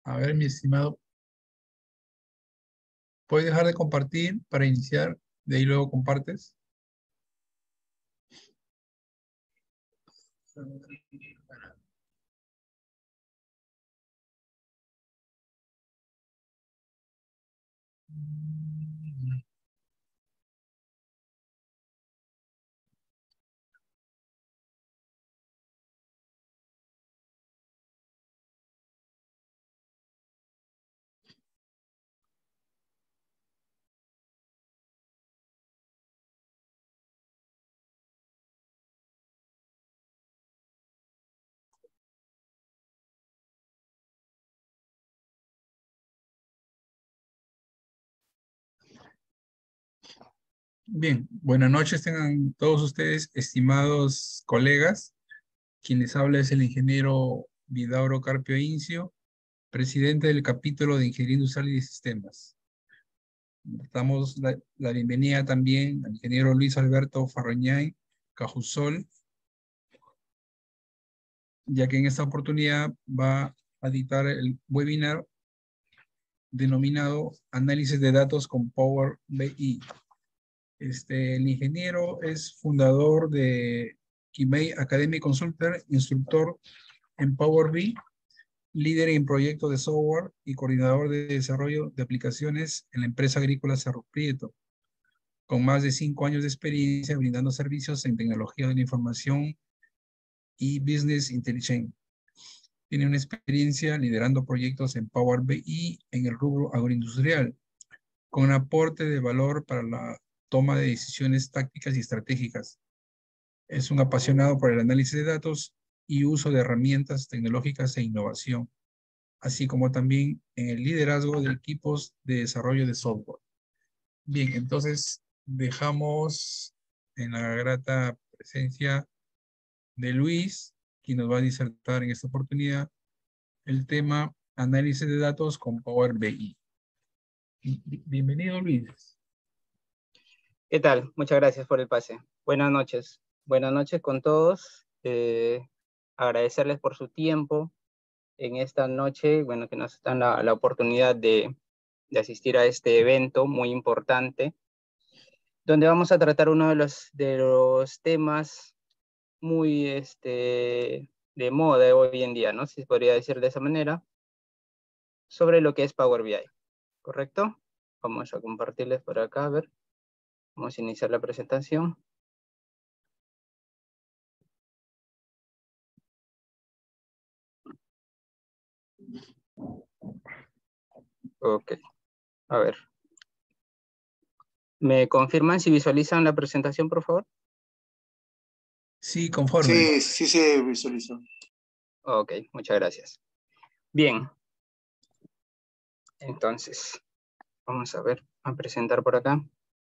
A ver, mi estimado, ¿puedes dejar de compartir para iniciar? De ahí luego compartes. Bien, buenas noches tengan todos ustedes, estimados colegas. Quien les habla es el ingeniero Vidauro Carpio Incio, presidente del capítulo de Ingeniería Industrial y de Sistemas. Damos la bienvenida también al ingeniero Luis Alberto Farroñay Cajusol, ya que en esta oportunidad va a dictar el webinar denominado Análisis de Datos con Power BI. El ingeniero es fundador de Kimei Academy Consultor, instructor en Power BI, líder en proyectos de software y coordinador de desarrollo de aplicaciones en la empresa agrícola Cerro Prieto, con más de 5 años de experiencia brindando servicios en tecnología de la información y business intelligence. Tiene una experiencia liderando proyectos en Power BI en el rubro agroindustrial, con un aporte de valor para la toma de decisiones tácticas y estratégicas. Es un apasionado por el análisis de datos y uso de herramientas tecnológicas e innovación, así como también en el liderazgo de equipos de desarrollo de software. Bien, entonces dejamos en la grata presencia de Luis, quien nos va a disertar en esta oportunidad el tema análisis de datos con Power BI. Bienvenido, Luis. ¿Qué tal? Muchas gracias por el pase. Buenas noches. Buenas noches con todos. Agradecerles por su tiempo en esta noche, bueno, que nos dan la oportunidad de asistir a este evento muy importante, donde vamos a tratar uno de los temas muy de moda hoy en día, ¿no? Si se podría decir de esa manera, sobre lo que es Power BI, ¿correcto? Vamos a compartirles por acá, a ver. Vamos a iniciar la presentación. Ok, a ver. ¿Me confirman si visualizan la presentación, por favor? Sí, conforme. Sí se visualizó. Ok, muchas gracias. Bien. Entonces, vamos a ver, a presentar por acá.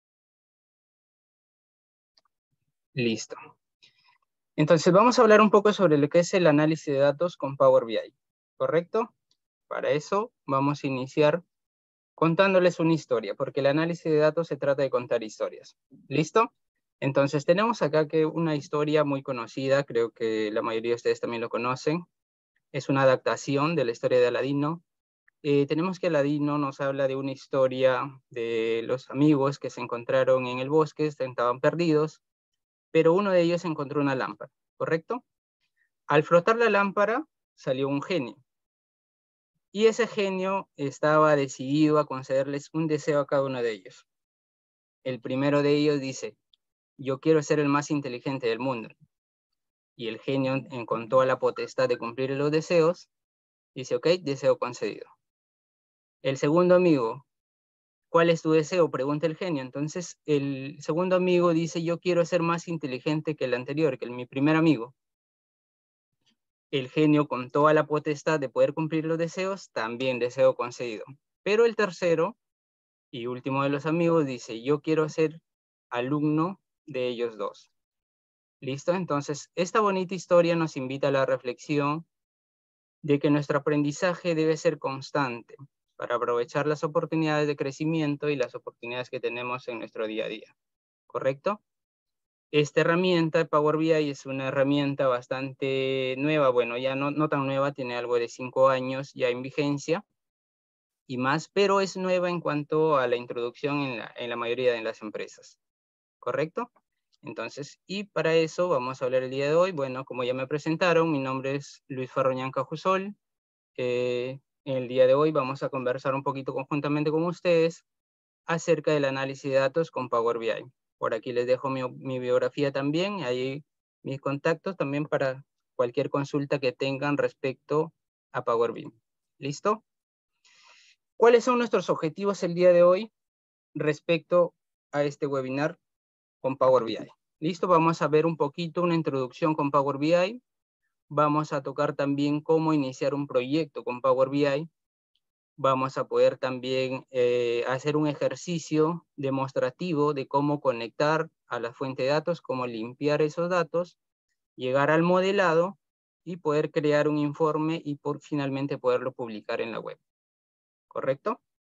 Listo. Entonces, vamos a hablar un poco sobre lo que es el análisis de datos con Power BI, ¿correcto? Para eso, vamos a iniciar contándoles una historia, porque el análisis de datos se trata de contar historias. ¿Listo? Entonces, tenemos acá que una historia muy conocida, creo que la mayoría de ustedes también lo conocen. Es una adaptación de la historia de Aladino. Tenemos que Aladino nos habla de una historia de los amigos que se encontraron en el bosque, estaban perdidos, pero uno de ellos encontró una lámpara, ¿correcto? Al frotar la lámpara salió un genio, y ese genio estaba decidido a concederles un deseo a cada uno de ellos. El primero de ellos dice: yo quiero ser el más inteligente del mundo. Y el genio, con toda la potestad de cumplir los deseos, dice: ok, deseo concedido. El segundo amigo: ¿cuál es tu deseo?, pregunta el genio. Entonces el segundo amigo dice: yo quiero ser más inteligente que el anterior, que mi primer amigo. El genio, con toda la potestad de poder cumplir los deseos, también deseo concedido. Pero el tercero y último de los amigos dice: yo quiero ser alumno de ellos dos. ¿Listo? Entonces, esta bonita historia nos invita a la reflexión de que nuestro aprendizaje debe ser constante para aprovechar las oportunidades de crecimiento y las oportunidades que tenemos en nuestro día a día. ¿Correcto? Esta herramienta, Power BI, es una herramienta bastante nueva. Bueno, ya no tan nueva, tiene algo de 5 años ya en vigencia, y más, pero es nueva en cuanto a la introducción en la mayoría de las empresas, ¿correcto? Entonces, y para eso vamos a hablar el día de hoy. Bueno, como ya me presentaron, mi nombre es Luis Farroñán Cajusol. El día de hoy vamos a conversar un poquito conjuntamente con ustedes acerca del análisis de datos con Power BI. Por aquí les dejo mi biografía también, ahí mis contactos también para cualquier consulta que tengan respecto a Power BI. ¿Listo? ¿Cuáles son nuestros objetivos el día de hoy respecto a este webinar con Power BI? ¿Listo? Vamos a ver un poquito una introducción con Power BI. Vamos a tocar también cómo iniciar un proyecto con Power BI. Vamos a poder también hacer un ejercicio demostrativo de cómo conectar a la fuente de datos, cómo limpiar esos datos, llegar al modelado y poder crear un informe y finalmente poderlo publicar en la web. ¿Correcto?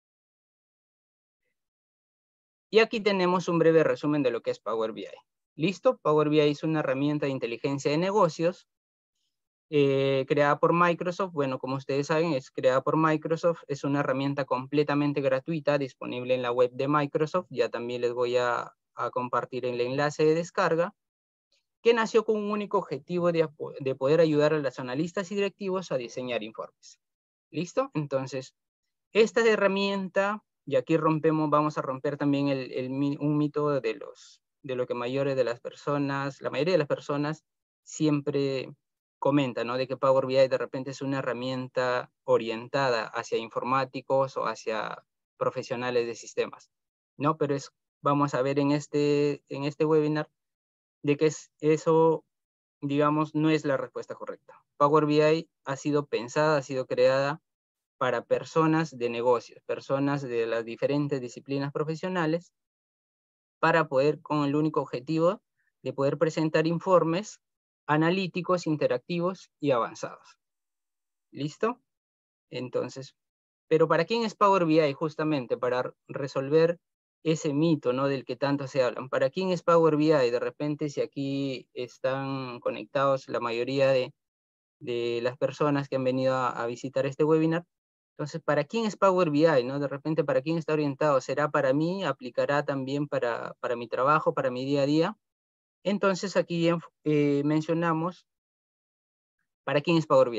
Y aquí tenemos un breve resumen de lo que es Power BI. ¿Listo? Power BI es una herramienta de inteligencia de negocios creada por Microsoft. Bueno, como ustedes saben, es creada por Microsoft. Es una herramienta completamente gratuita, disponible en la web de Microsoft. Ya también les voy a compartir el enlace de descarga, que nació con un único objetivo de poder ayudar a los analistas y directivos a diseñar informes. ¿Listo? Entonces, esta herramienta, y aquí vamos a romper también un mito de lo que la mayoría de las personas siempre comentan, ¿no? De que Power BI de repente es una herramienta orientada hacia informáticos o hacia profesionales de sistemas, ¿no? Pero vamos a ver en este webinar de que eso, digamos, no es la respuesta correcta. Power BI ha sido pensada, ha sido creada para personas de negocios, personas de las diferentes disciplinas profesionales, para poder, con el único objetivo de poder presentar informes analíticos, interactivos y avanzados. ¿Listo? Entonces, pero ¿para quién es Power BI? Justamente para resolver ese mito, ¿no? Del que tanto se hablan. ¿Para quién es Power BI? De repente, si aquí están conectados la mayoría de las personas que han venido a visitar este webinar, entonces, ¿para quién es Power BI? ¿No? De repente, ¿para quién está orientado? ¿Será para mí? ¿Aplicará también para mi trabajo, para mi día a día? Entonces, aquí mencionamos ¿para quién es Power BI?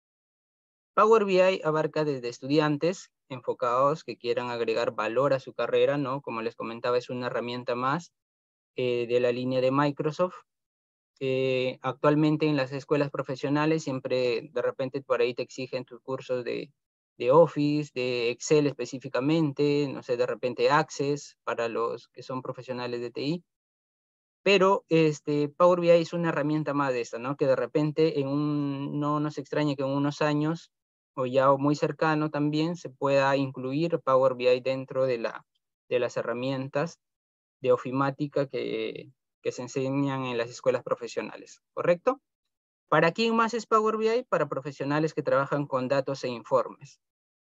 Power BI abarca desde estudiantes enfocados que quieran agregar valor a su carrera, ¿no? Como les comentaba, es una herramienta más de la línea de Microsoft. Actualmente en las escuelas profesionales siempre de repente por ahí te exigen tus cursos de Office, de Excel específicamente, no sé, de repente Access para los que son profesionales de TI. Pero Power BI es una herramienta más de esta, ¿no? Que de repente no nos extraña que en unos años o ya muy cercano también se pueda incluir Power BI dentro de las herramientas de ofimática que se enseñan en las escuelas profesionales, ¿correcto? ¿Para quién más es Power BI? Para profesionales que trabajan con datos e informes.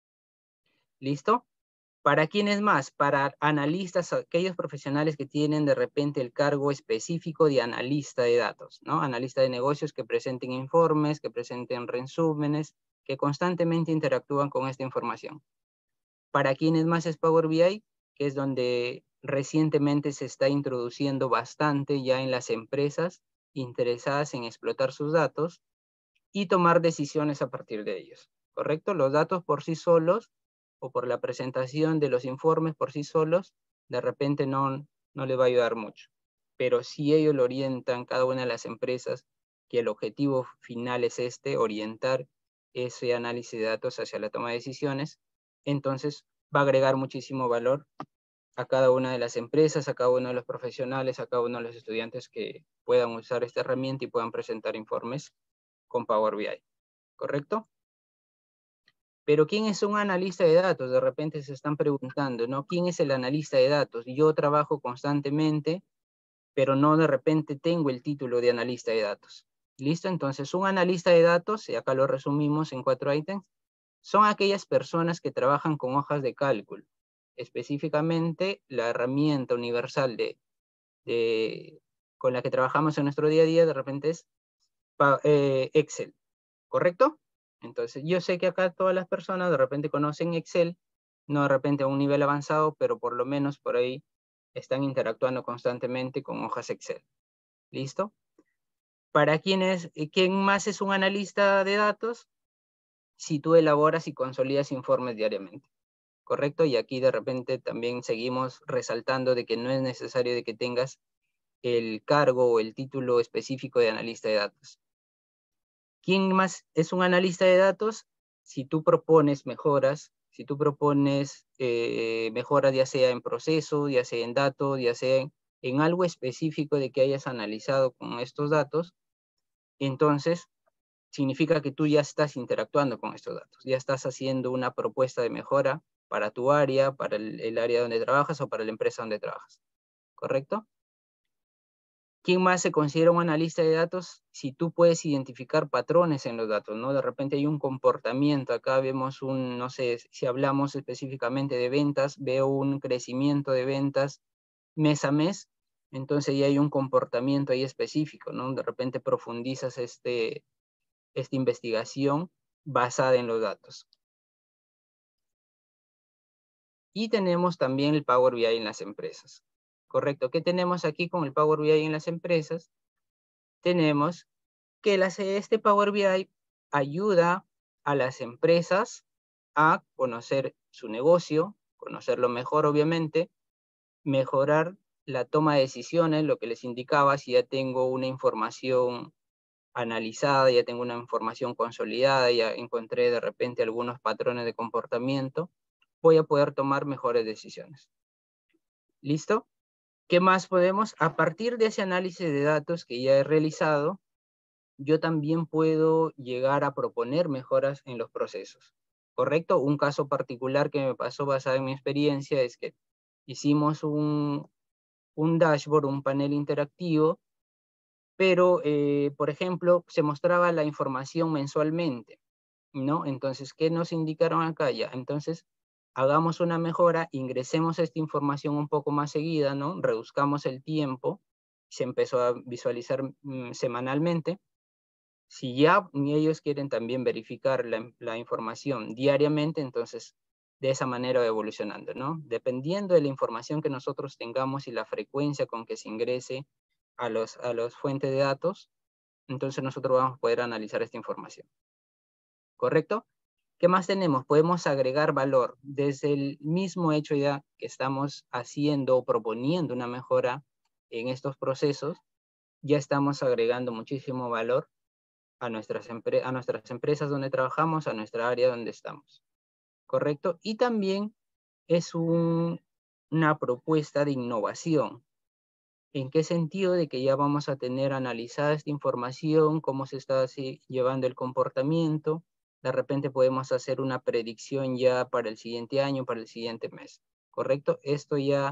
¿Listo? ¿Para quién es más? Para analistas, aquellos profesionales que tienen de repente el cargo específico de analista de datos, ¿no? Analista de negocios que presenten informes, que presenten resúmenes, que constantemente interactúan con esta información. ¿Para quién es más es Power BI? Que es donde recientemente se está introduciendo bastante ya en las empresas interesadas en explotar sus datos y tomar decisiones a partir de ellos, ¿correcto? Los datos por sí solos o por la presentación de los informes por sí solos, de repente no le va a ayudar mucho. Pero si ellos lo orientan, cada una de las empresas, que el objetivo final es orientar ese análisis de datos hacia la toma de decisiones, entonces va a agregar muchísimo valor a cada una de las empresas, a cada uno de los profesionales, a cada uno de los estudiantes que puedan usar esta herramienta y puedan presentar informes con Power BI, ¿correcto? Pero ¿quién es un analista de datos? De repente se están preguntando, ¿no? ¿Quién es el analista de datos? Yo trabajo constantemente, pero no de repente tengo el título de analista de datos. ¿Listo? Entonces, un analista de datos, y acá lo resumimos en 4 ítems, son aquellas personas que trabajan con hojas de cálculo. Específicamente, la herramienta universal con la que trabajamos en nuestro día a día, de repente es Excel, ¿correcto? Entonces, yo sé que acá todas las personas de repente conocen Excel, no de repente a un nivel avanzado, pero por lo menos por ahí están interactuando constantemente con hojas Excel. ¿Listo? ¿Para quién más es un analista de datos? Si tú elaboras y consolidas informes diariamente, ¿correcto? Y aquí de repente también seguimos resaltando de que no es necesario de que tengas el cargo o el título específico de analista de datos. ¿Quién más es un analista de datos? Si tú propones mejoras, si tú propones mejoras ya sea en proceso, ya sea en datos, ya sea en algo específico de que hayas analizado con estos datos, entonces significa que tú ya estás interactuando con estos datos, ya estás haciendo una propuesta de mejora para tu área, para el área donde trabajas o para la empresa donde trabajas, ¿correcto? ¿Quién más se considera un analista de datos? Si tú puedes identificar patrones en los datos, ¿no? De repente hay un comportamiento, acá vemos no sé, si hablamos específicamente de ventas, veo un crecimiento de ventas mes a mes, entonces ya hay un comportamiento ahí específico, ¿no? De repente profundizas esta investigación basada en los datos. Y tenemos también el Power BI en las empresas. Correcto. ¿Qué tenemos aquí con el Power BI en las empresas? Tenemos que este Power BI ayuda a las empresas a conocer su negocio, conocerlo mejor obviamente, mejorar la toma de decisiones, lo que les indicaba, si ya tengo una información analizada, ya tengo una información consolidada, ya encontré de repente algunos patrones de comportamiento, voy a poder tomar mejores decisiones. ¿Listo? ¿Qué más podemos? A partir de ese análisis de datos que ya he realizado, yo también puedo llegar a proponer mejoras en los procesos. ¿Correcto? Un caso particular que me pasó basado en mi experiencia es que hicimos un dashboard, un panel interactivo, pero, por ejemplo, se mostraba la información mensualmente, ¿no? Entonces, ¿qué nos indicaron acá ya? Entonces, hagamos una mejora, ingresemos esta información un poco más seguida, ¿no? Reduzcamos el tiempo, se empezó a visualizar semanalmente. Si ya ellos quieren también verificar la información diariamente, entonces de esa manera va evolucionando, ¿no? Dependiendo de la información que nosotros tengamos y la frecuencia con que se ingrese a los fuentes de datos, entonces nosotros vamos a poder analizar esta información. ¿Correcto? ¿Qué más tenemos? Podemos agregar valor. Desde el mismo hecho ya que estamos haciendo o proponiendo una mejora en estos procesos, ya estamos agregando muchísimo valor a nuestras empresas donde trabajamos, a nuestra área donde estamos. ¿Correcto? Y también es una propuesta de innovación. ¿En qué sentido? De que ya vamos a tener analizada esta información, cómo se está llevando el comportamiento. De repente podemos hacer una predicción ya para el siguiente año, para el siguiente mes. ¿Correcto? Esto ya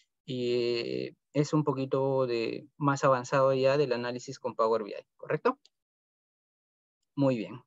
es un poquito más avanzado ya del análisis con Power BI. ¿Correcto? Muy bien.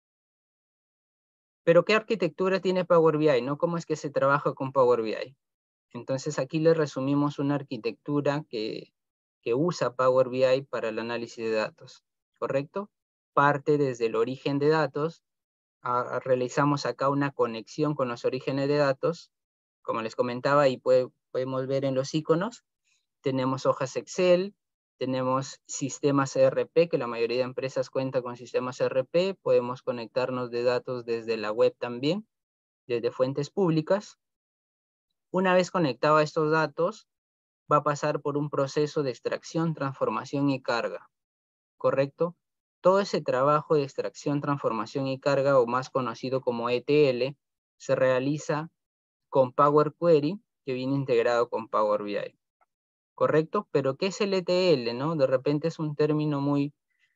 Pero ¿qué arquitectura tiene Power BI? ¿No? ¿Cómo es que se trabaja con Power BI? Entonces aquí les resumimos una arquitectura que usa Power BI para el análisis de datos, ¿correcto? Parte desde el origen de datos, realizamos acá una conexión con los orígenes de datos, como les comentaba, y podemos ver en los iconos, tenemos hojas Excel, tenemos sistemas ERP, que la mayoría de empresas cuenta con sistemas ERP, podemos conectarnos de datos desde la web también, desde fuentes públicas. Una vez conectado a estos datos, va a pasar por un proceso de extracción, transformación y carga, ¿correcto? Todo ese trabajo de extracción, transformación y carga, o más conocido como ETL, se realiza con Power Query, que viene integrado con Power BI, ¿correcto? Pero ¿qué es el ETL, no? De repente es un término muy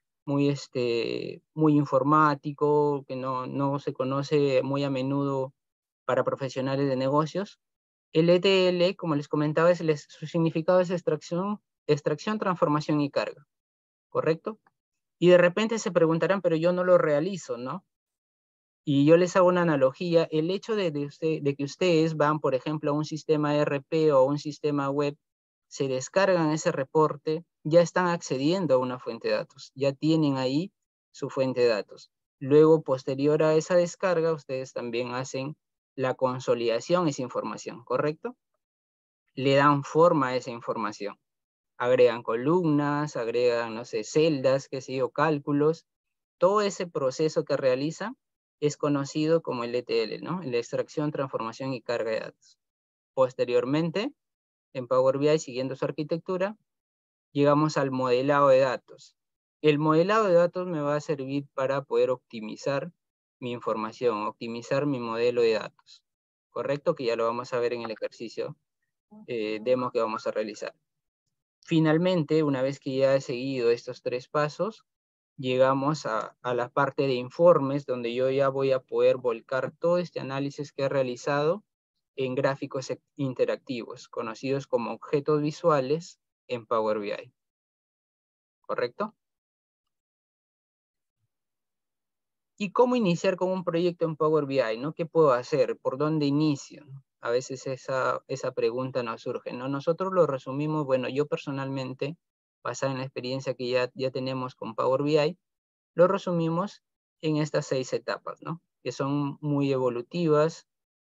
informático, que no se conoce muy a menudo para profesionales de negocios. El ETL, como les comentaba, su significado es extracción, transformación y carga, ¿correcto? Y de repente se preguntarán, pero yo no lo realizo, ¿no? Y yo les hago una analogía. El hecho de que ustedes van, por ejemplo, a un sistema ERP o a un sistema web, se descargan ese reporte, ya están accediendo a una fuente de datos, ya tienen ahí su fuente de datos. Luego, posterior a esa descarga, ustedes también hacen la consolidación de esa información, ¿correcto? Le dan forma a esa información. Agregan columnas, agregan, no sé, celdas, qué sé yo, cálculos. Todo ese proceso que realiza es conocido como el ETL, ¿no? La extracción, transformación y carga de datos. Posteriormente, en Power BI, siguiendo su arquitectura, llegamos al modelado de datos. El modelado de datos me va a servir para poder optimizar mi información, optimizar mi modelo de datos. ¿Correcto? Que ya lo vamos a ver en el ejercicio demo que vamos a realizar. Finalmente, una vez que ya he seguido estos 3 pasos, llegamos a la parte de informes, donde yo ya voy a poder volcar todo este análisis que he realizado en gráficos interactivos, conocidos como objetos visuales en Power BI. ¿Correcto? ¿Y cómo iniciar con un proyecto en Power BI? ¿No? ¿Qué puedo hacer? ¿Por dónde inicio? A veces esa pregunta nos surge, ¿no? Nosotros lo resumimos, bueno, yo personalmente, basada en la experiencia que ya tenemos con Power BI, lo resumimos en estas 6 etapas, ¿no? Que son muy evolutivas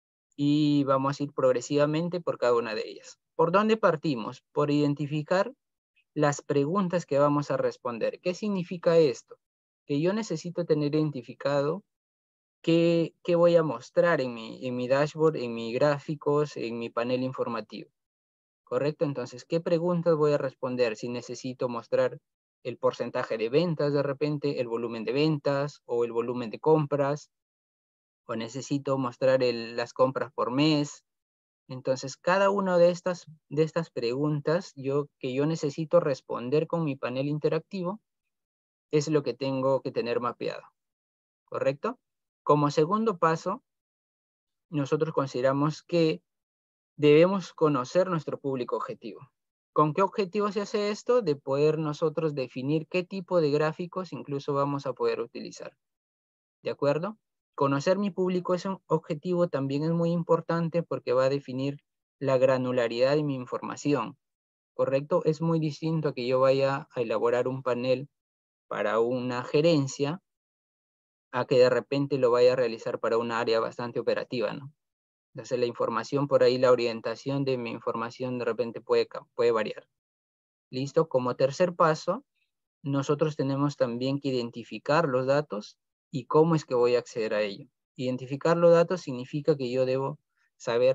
y vamos a ir progresivamente por cada una de ellas. ¿Por dónde partimos? Por identificar las preguntas que vamos a responder. ¿Qué significa esto? Que yo necesito tener identificado qué voy a mostrar en mi dashboard, en mis gráficos, en mi panel informativo. ¿Correcto? Entonces, ¿qué preguntas voy a responder? Si necesito mostrar el porcentaje de ventas de repente, el volumen de ventas o el volumen de compras, o necesito mostrar las compras por mes. Entonces, cada una de estas preguntas que yo necesito responder con mi panel interactivo es lo que tengo que tener mapeado, ¿correcto? Como segundo paso, nosotros consideramos que debemos conocer nuestro público objetivo. ¿Con qué objetivo se hace esto? De poder nosotros definir qué tipo de gráficos incluso vamos a poder utilizar. ¿De acuerdo? Conocer mi público objetivo también es muy importante porque va a definir la granularidad de mi información. ¿Correcto? Es muy distinto a que yo vaya a elaborar un panel para una gerencia a que de repente lo vaya a realizar para un área bastante operativa, ¿no? Entonces la información por ahí, la orientación de mi información de repente puede variar. ¿Listo? Como tercer paso, nosotros tenemos también que identificar los datos y cómo es que voy a acceder a ello. Identificar los datos significa que yo debo saber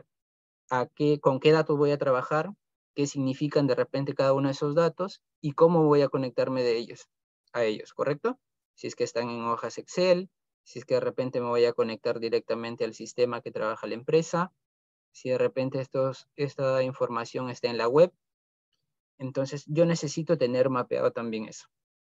con qué datos voy a trabajar, qué significan de repente cada uno de esos datos y cómo voy a conectarme a ellos, ¿correcto? Si es que están en hojas Excel, si es que de repente me voy a conectar directamente al sistema que trabaja la empresa, si de repente esta información está en la web, entonces yo necesito tener mapeado también eso.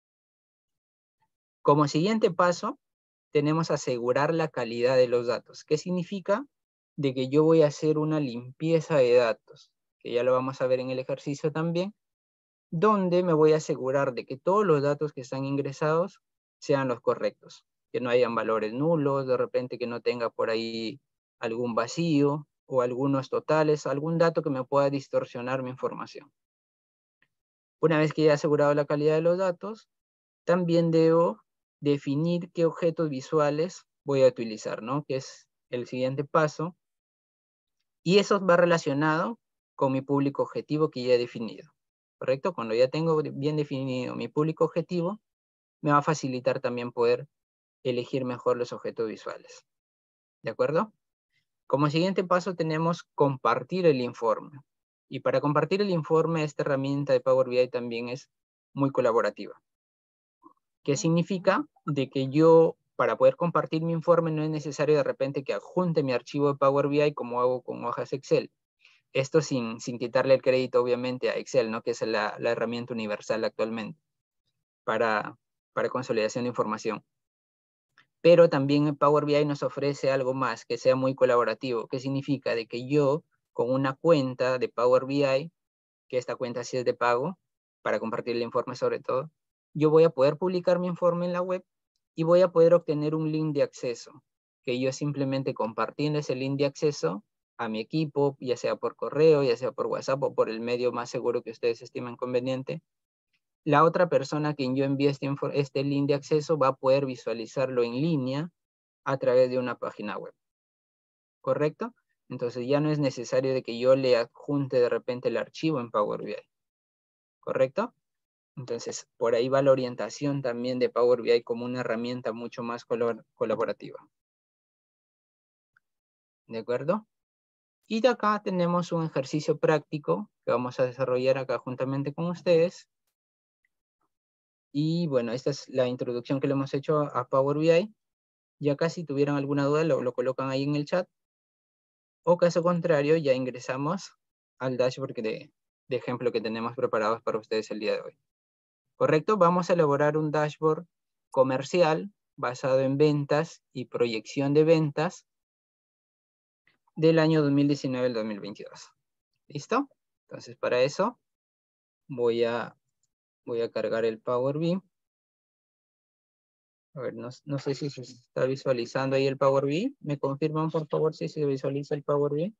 Como siguiente paso, tenemos asegurar la calidad de los datos. ¿Qué significa? De que yo voy a hacer una limpieza de datos, que ya lo vamos a ver en el ejercicio también, donde me voy a asegurar de que todos los datos que están ingresados sean los correctos, que no hayan valores nulos, de repente que no tenga por ahí algún vacío o algunos totales, algún dato que me pueda distorsionar mi información. Una vez que ya he asegurado la calidad de los datos, también debo definir qué objetos visuales voy a utilizar, ¿no? Que es el siguiente paso. Y eso va relacionado con mi público objetivo que ya he definido, ¿correcto? Cuando ya tengo bien definido mi público objetivo, me va a facilitar también poder elegir mejor los objetos visuales, ¿de acuerdo? Como siguiente paso tenemos compartir el informe. Y para compartir el informe, esta herramienta de Power BI también es muy colaborativa. ¿Qué significa? De que yo, para poder compartir mi informe, no es necesario de repente que adjunte mi archivo de Power BI como hago con hojas Excel. Esto sin quitarle el crédito, obviamente, a Excel, ¿no? Que es la herramienta universal actualmente para consolidación de información. Pero también Power BI nos ofrece algo más que sea muy colaborativo. ¿Qué significa? De que yo, con una cuenta de Power BI, que esta cuenta sí es de pago, para compartir el informe sobre todo, yo voy a poder publicar mi informe en la web y voy a poder obtener un link de acceso, que yo simplemente compartiendo ese link de acceso a mi equipo, ya sea por correo, ya sea por WhatsApp o por el medio más seguro que ustedes estimen conveniente, la otra persona a quien yo envíe este link de acceso va a poder visualizarlo en línea a través de una página web. ¿correcto? Entonces ya no es necesario de que yo le adjunte de repente el archivo en Power BI, ¿correcto? Entonces, por ahí va la orientación también de Power BI como una herramienta mucho más colaborativa. ¿De acuerdo? Y de acá tenemos un ejercicio práctico que vamos a desarrollar acá juntamente con ustedes. Y bueno, esta es la introducción que le hemos hecho a Power BI. Ya acá si tuvieran alguna duda lo colocan ahí en el chat. O caso contrario, ya ingresamos al dashboard de ejemplo que tenemos preparados para ustedes el día de hoy. ¿Correcto? Vamos a elaborar un dashboard comercial basado en ventas y proyección de ventas del año 2019 al 2022. ¿Listo? Entonces para eso voy a cargar el Power BI. A ver, no sé si se está visualizando ahí el Power BI. ¿Me confirman por favor si se visualiza el Power BI?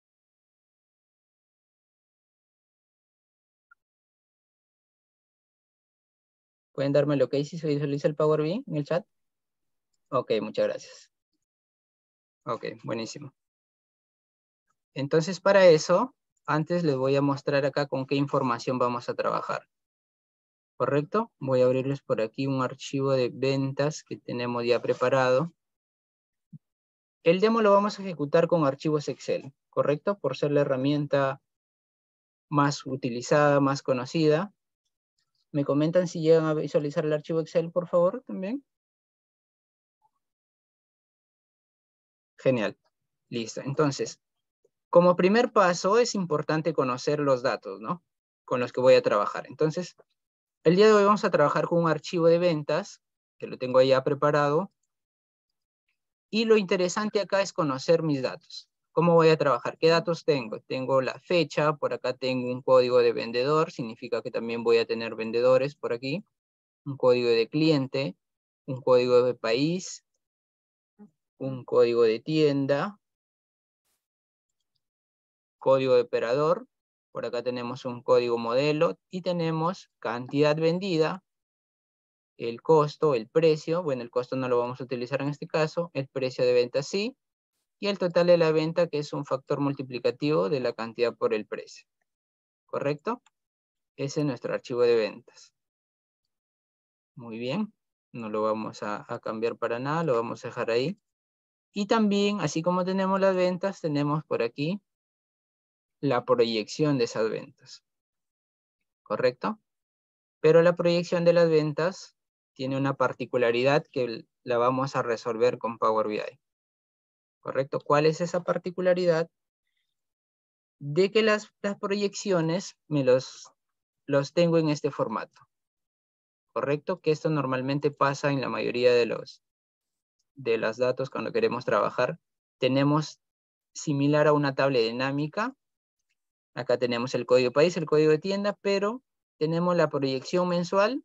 ¿Pueden darme el ok si se visualiza el Power BI en el chat? Ok, muchas gracias. Ok, buenísimo. Entonces para eso, antes les voy a mostrar acá con qué información vamos a trabajar. ¿Correcto? Voy a abrirles por aquí un archivo de ventas que tenemos ya preparado. El demo lo vamos a ejecutar con archivos Excel, ¿correcto? Por ser la herramienta más utilizada, más conocida. ¿Me comentan si llegan a visualizar el archivo Excel, por favor, también? Genial. Listo. Entonces, como primer paso es importante conocer los datos, ¿no? Con los que voy a trabajar. Entonces, el día de hoy vamos a trabajar con un archivo de ventas, que lo tengo ya preparado. Y lo interesante acá es conocer mis datos. ¿Cómo voy a trabajar? ¿Qué datos tengo? Tengo la fecha, por acá tengo un código de vendedor, significa que también voy a tener vendedores por aquí. Un código de cliente, un código de país, un código de tienda, código de operador, por acá tenemos un código modelo y tenemos cantidad vendida, el costo, el precio, bueno, el costo no lo vamos a utilizar en este caso, el precio de venta sí, y el total de la venta que es un factor multiplicativo de la cantidad por el precio, ¿correcto? Ese es nuestro archivo de ventas. Muy bien, no lo vamos a cambiar para nada, lo vamos a dejar ahí. Y también, así como tenemos las ventas, tenemos por aquí la proyección de esas ventas, ¿correcto? Pero la proyección de las ventas tiene una particularidad que la vamos a resolver con Power BI, ¿correcto? ¿Cuál es esa particularidad? De que las proyecciones me los tengo en este formato, ¿correcto? Que esto normalmente pasa en la mayoría de los datos cuando queremos trabajar. Tenemos similar a una tabla dinámica. Acá tenemos el código de país, el código de tienda, pero tenemos la proyección mensual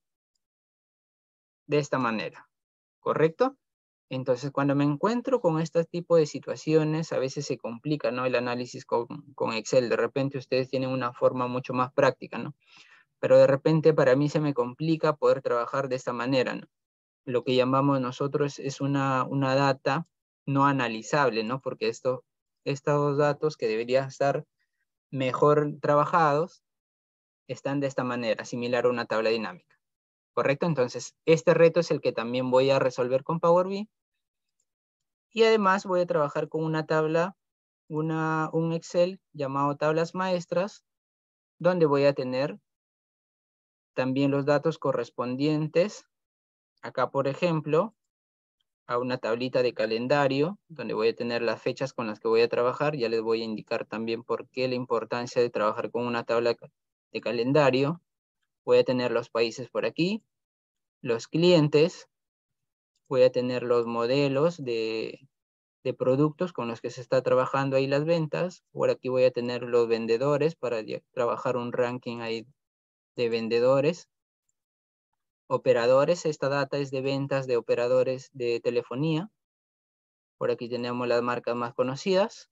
de esta manera, ¿correcto? Entonces, cuando me encuentro con este tipo de situaciones, a veces se complica, ¿no? El análisis con Excel. De repente ustedes tienen una forma mucho más práctica, ¿no? Pero de repente para mí se me complica poder trabajar de esta manera, ¿no? Lo que llamamos nosotros es una data no analizable, ¿no? Porque estos datos que deberían estar mejor trabajados están de esta manera, similar a una tabla dinámica, ¿correcto? Entonces, este reto es el que también voy a resolver con Power BI. Y además voy a trabajar con una tabla, un Excel llamado tablas maestras, donde voy a tener también los datos correspondientes. Acá, por ejemplo, a una tablita de calendario, donde voy a tener las fechas con las que voy a trabajar. Ya les voy a indicar también por qué la importancia de trabajar con una tabla de calendario. Voy a tener los países por aquí, los clientes, voy a tener los modelos de productos con los que se está trabajando ahí las ventas. Por aquí voy a tener los vendedores para trabajar un ranking ahí de vendedores. Operadores, esta data es de ventas de operadores de telefonía. Por aquí tenemos las marcas más conocidas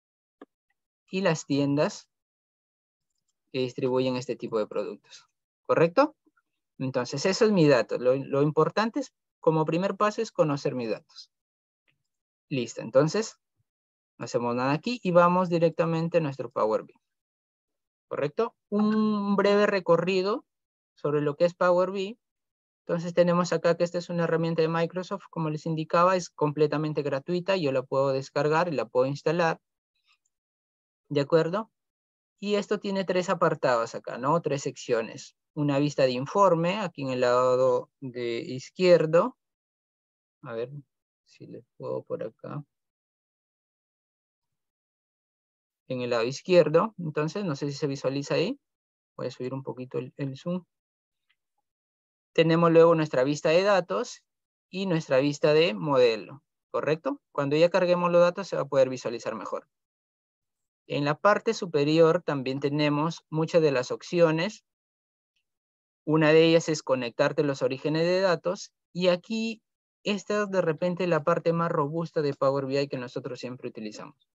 y las tiendas que distribuyen este tipo de productos. ¿Correcto? Entonces, eso es mi dato. Lo importante es, como primer paso, es conocer mis datos. Listo. Entonces, No hacemos nada aquí y vamos directamente a nuestro Power BI. ¿Correcto? Un breve recorrido sobre lo que es Power BI. Entonces tenemos acá que esta es una herramienta de Microsoft, como les indicaba, es completamente gratuita, yo la puedo descargar y la puedo instalar. ¿De acuerdo? Y esto tiene 3 apartados acá, ¿no? 3 secciones. Una vista de informe, aquí en el lado de izquierdo. A ver si les puedo por acá. En el lado izquierdo, entonces, no sé si se visualiza ahí. Voy a subir un poquito el zoom. Tenemos luego nuestra vista de datos y nuestra vista de modelo, ¿correcto? Cuando ya carguemos los datos se va a poder visualizar mejor. En la parte superior también tenemos muchas de las opciones. Una de ellas es conectarte los orígenes de datos. Y aquí, esta es de repente la parte más robusta de Power BI que nosotros siempre utilizamos.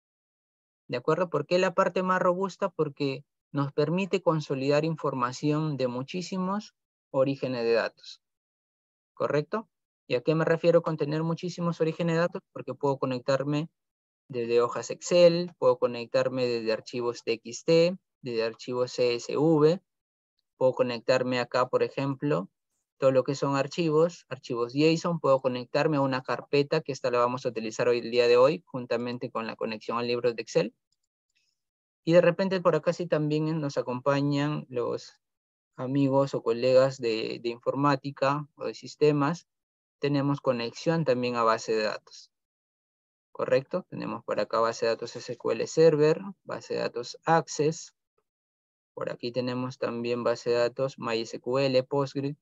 ¿De acuerdo? ¿Por qué la parte más robusta? Porque nos permite consolidar información de muchísimos orígenes de datos. ¿Correcto? ¿Y a qué me refiero con tener muchísimos orígenes de datos? Porque puedo conectarme desde hojas Excel, puedo conectarme desde archivos TXT, desde archivos CSV, puedo conectarme acá, por ejemplo, todo lo que son archivos JSON, puedo conectarme a una carpeta, que esta la vamos a utilizar hoy, el día de hoy, juntamente con la conexión al libro de Excel. Y de repente por acá sí también nos acompañan los amigos o colegas de informática o de sistemas. Tenemos conexión también a base de datos. ¿Correcto? Tenemos por acá base de datos SQL Server, base de datos Access. Por aquí tenemos también base de datos MySQL, Postgres.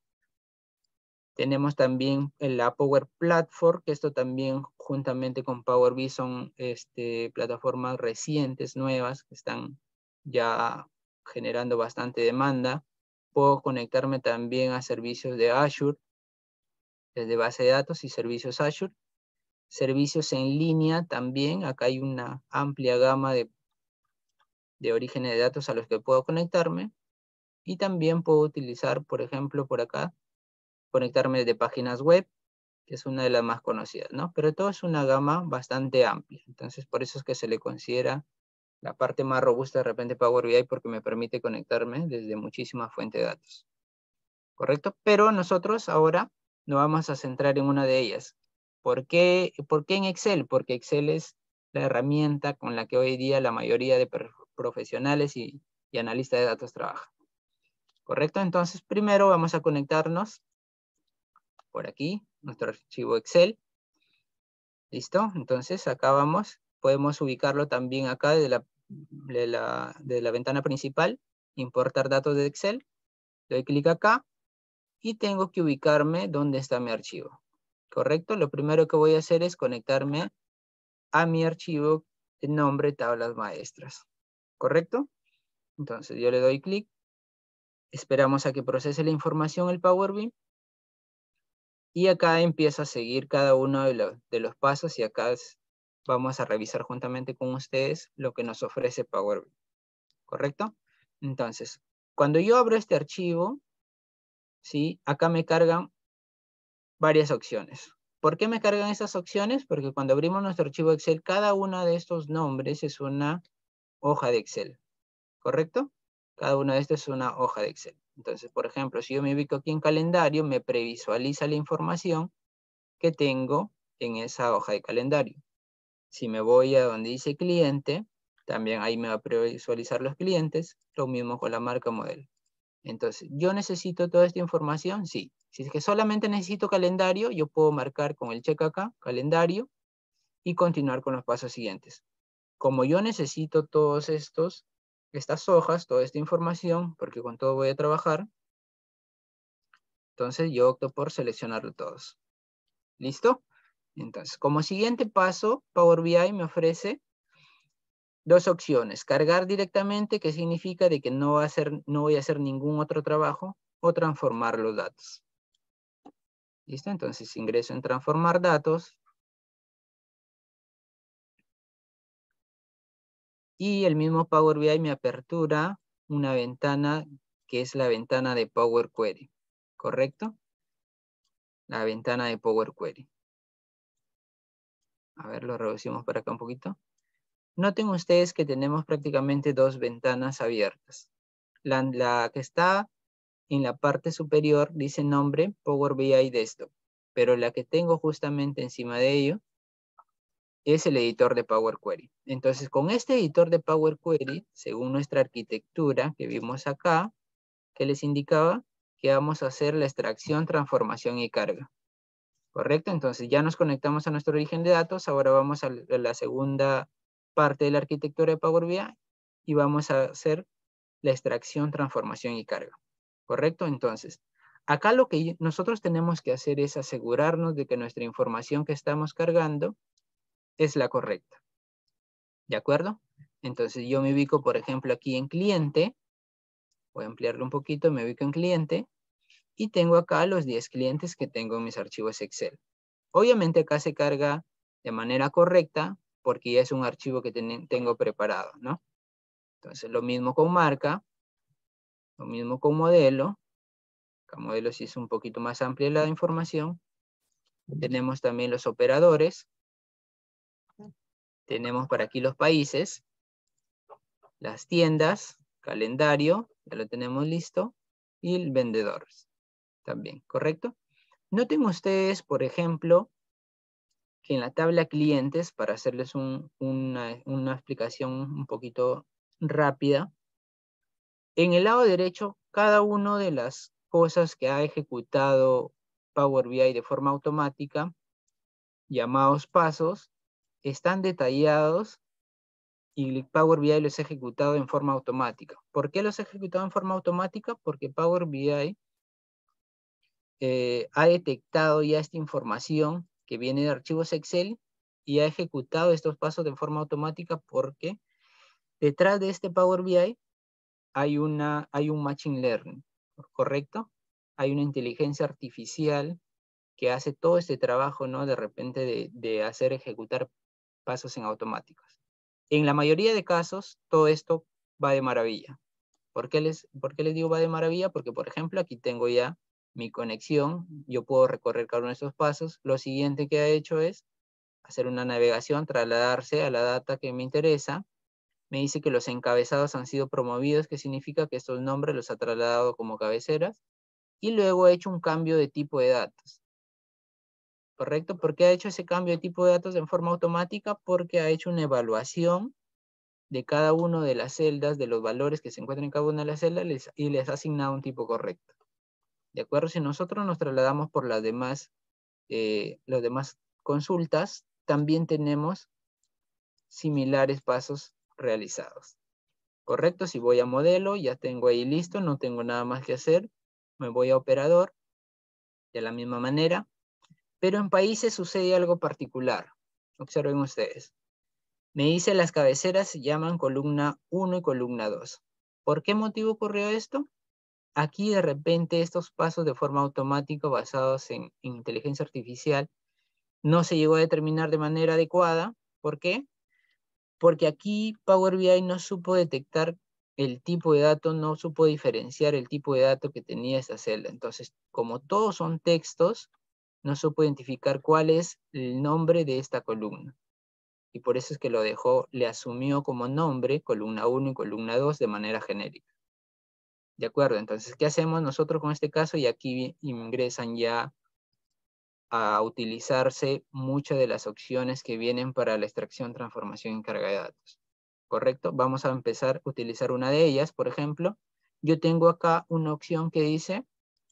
Tenemos también la Power Platform, que esto también juntamente con Power BI son plataformas recientes, nuevas, que están ya generando bastante demanda. Puedo conectarme también a servicios de Azure, desde base de datos y servicios Azure. Servicios en línea también, acá hay una amplia gama de orígenes de datos a los que puedo conectarme. Y también puedo utilizar, por ejemplo, por acá, conectarme de páginas web, que es una de las más conocidas, ¿no? Pero todo es una gama bastante amplia. Entonces, por eso es que se le considera la parte más robusta de repente Power BI, porque me permite conectarme desde muchísimas fuentes de datos. ¿Correcto? Pero nosotros ahora nos vamos a centrar en una de ellas. ¿Por qué en Excel? Porque Excel es la herramienta con la que hoy día la mayoría de profesionales y analistas de datos trabajan. ¿Correcto? Entonces, primero vamos a conectarnos por aquí, nuestro archivo Excel. ¿Listo? Entonces, acá vamos. Podemos ubicarlo también acá de la ventana principal. Importar datos de Excel. Doy clic acá y tengo que ubicarme dónde está mi archivo. ¿Correcto? Lo primero que voy a hacer es conectarme a mi archivo de nombre tablas maestras. ¿Correcto? Entonces, yo le doy clic. Esperamos a que procese la información el Power BI. Y acá empieza a seguir cada uno de los pasos y acá vamos a revisar juntamente con ustedes lo que nos ofrece Power BI. ¿Correcto? Entonces, cuando yo abro este archivo, ¿sí? Acá me cargan varias opciones. ¿Por qué me cargan esas opciones? Porque cuando abrimos nuestro archivo Excel, cada uno de estos nombres es una hoja de Excel. ¿Correcto? Cada una de estas es una hoja de Excel. Entonces, por ejemplo, si yo me ubico aquí en calendario, me previsualiza la información que tengo en esa hoja de calendario. Si me voy a donde dice cliente, también ahí me va a previsualizar los clientes, lo mismo con la marca modelo. Entonces, ¿yo necesito toda esta información? Sí. Si es que solamente necesito calendario, yo puedo marcar con el check acá, calendario, y continuar con los pasos siguientes. Como yo necesito todos estas hojas, toda esta información, porque con todo voy a trabajar, entonces yo opto por seleccionarlo todos. ¿Listo? Entonces, como siguiente paso, Power BI me ofrece dos opciones. Cargar directamente, que significa de que no voy a hacer ningún otro trabajo, o transformar los datos. ¿Listo? Entonces ingreso en transformar datos. Y el mismo Power BI me apertura una ventana que es la ventana de Power Query. ¿Correcto? La ventana de Power Query. A ver, lo reducimos por acá un poquito. Noten ustedes que tenemos prácticamente dos ventanas abiertas. La que está en la parte superior dice nombre Power BI Desktop, pero la que tengo justamente encima de ello es el editor de Power Query. Entonces, con este editor de Power Query, según nuestra arquitectura que vimos acá, que les indicaba que vamos a hacer la extracción, transformación y carga. ¿Correcto? Entonces ya nos conectamos a nuestro origen de datos. Ahora vamos a la segunda parte de la arquitectura de Power BI y vamos a hacer la extracción, transformación y carga. ¿Correcto? Entonces, acá lo que nosotros tenemos que hacer es asegurarnos de que nuestra información que estamos cargando es la correcta. ¿De acuerdo? Entonces yo me ubico, por ejemplo, aquí en cliente. Voy a ampliarlo un poquito, me ubico en cliente. Y tengo acá los 10 clientes que tengo en mis archivos Excel. Obviamente acá se carga de manera correcta porque ya es un archivo que tengo preparado, ¿no? Entonces lo mismo con marca, lo mismo con modelo. Acá modelo sí es un poquito más amplia la información. Tenemos también los operadores. Tenemos por aquí los países, las tiendas, calendario, ya lo tenemos listo, y el vendedor también, ¿correcto? Noten ustedes, por ejemplo, que en la tabla clientes, para hacerles una explicación un poquito rápida, en el lado derecho, cada una de las cosas que ha ejecutado Power BI de forma automática, llamados pasos, están detallados y Power BI los ha ejecutado en forma automática. ¿Por qué los ha ejecutado en forma automática? Porque Power BI ha detectado ya esta información que viene de archivos Excel y ha ejecutado estos pasos de forma automática porque detrás de este Power BI hay un Machine Learning, ¿correcto? Hay una inteligencia artificial que hace todo este trabajo, ¿no? De repente de hacer ejecutar pasos en automáticos. En la mayoría de casos, todo esto va de maravilla. ¿Por qué les digo va de maravilla? Porque, por ejemplo, aquí tengo ya mi conexión, yo puedo recorrer cada uno de estos pasos. Lo siguiente que ha hecho es hacer una navegación, trasladarse a la data que me interesa. Me dice que los encabezados han sido promovidos, que significa que estos nombres los ha trasladado como cabeceras. Y luego ha hecho un cambio de tipo de datos. ¿Correcto? ¿Por qué ha hecho ese cambio de tipo de datos en forma automática? Porque ha hecho una evaluación de cada una de las celdas, de los valores que se encuentran en cada una de las celdas y les ha asignado un tipo correcto. ¿De acuerdo? Si nosotros nos trasladamos por las demás consultas, también tenemos similares pasos realizados. ¿Correcto? Si voy a modelo, ya tengo ahí listo, no tengo nada más que hacer. Me voy a operador, de la misma manera. Pero en países sucede algo particular. Observen ustedes. Me dice las cabeceras se llaman columna 1 y columna 2. ¿Por qué motivo ocurrió esto? Aquí de repente estos pasos de forma automática basados en inteligencia artificial no se llegó a determinar de manera adecuada. ¿Por qué? Porque aquí Power BI no supo detectar el tipo de dato, no supo diferenciar el tipo de dato que tenía esta celda. Entonces, como todos son textos, no supo identificar cuál es el nombre de esta columna. Y por eso es que lo dejó, le asumió como nombre columna 1 y columna 2 de manera genérica. ¿De acuerdo? Entonces, ¿qué hacemos nosotros con este caso? Y aquí ingresan ya a utilizarse muchas de las opciones que vienen para la extracción, transformación y carga de datos. ¿Correcto? Vamos a empezar a utilizar una de ellas. Por ejemplo, yo tengo acá una opción que dice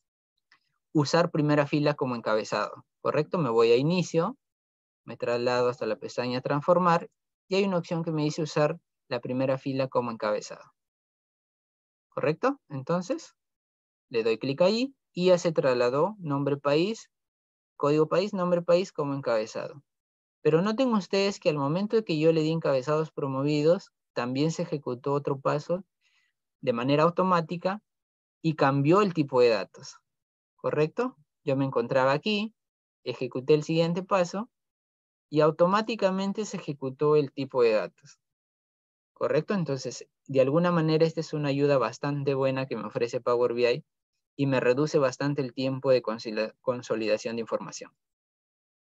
usar primera fila como encabezado. ¿Correcto? Me voy a inicio, me traslado hasta la pestaña transformar y hay una opción que me dice usar la primera fila como encabezado. ¿Correcto? Entonces, le doy clic ahí y ya se trasladó nombre país, código país, nombre país como encabezado. Pero noten ustedes que al momento de que yo le di encabezados promovidos, también se ejecutó otro paso de manera automática y cambió el tipo de datos. ¿Correcto? Yo me encontraba aquí, ejecuté el siguiente paso y automáticamente se ejecutó el tipo de datos. ¿Correcto? Entonces, de alguna manera esta es una ayuda bastante buena que me ofrece Power BI y me reduce bastante el tiempo de consolidación de información.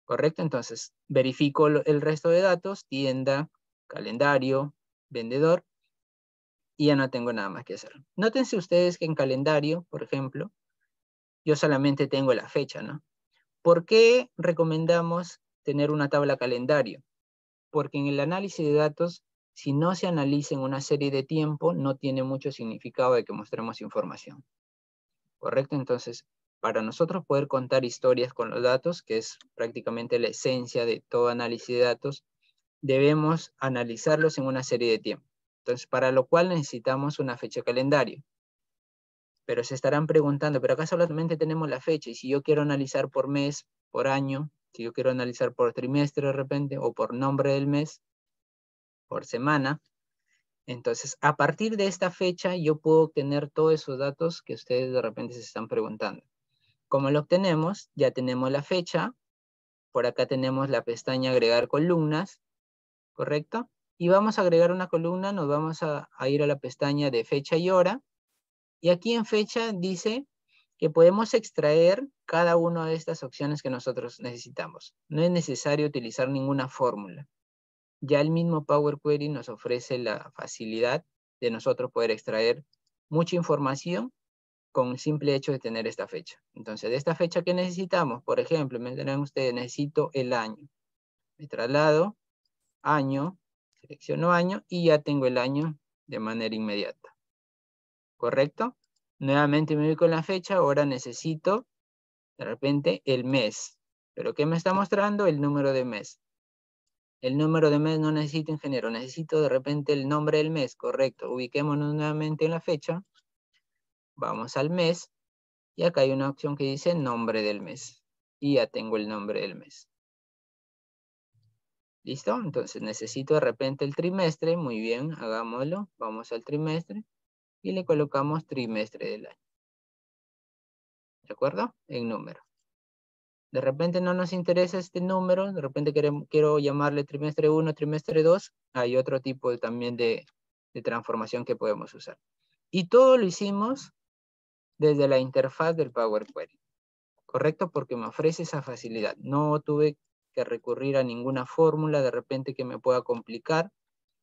¿correcto? Entonces, verifico el resto de datos, tienda, calendario, vendedor, y ya no tengo nada más que hacer. Nótense ustedes que en calendario, por ejemplo, yo solamente tengo la fecha, ¿no? ¿Por qué recomendamos tener una tabla calendario? Porque en el análisis de datos, si no se analiza en una serie de tiempo, no tiene mucho significado de que mostremos información. ¿Correcto? Entonces, para nosotros poder contar historias con los datos, que es prácticamente la esencia de todo análisis de datos, debemos analizarlos en una serie de tiempo. Entonces, para lo cual necesitamos una fecha calendario. Pero se estarán preguntando, ¿pero acá solamente tenemos la fecha? Y si yo quiero analizar por mes, por año, si yo quiero analizar por trimestre de repente, o por nombre del mes, por semana, entonces a partir de esta fecha yo puedo obtener todos esos datos que ustedes de repente se están preguntando. ¿Cómo lo obtenemos? Ya tenemos la fecha, por acá tenemos la pestaña agregar columnas, ¿correcto? Y vamos a agregar una columna, nos vamos a ir a la pestaña de fecha y hora, y aquí en fecha dice que podemos extraer cada una de estas opciones que nosotros necesitamos. No es necesario utilizar ninguna fórmula. Ya el mismo Power Query nos ofrece la facilidad de nosotros poder extraer mucha información con el simple hecho de tener esta fecha. Entonces, de esta fecha que necesitamos, por ejemplo, me dirán ustedes, necesito el año. Me traslado, año, selecciono año y ya tengo el año de manera inmediata. ¿Correcto? Nuevamente me voy con la fecha, ahora necesito de repente el mes. ¿Pero qué me está mostrando? El número de mes. El número de mes no necesito, ingeniero, necesito de repente el nombre del mes, correcto. Ubiquémonos nuevamente en la fecha. Vamos al mes. Y acá hay una opción que dice nombre del mes. Y ya tengo el nombre del mes. ¿Listo? Entonces necesito de repente el trimestre. Muy bien, hagámoslo. Vamos al trimestre. Y le colocamos trimestre del año. ¿De acuerdo? En número. De repente no nos interesa este número. De repente quiero llamarle trimestre 1, trimestre 2. Hay otro tipo también de transformación que podemos usar. Y todo lo hicimos desde la interfaz del Power Query. ¿Correcto? Porque me ofrece esa facilidad. No tuve que recurrir a ninguna fórmula de repente que me pueda complicar.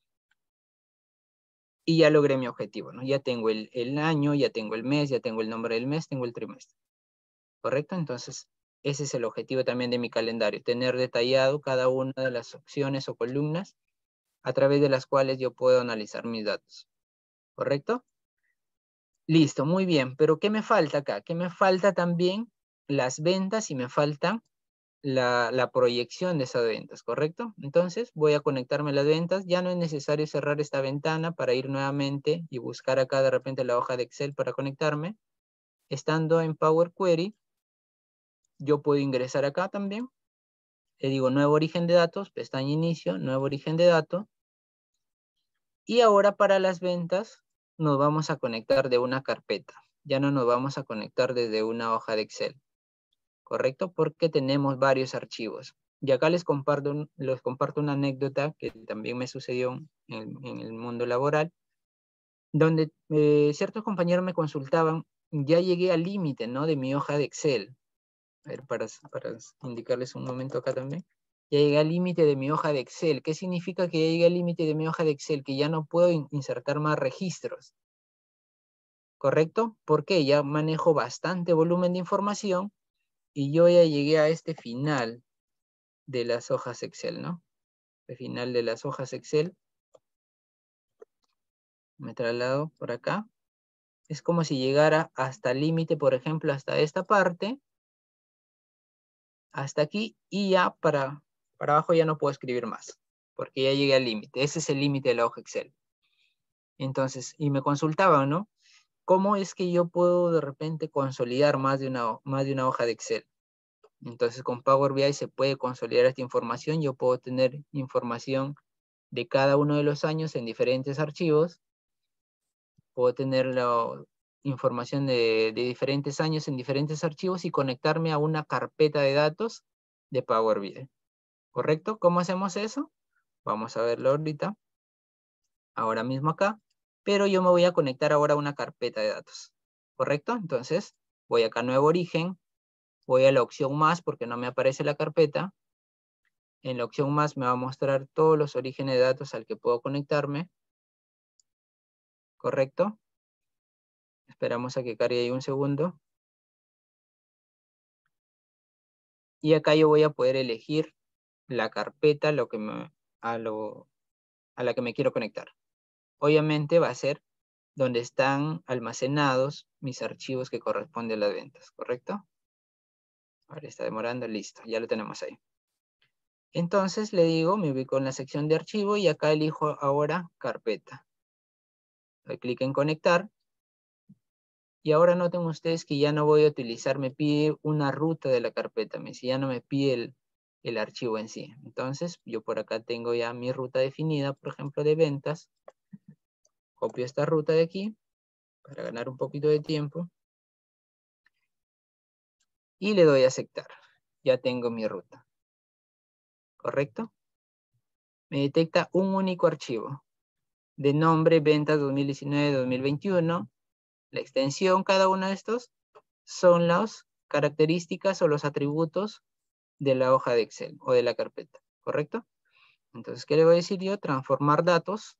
Y ya logré mi objetivo, ¿no? Ya tengo el año, ya tengo el mes, ya tengo el nombre del mes, tengo el trimestre. ¿Correcto? Entonces, ese es el objetivo también de mi calendario. Tener detallado cada una de las opciones o columnas a través de las cuales yo puedo analizar mis datos. ¿Correcto? Listo, muy bien. Pero ¿qué me falta acá? ¿Qué me falta también? Las ventas y me falta la proyección de esas ventas, ¿correcto? Entonces voy a conectarme a las ventas. Ya no es necesario cerrar esta ventana para ir nuevamente y buscar acá de repente la hoja de Excel para conectarme. Estando en Power Query, yo puedo ingresar acá también. Le digo nuevo origen de datos, pestaña inicio, nuevo origen de datos. Y ahora para las ventas nos vamos a conectar de una carpeta. Ya no nos vamos a conectar desde una hoja de Excel. ¿Correcto? Porque tenemos varios archivos. Y acá les comparto una anécdota que también me sucedió en el mundo laboral, donde ciertos compañeros me consultaban, ya llegué al límite, ¿no? De mi hoja de Excel. A ver, para indicarles un momento acá también. Ya llegué al límite de mi hoja de Excel. ¿Qué significa que ya llegué al límite de mi hoja de Excel? Que ya no puedo insertar más registros. ¿Correcto? Porque ya manejo bastante volumen de información y yo ya llegué a este final de las hojas Excel, ¿no? El final de las hojas Excel. Me traslado por acá. Es como si llegara hasta el límite, por ejemplo, hasta esta parte. Hasta aquí. Y ya para abajo ya no puedo escribir más. Porque ya llegué al límite. Ese es el límite de la hoja Excel. Entonces, y me consultaban, ¿no? ¿Cómo es que yo puedo de repente consolidar más de una hoja de Excel? Entonces, con Power BI se puede consolidar esta información. Yo puedo tener información de cada uno de los años en diferentes archivos. Puedo tener la información de diferentes años en diferentes archivos y conectarme a una carpeta de datos de Power BI. ¿Correcto? ¿Cómo hacemos eso? Vamos a verlo ahorita. Ahora mismo acá. Pero yo me voy a conectar ahora a una carpeta de datos. ¿Correcto? Entonces, voy acá a nuevo origen. Voy a la opción más porque no me aparece la carpeta. En la opción más me va a mostrar todos los orígenes de datos al que puedo conectarme. ¿Correcto? Esperamos a que cargue ahí un segundo. Y acá yo voy a poder elegir la carpeta a la que me quiero conectar. Obviamente va a ser donde están almacenados mis archivos que corresponden a las ventas, ¿correcto? Ahora está demorando, listo, ya lo tenemos ahí. Entonces le digo, me ubico en la sección de archivo y acá elijo ahora carpeta. Doy clic en conectar. Y ahora noten ustedes que ya no voy a utilizar, me pide una ruta de la carpeta, ya no me pide el archivo en sí. Entonces yo por acá tengo ya mi ruta definida, por ejemplo de ventas. Copio esta ruta de aquí para ganar un poquito de tiempo. Y le doy a aceptar. Ya tengo mi ruta. ¿Correcto? Me detecta un único archivo. De nombre, ventas 2019-2021. La extensión, cada uno de estos, son las características o los atributos de la hoja de Excel o de la carpeta. ¿Correcto? Entonces, ¿qué le voy a decir yo? Transformar datos.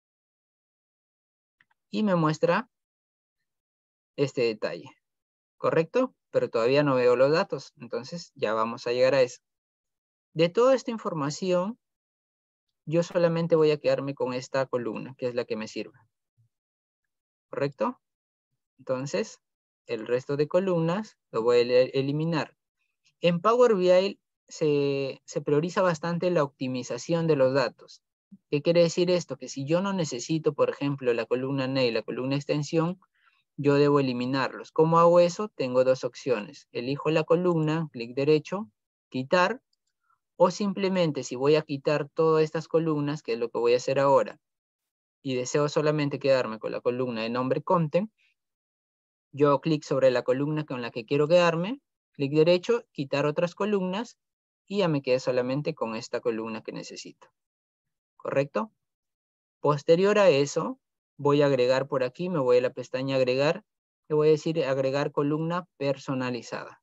Y me muestra este detalle. ¿Correcto? Pero todavía no veo los datos. Entonces, ya vamos a llegar a eso. De toda esta información, yo solamente voy a quedarme con esta columna, que es la que me sirve. ¿Correcto? Entonces, el resto de columnas lo voy a eliminar. En Power BI se prioriza bastante la optimización de los datos. ¿Qué quiere decir esto? Que si yo no necesito, por ejemplo, la columna NE y la columna extensión, yo debo eliminarlos. ¿Cómo hago eso? Tengo dos opciones. Elijo la columna, clic derecho, quitar, o simplemente si voy a quitar todas estas columnas, que es lo que voy a hacer ahora, y deseo solamente quedarme con la columna de nombre content, yo clic sobre la columna con la que quiero quedarme, clic derecho, quitar otras columnas, y ya me quedé solamente con esta columna que necesito. ¿Correcto? Posterior a eso, voy a agregar por aquí, me voy a la pestaña agregar, le voy a decir agregar columna personalizada.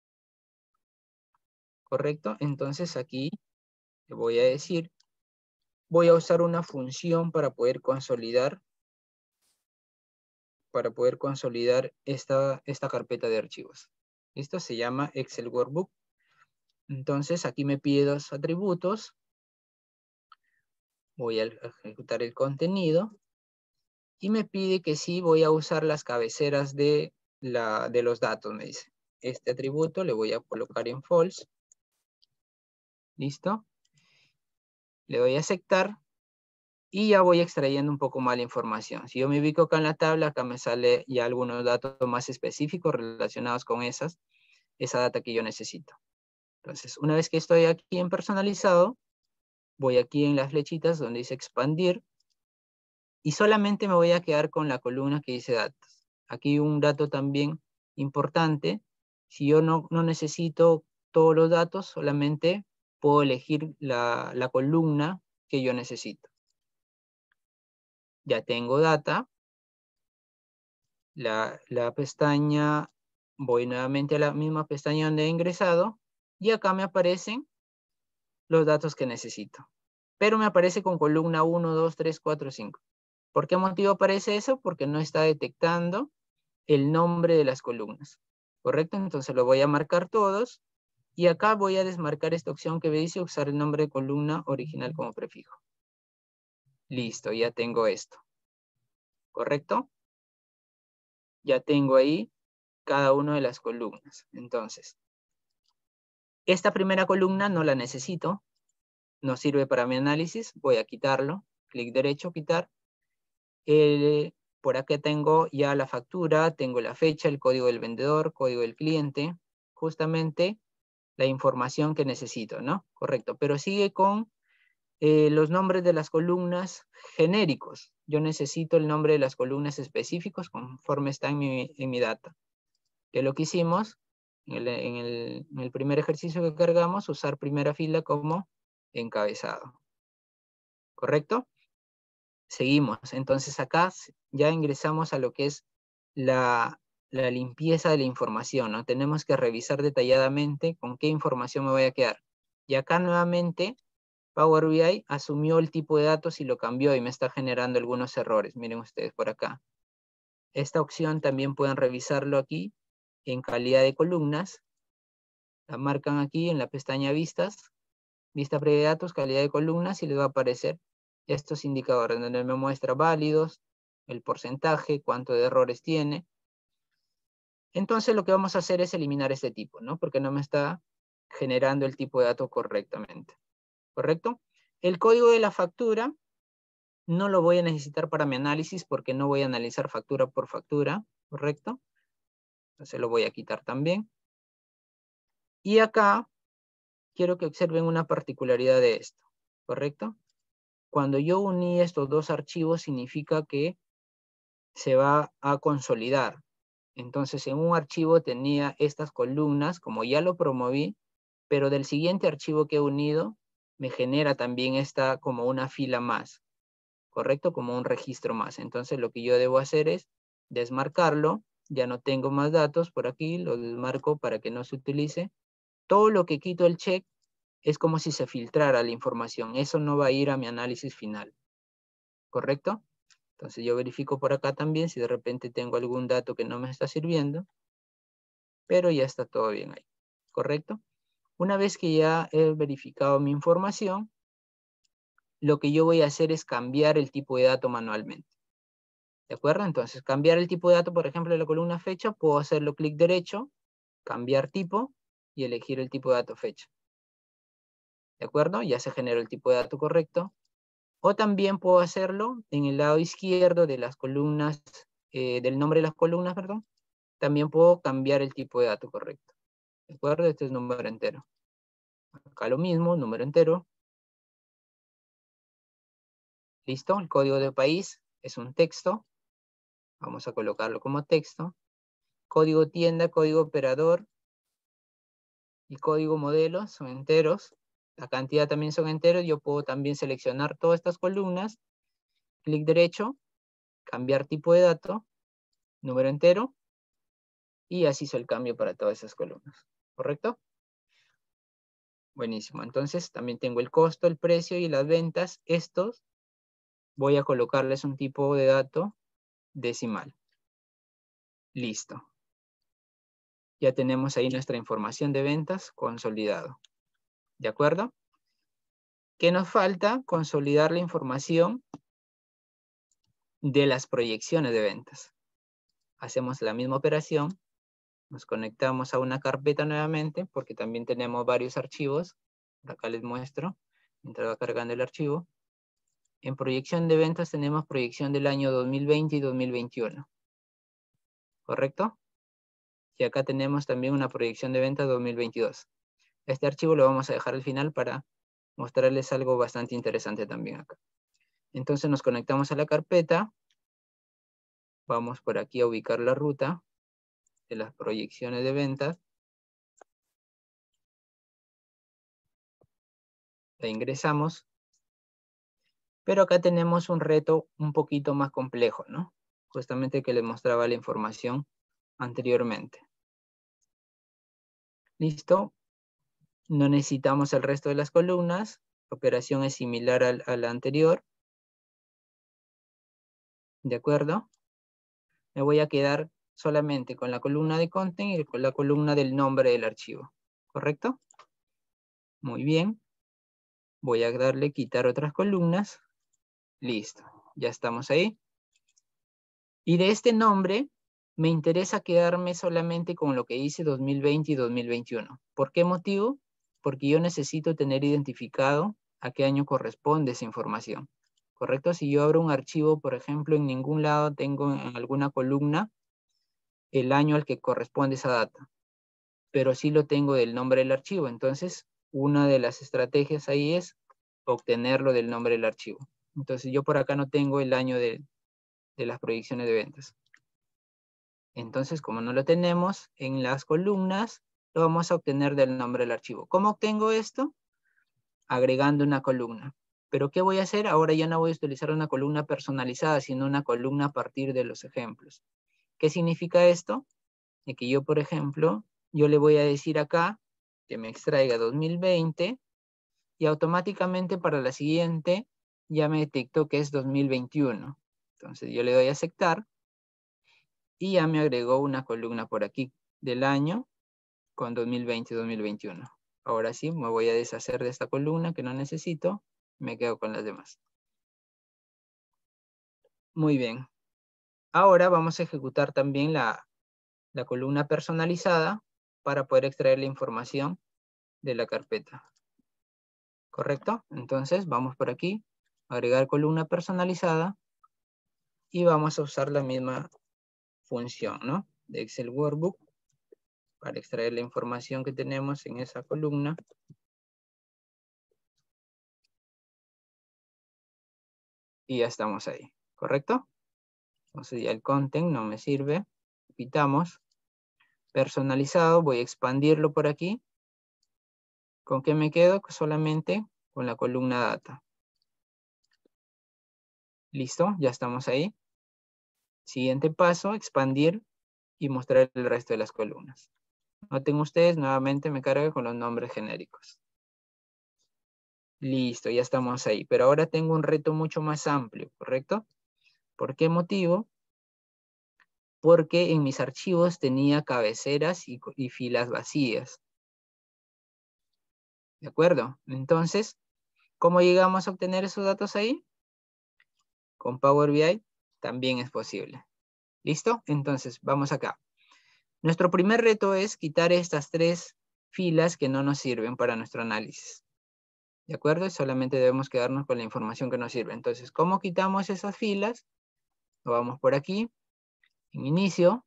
¿Correcto? Entonces aquí le voy a decir, voy a usar una función para poder consolidar esta carpeta de archivos. Esto se llama Excel Workbook. Entonces aquí me pide dos atributos. Voy a ejecutar el contenido. Y me pide que sí voy a usar las cabeceras de los datos, me dice. Este atributo le voy a colocar en false. ¿Listo? Le doy a aceptar. Y ya voy extrayendo un poco más la información. Si yo me ubico acá en la tabla, acá me sale ya algunos datos más específicos relacionados con esa data que yo necesito. Entonces, una vez que estoy aquí en personalizado, voy aquí en las flechitas donde dice expandir y solamente me voy a quedar con la columna que dice datos. Aquí un dato también importante, si yo no necesito todos los datos, solamente puedo elegir la columna que yo necesito. Ya tengo data. La pestaña, voy nuevamente a la misma pestaña donde he ingresado y acá me aparecen los datos que necesito. Pero me aparece con columna 1, 2, 3, 4, 5. ¿Por qué motivo aparece eso? Porque no está detectando el nombre de las columnas. ¿Correcto? Entonces lo voy a marcar todos y acá voy a desmarcar esta opción que me dice usar el nombre de columna original como prefijo. Listo, ya tengo esto. ¿Correcto? Ya tengo ahí cada una de las columnas. Entonces, esta primera columna no la necesito, no sirve para mi análisis, voy a quitarlo, clic derecho, quitar. Por acá tengo ya la factura, tengo la fecha, el código del vendedor, código del cliente, justamente la información que necesito, ¿no? Correcto, pero sigue con los nombres de las columnas genéricos. Yo necesito el nombre de las columnas específicos conforme está en mi data. Que lo que hicimos en el primer ejercicio que cargamos, usar primera fila como encabezado. ¿Correcto? Seguimos. Entonces acá ya ingresamos a lo que es la limpieza de la información, ¿no? Tenemos que revisar detalladamente con qué información me voy a quedar. Y acá nuevamente Power BI asumió el tipo de datos y lo cambió y me está generando algunos errores. Miren ustedes por acá. Esta opción también pueden revisarlo aquí en calidad de columnas. La marcan aquí en la pestaña vistas, vista previa de datos, calidad de columnas, y les va a aparecer estos indicadores donde me muestra válidos, el porcentaje, cuánto de errores tiene. Entonces lo que vamos a hacer es eliminar este tipo, ¿no? Porque no me está generando el tipo de datos correctamente. ¿Correcto? El código de la factura no lo voy a necesitar para mi análisis porque no voy a analizar factura por factura, ¿correcto? Entonces lo voy a quitar también. Y acá quiero que observen una particularidad de esto, ¿correcto? Cuando yo uní estos dos archivos significa que se va a consolidar. Entonces en un archivo tenía estas columnas, como ya lo promoví, pero del siguiente archivo que he unido me genera también esta como una fila más, ¿correcto? Como un registro más. Entonces lo que yo debo hacer es desmarcarlo, ya no tengo más datos por aquí, lo desmarco para que no se utilice. Todo lo que quito el check es como si se filtrara la información. Eso no va a ir a mi análisis final, ¿correcto? Entonces yo verifico por acá también si de repente tengo algún dato que no me está sirviendo, pero ya está todo bien ahí, ¿correcto? Una vez que ya he verificado mi información, lo que yo voy a hacer es cambiar el tipo de dato manualmente. ¿De acuerdo? Entonces, cambiar el tipo de dato, por ejemplo, de la columna fecha, puedo hacerlo clic derecho, cambiar tipo y elegir el tipo de dato fecha. ¿De acuerdo? Ya se generó el tipo de dato correcto. O también puedo hacerlo en el lado izquierdo de las columnas, del nombre de las columnas, perdón. También puedo cambiar el tipo de dato correcto. ¿De acuerdo? Este es número entero. Acá lo mismo, número entero. ¿Listo? El código de país es un texto. Vamos a colocarlo como texto. Código tienda, código operador y código modelo son enteros. La cantidad también son enteros. Yo puedo también seleccionar todas estas columnas. Clic derecho, cambiar tipo de dato, número entero. Y así hizo el cambio para todas esas columnas. ¿Correcto? Buenísimo. Entonces también tengo el costo, el precio y las ventas. Estos voy a colocarles un tipo de dato decimal. Listo. Ya tenemos ahí nuestra información de ventas consolidado. ¿De acuerdo? ¿Qué nos falta? Consolidar la información de las proyecciones de ventas. Hacemos la misma operación. Nos conectamos a una carpeta nuevamente porque también tenemos varios archivos. Acá les muestro mientras va cargando el archivo. En proyección de ventas tenemos proyección del año 2020 y 2021. ¿Correcto? Y acá tenemos también una proyección de ventas 2022. Este archivo lo vamos a dejar al final para mostrarles algo bastante interesante también acá. Entonces nos conectamos a la carpeta. Vamos por aquí a ubicar la ruta de las proyecciones de ventas. La ingresamos. Pero acá tenemos un reto un poquito más complejo, ¿no? Justamente que les mostraba la información anteriormente. ¿Listo? No necesitamos el resto de las columnas. La operación es similar a la anterior. ¿De acuerdo? Me voy a quedar solamente con la columna de content y con la columna del nombre del archivo. ¿Correcto? Muy bien. Voy a darle quitar otras columnas. Listo. Ya estamos ahí. Y de este nombre me interesa quedarme solamente con lo que hice 2020 y 2021. ¿Por qué motivo? Porque yo necesito tener identificado a qué año corresponde esa información. ¿Correcto? Si yo abro un archivo, por ejemplo, en ningún lado tengo en alguna columna el año al que corresponde esa data, pero sí lo tengo del nombre del archivo. Entonces, una de las estrategias ahí es obtenerlo del nombre del archivo. Entonces, yo por acá no tengo el año de las proyecciones de ventas. Entonces, como no lo tenemos en las columnas, lo vamos a obtener del nombre del archivo. ¿Cómo obtengo esto? Agregando una columna. ¿Pero qué voy a hacer? Ahora ya no voy a utilizar una columna personalizada, sino una columna a partir de los ejemplos. ¿Qué significa esto? De que yo, por ejemplo, yo le voy a decir acá que me extraiga 2020 y automáticamente para la siguiente ya me detectó que es 2021. Entonces yo le doy a aceptar y ya me agregó una columna por aquí del año con 2020 y 2021. Ahora sí, me voy a deshacer de esta columna que no necesito. Me quedo con las demás. Muy bien. Ahora vamos a ejecutar también la columna personalizada para poder extraer la información de la carpeta. ¿Correcto? Entonces vamos por aquí, agregar columna personalizada y vamos a usar la misma función, ¿no? De Excel Workbook para extraer la información que tenemos en esa columna. Y ya estamos ahí, ¿correcto? Entonces ya el content no me sirve. Quitamos. Personalizado, voy a expandirlo por aquí. ¿Con qué me quedo? Solamente con la columna data. Listo, ya estamos ahí. Siguiente paso, expandir y mostrar el resto de las columnas. Noten ustedes, nuevamente me carga con los nombres genéricos. Listo, ya estamos ahí. Pero ahora tengo un reto mucho más amplio, ¿correcto? ¿Por qué motivo? Porque en mis archivos tenía cabeceras y filas vacías. ¿De acuerdo? Entonces, ¿cómo llegamos a obtener esos datos ahí? Con Power BI también es posible. ¿Listo? Entonces, vamos acá. Nuestro primer reto es quitar estas 3 filas que no nos sirven para nuestro análisis. ¿De acuerdo? Solamente debemos quedarnos con la información que nos sirve. Entonces, ¿cómo quitamos esas filas? Vamos por aquí, en inicio,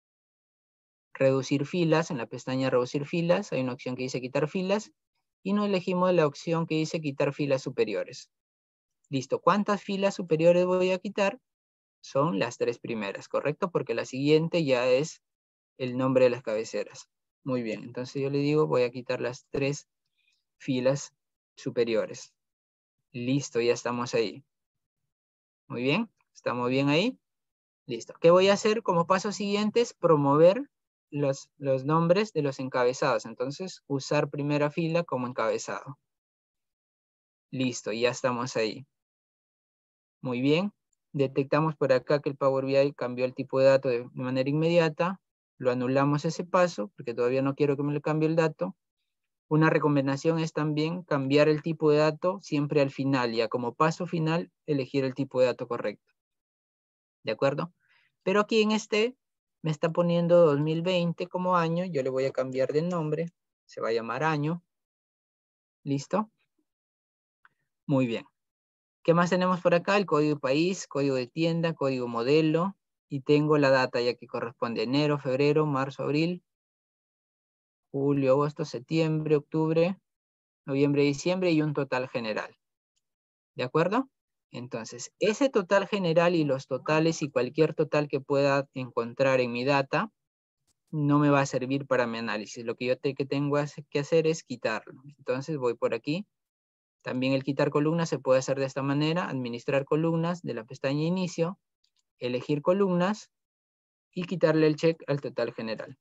reducir filas, en la pestaña reducir filas, hay una opción que dice quitar filas, y nos elegimos la opción que dice quitar filas superiores. Listo, ¿cuántas filas superiores voy a quitar? Son las 3 primeras, ¿correcto? Porque la siguiente ya es el nombre de las cabeceras. Muy bien, entonces yo le digo, voy a quitar las 3 filas superiores. Listo, ya estamos ahí. Muy bien, ¿estamos bien ahí? Listo. ¿Qué voy a hacer como paso siguiente? Es promover los nombres de los encabezados. Entonces, usar primera fila como encabezado. Listo, ya estamos ahí. Muy bien. Detectamos por acá que el Power BI cambió el tipo de dato de manera inmediata. Lo anulamos ese paso porque todavía no quiero que me le cambie el dato. Una recomendación es también cambiar el tipo de dato siempre al final. Ya como paso final, elegir el tipo de dato correcto. ¿De acuerdo? Pero aquí en este me está poniendo 2020 como año. Yo le voy a cambiar de nombre. Se va a llamar año. ¿Listo? Muy bien. ¿Qué más tenemos por acá? El código de país, código de tienda, código modelo. Y tengo la data ya que corresponde a enero, febrero, marzo, abril, julio, agosto, septiembre, octubre, noviembre, diciembre y un total general. ¿De acuerdo? Entonces, ese total general y los totales y cualquier total que pueda encontrar en mi data no me va a servir para mi análisis. Lo que yo tengo que hacer es quitarlo. Entonces voy por aquí. También el quitar columnas se puede hacer de esta manera. Administrar columnas de la pestaña inicio, elegir columnas y quitarle el check al total general.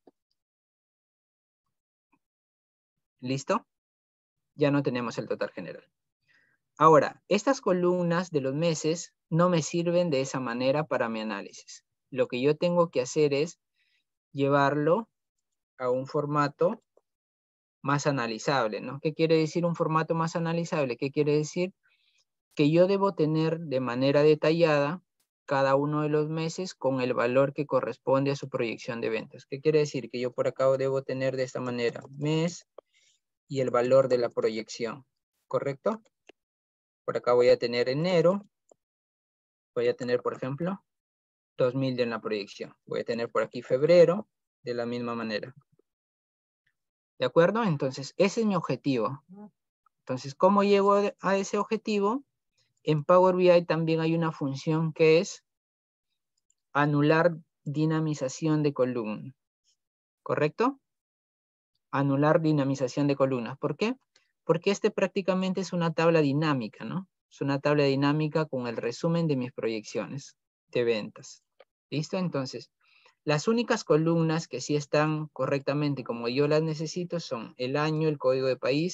¿Listo? Ya no tenemos el total general. Ahora, estas columnas de los meses no me sirven de esa manera para mi análisis. Lo que yo tengo que hacer es llevarlo a un formato más analizable, ¿no? ¿Qué quiere decir un formato más analizable? ¿Qué quiere decir? Que yo debo tener de manera detallada cada uno de los meses con el valor que corresponde a su proyección de ventas. ¿Qué quiere decir? Que yo por acá debo tener de esta manera mes y el valor de la proyección, ¿correcto? Por acá voy a tener enero, voy a tener, por ejemplo, 2000 de la proyección. Voy a tener por aquí febrero de la misma manera. ¿De acuerdo? Entonces, ese es mi objetivo. Entonces, ¿cómo llego a ese objetivo? En Power BI también hay una función que es anular dinamización de columna. ¿Correcto? Anular dinamización de columnas. ¿Por qué? Porque este prácticamente es una tabla dinámica, ¿no? Es una tabla dinámica con el resumen de mis proyecciones de ventas. ¿Listo? Entonces, las únicas columnas que sí están correctamente como yo las necesito son el año, el código de país,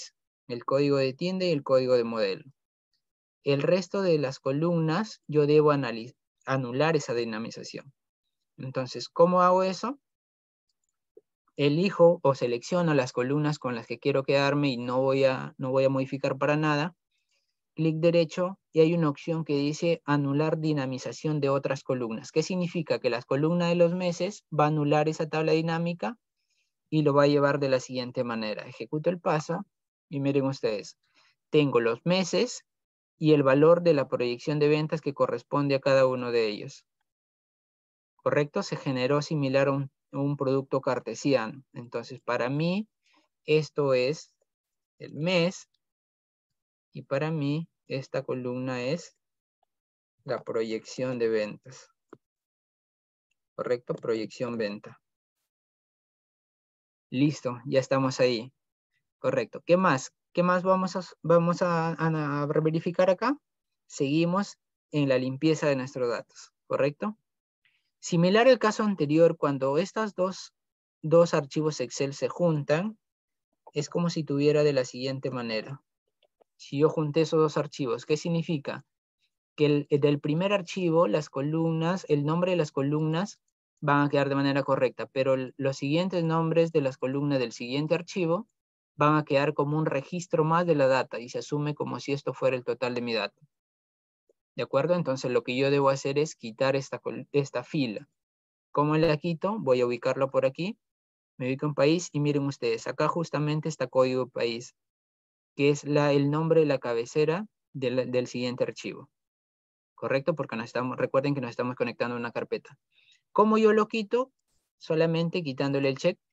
el código de tienda y el código de modelo. El resto de las columnas yo debo anular esa dinamización. Entonces, ¿cómo hago eso? Elijo o selecciono las columnas con las que quiero quedarme y no voy a modificar para nada. Clic derecho y hay una opción que dice anular dinamización de otras columnas. ¿Qué significa? Que las columnas de los meses va a anular esa tabla dinámica y lo va a llevar de la siguiente manera. Ejecuto el paso y miren ustedes. Tengo los meses y el valor de la proyección de ventas que corresponde a cada uno de ellos. ¿Correcto? Se generó similar a un producto cartesiano. Entonces, para mí, esto es el mes y para mí, esta columna es la proyección de ventas. ¿Correcto? Proyección venta. Listo, ya estamos ahí. Correcto. ¿Qué más? ¿Qué más vamos a verificar acá? Seguimos en la limpieza de nuestros datos. ¿Correcto? Similar al caso anterior, cuando estos dos archivos Excel se juntan, es como si tuviera de la siguiente manera. Si yo junté esos dos archivos, ¿qué significa? Que del primer archivo, las columnas, el nombre de las columnas van a quedar de manera correcta, pero los siguientes nombres de las columnas del siguiente archivo van a quedar como un registro más de la data y se asume como si esto fuera el total de mi data. ¿De acuerdo? Entonces lo que yo debo hacer es quitar esta fila. ¿Cómo la quito? Voy a ubicarlo por aquí. Me ubico en país y miren ustedes, acá justamente está código país, que es el nombre de la cabecera del siguiente archivo. ¿Correcto? Porque recuerden que nos estamos conectando a una carpeta. ¿Cómo yo lo quito? Solamente quitándole el check.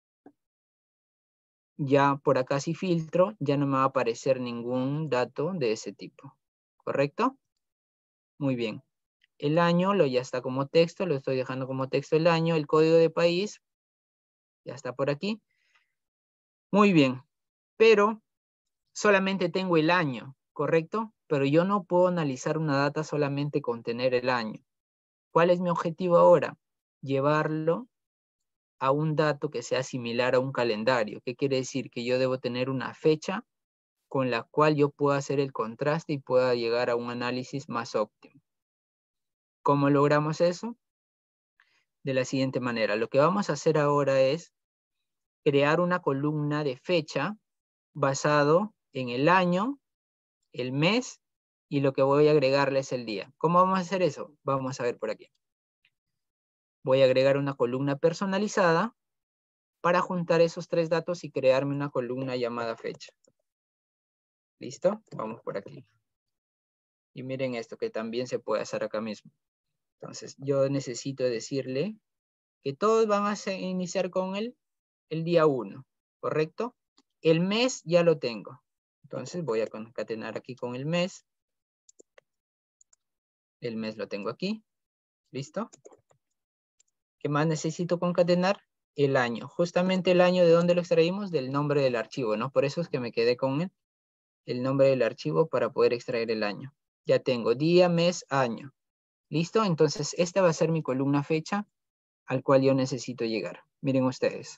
Ya por acá si filtro, ya no me va a aparecer ningún dato de ese tipo. ¿Correcto? Muy bien. El año ya está como texto, lo estoy dejando como texto el año. El código de país ya está por aquí. Muy bien. Pero solamente tengo el año, ¿correcto? Pero yo no puedo analizar una data solamente con tener el año. ¿Cuál es mi objetivo ahora? Llevarlo a un dato que sea similar a un calendario. ¿Qué quiere decir? Que yo debo tener una fecha con la cual yo pueda hacer el contraste y pueda llegar a un análisis más óptimo. ¿Cómo logramos eso? De la siguiente manera. Lo que vamos a hacer ahora es crear una columna de fecha basado en el año, el mes y lo que voy a agregarle es el día. ¿Cómo vamos a hacer eso? Vamos a ver por aquí. Voy a agregar una columna personalizada para juntar esos tres datos y crearme una columna llamada fecha. ¿Listo? Vamos por aquí. Y miren esto que también se puede hacer acá mismo. Entonces, yo necesito decirle que todos van a iniciar con el día 1, ¿correcto? El mes ya lo tengo. Entonces, voy a concatenar aquí con el mes. El mes lo tengo aquí. ¿Listo? ¿Qué más necesito concatenar? El año. Justamente el año, ¿de dónde lo extraímos? Del nombre del archivo, ¿no? Por eso es que me quedé con el nombre del archivo para poder extraer el año. Ya tengo día, mes, año. ¿Listo? Entonces, esta va a ser mi columna fecha al cual yo necesito llegar. Miren ustedes.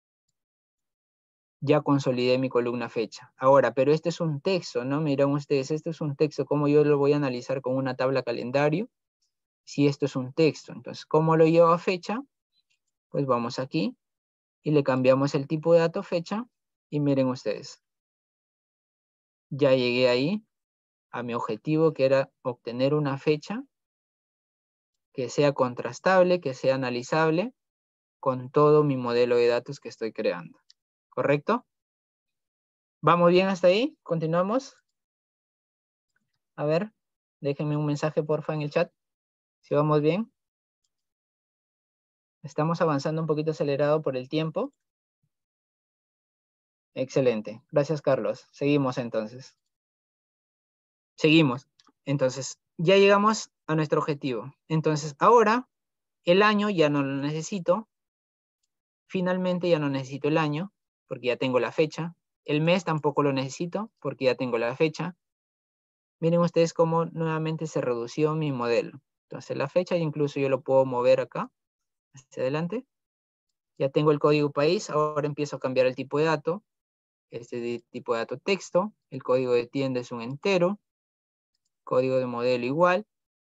Ya consolidé mi columna fecha. Ahora, pero este es un texto, ¿no? Miren ustedes, este es un texto. ¿Cómo yo lo voy a analizar con una tabla calendario? Si esto es un texto. Entonces, ¿cómo lo llevo a fecha? Pues vamos aquí y le cambiamos el tipo de dato fecha. Y miren ustedes. Ya llegué ahí a mi objetivo, que era obtener una fecha que sea contrastable, que sea analizable con todo mi modelo de datos que estoy creando. ¿Correcto? ¿Vamos bien hasta ahí? ¿Continuamos? A ver, déjenme un mensaje porfa en el chat. Si vamos bien. Estamos avanzando un poquito acelerado por el tiempo. Excelente. Gracias, Carlos. Seguimos entonces. Seguimos. Entonces, ya llegamos a nuestro objetivo. Entonces, ahora, el año ya no lo necesito. Finalmente ya no necesito el año, porque ya tengo la fecha. El mes tampoco lo necesito, porque ya tengo la fecha. Miren ustedes cómo nuevamente se redució mi modelo. Entonces, la fecha incluso yo lo puedo mover acá, hacia adelante. Ya tengo el código país, ahora empiezo a cambiar el tipo de dato. este de tipo de dato texto, el código de tienda es un entero, código de modelo igual.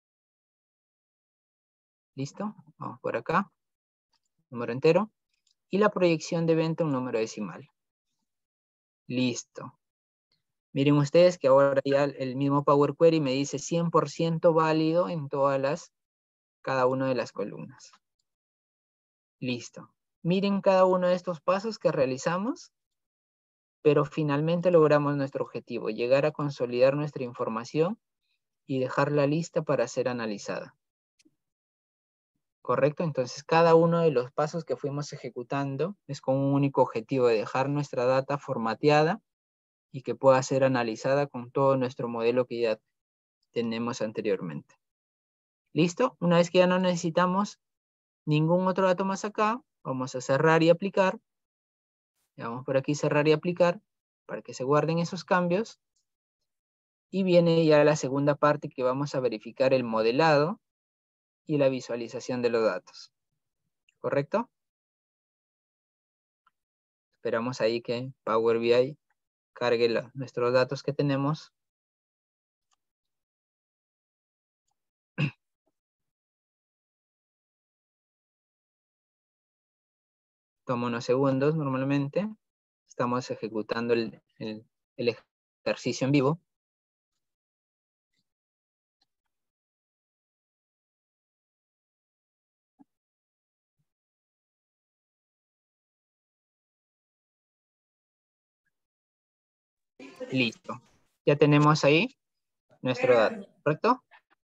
¿Listo? Vamos por acá, número entero. Y la proyección de venta un número decimal. Listo. Miren ustedes que ahora ya el mismo Power Query me dice 100% válido en cada una de las columnas. Listo. Miren cada uno de estos pasos que realizamos, pero finalmente logramos nuestro objetivo, llegar a consolidar nuestra información y dejarla lista para ser analizada. ¿Correcto? Entonces, cada uno de los pasos que fuimos ejecutando es con un único objetivo de dejar nuestra data formateada y que pueda ser analizada con todo nuestro modelo que ya tenemos anteriormente. ¿Listo? Una vez que ya no necesitamos ningún otro dato más acá, vamos a cerrar y aplicar. Ya vamos por aquí, cerrar y aplicar, para que se guarden esos cambios. Y viene ya la segunda parte que vamos a verificar el modelado y la visualización de los datos. ¿Correcto? Esperamos ahí que Power BI cargue nuestros datos que tenemos. Toma unos segundos normalmente. Estamos ejecutando el ejercicio en vivo. Listo. Ya tenemos ahí nuestro dato, ¿correcto?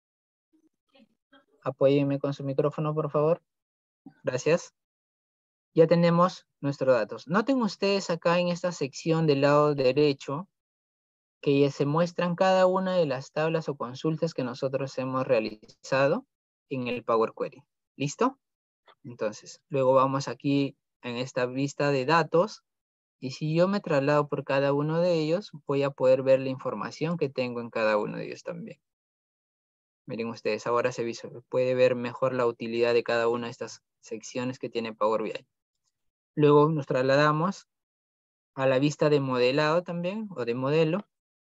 Apóyenme con su micrófono, por favor. Gracias. Ya tenemos nuestros datos. Noten ustedes acá en esta sección del lado derecho que ya se muestran cada una de las tablas o consultas que nosotros hemos realizado en el Power Query. ¿Listo? Entonces, luego vamos aquí en esta vista de datos y si yo me traslado por cada uno de ellos, voy a poder ver la información que tengo en cada uno de ellos también. Miren ustedes, ahora se puede ver mejor la utilidad de cada una de estas secciones que tiene Power BI. Luego nos trasladamos a la vista de modelado también, o de modelo.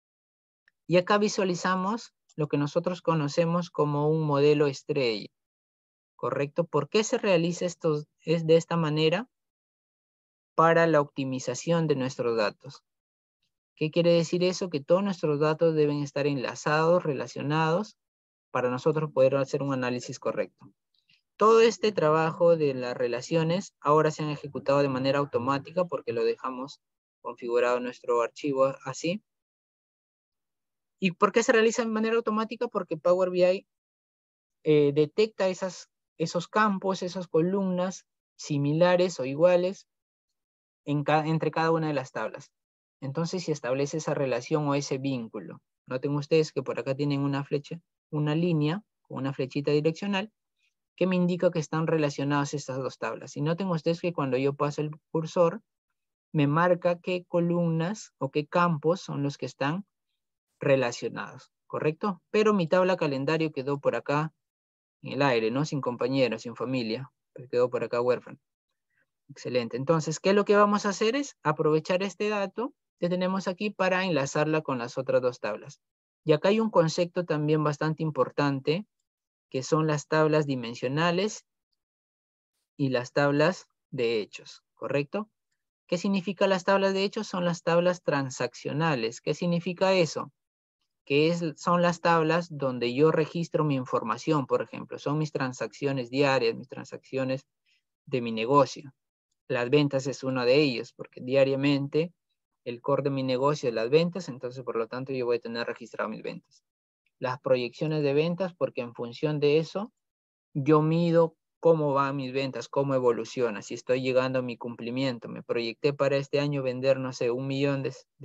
Y acá visualizamos lo que nosotros conocemos como un modelo estrella. ¿Correcto? ¿Por qué se realiza esto de esta manera? Para la optimización de nuestros datos. ¿Qué quiere decir eso? Que todos nuestros datos deben estar enlazados, relacionados, para nosotros poder hacer un análisis correcto. Todo este trabajo de las relaciones ahora se han ejecutado de manera automática porque lo dejamos configurado en nuestro archivo así. ¿Y por qué se realiza de manera automática? Porque Power BI detecta esos campos, esas columnas similares o iguales entre cada una de las tablas. Entonces, si establece esa relación o ese vínculo, noten ustedes que por acá tienen una flecha, una línea, una flechita direccional, que me indica que están relacionadas estas dos tablas. Y noten ustedes que cuando yo paso el cursor, me marca qué columnas o qué campos son los que están relacionados, ¿correcto? Pero mi tabla calendario quedó por acá en el aire, ¿no? Sin compañeros, sin familia, pero quedó por acá huérfano. Excelente. Entonces, ¿qué es lo que vamos a hacer? Es aprovechar este dato que tenemos aquí para enlazarla con las otras dos tablas. Y acá hay un concepto también bastante importante, que son las tablas dimensionales y las tablas de hechos, ¿correcto? ¿Qué significa las tablas de hechos? Son las tablas transaccionales. ¿Qué significa eso? Que son las tablas donde yo registro mi información, por ejemplo. Son mis transacciones diarias, mis transacciones de mi negocio. Las ventas es uno de ellos, porque diariamente el core de mi negocio es las ventas, entonces por lo tanto yo voy a tener registrado mis ventas. Las proyecciones de ventas, porque en función de eso, yo mido cómo van mis ventas, cómo evoluciona, si estoy llegando a mi cumplimiento. Me proyecté para este año vender, no sé, 1 millón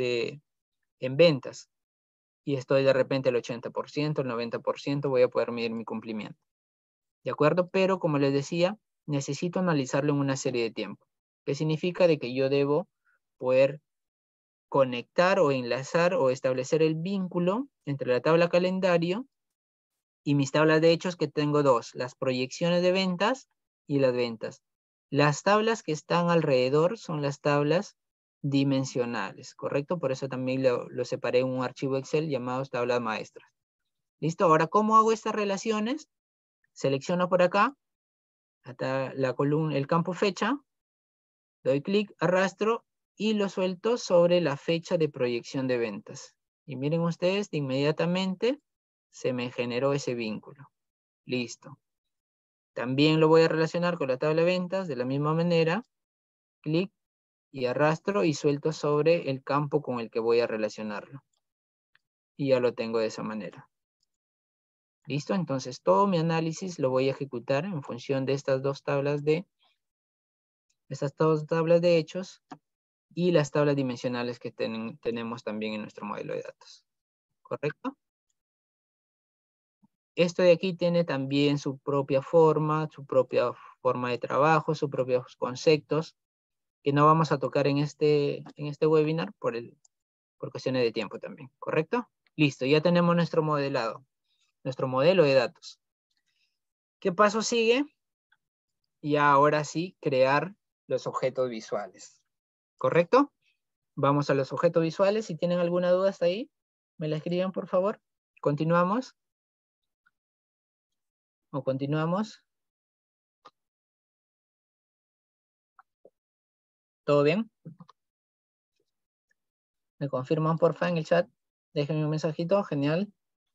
en ventas y estoy de repente el 80%, el 90%, voy a poder medir mi cumplimiento. ¿De acuerdo? Pero como les decía, necesito analizarlo en una serie de tiempo. ¿Qué significa? De que yo debo poder conectar o enlazar o establecer el vínculo entre la tabla calendario y mis tablas de hechos, que tengo dos, las proyecciones de ventas y las ventas. Las tablas que están alrededor son las tablas dimensionales, ¿correcto? Por eso también lo separé en un archivo Excel llamado tablas maestras. ¿Listo? Ahora, ¿cómo hago estas relaciones? Selecciono por acá hasta la columna, el campo fecha, doy clic, arrastro y lo suelto sobre la fecha de proyección de ventas. Y miren ustedes, inmediatamente se me generó ese vínculo. Listo. También lo voy a relacionar con la tabla de ventas de la misma manera. Clic y arrastro y suelto sobre el campo con el que voy a relacionarlo. Y ya lo tengo de esa manera. ¿Listo? Entonces todo mi análisis lo voy a ejecutar en función de estas dos tablas de hechos y las tablas dimensionales que tenemos también en nuestro modelo de datos. ¿Correcto? Esto de aquí tiene también su propia forma de trabajo, sus propios conceptos, que no vamos a tocar en este webinar por cuestiones de tiempo también. ¿Correcto? Listo, ya tenemos nuestro modelado, nuestro modelo de datos. ¿Qué paso sigue? Y ahora sí, crear los objetos visuales. ¿Correcto? Vamos a los objetos visuales. Si tienen alguna duda hasta ahí, me la escriban, por favor. ¿Continuamos? ¿O continuamos? ¿Todo bien? ¿Me confirman, porfa, en el chat? Déjenme un mensajito. Genial.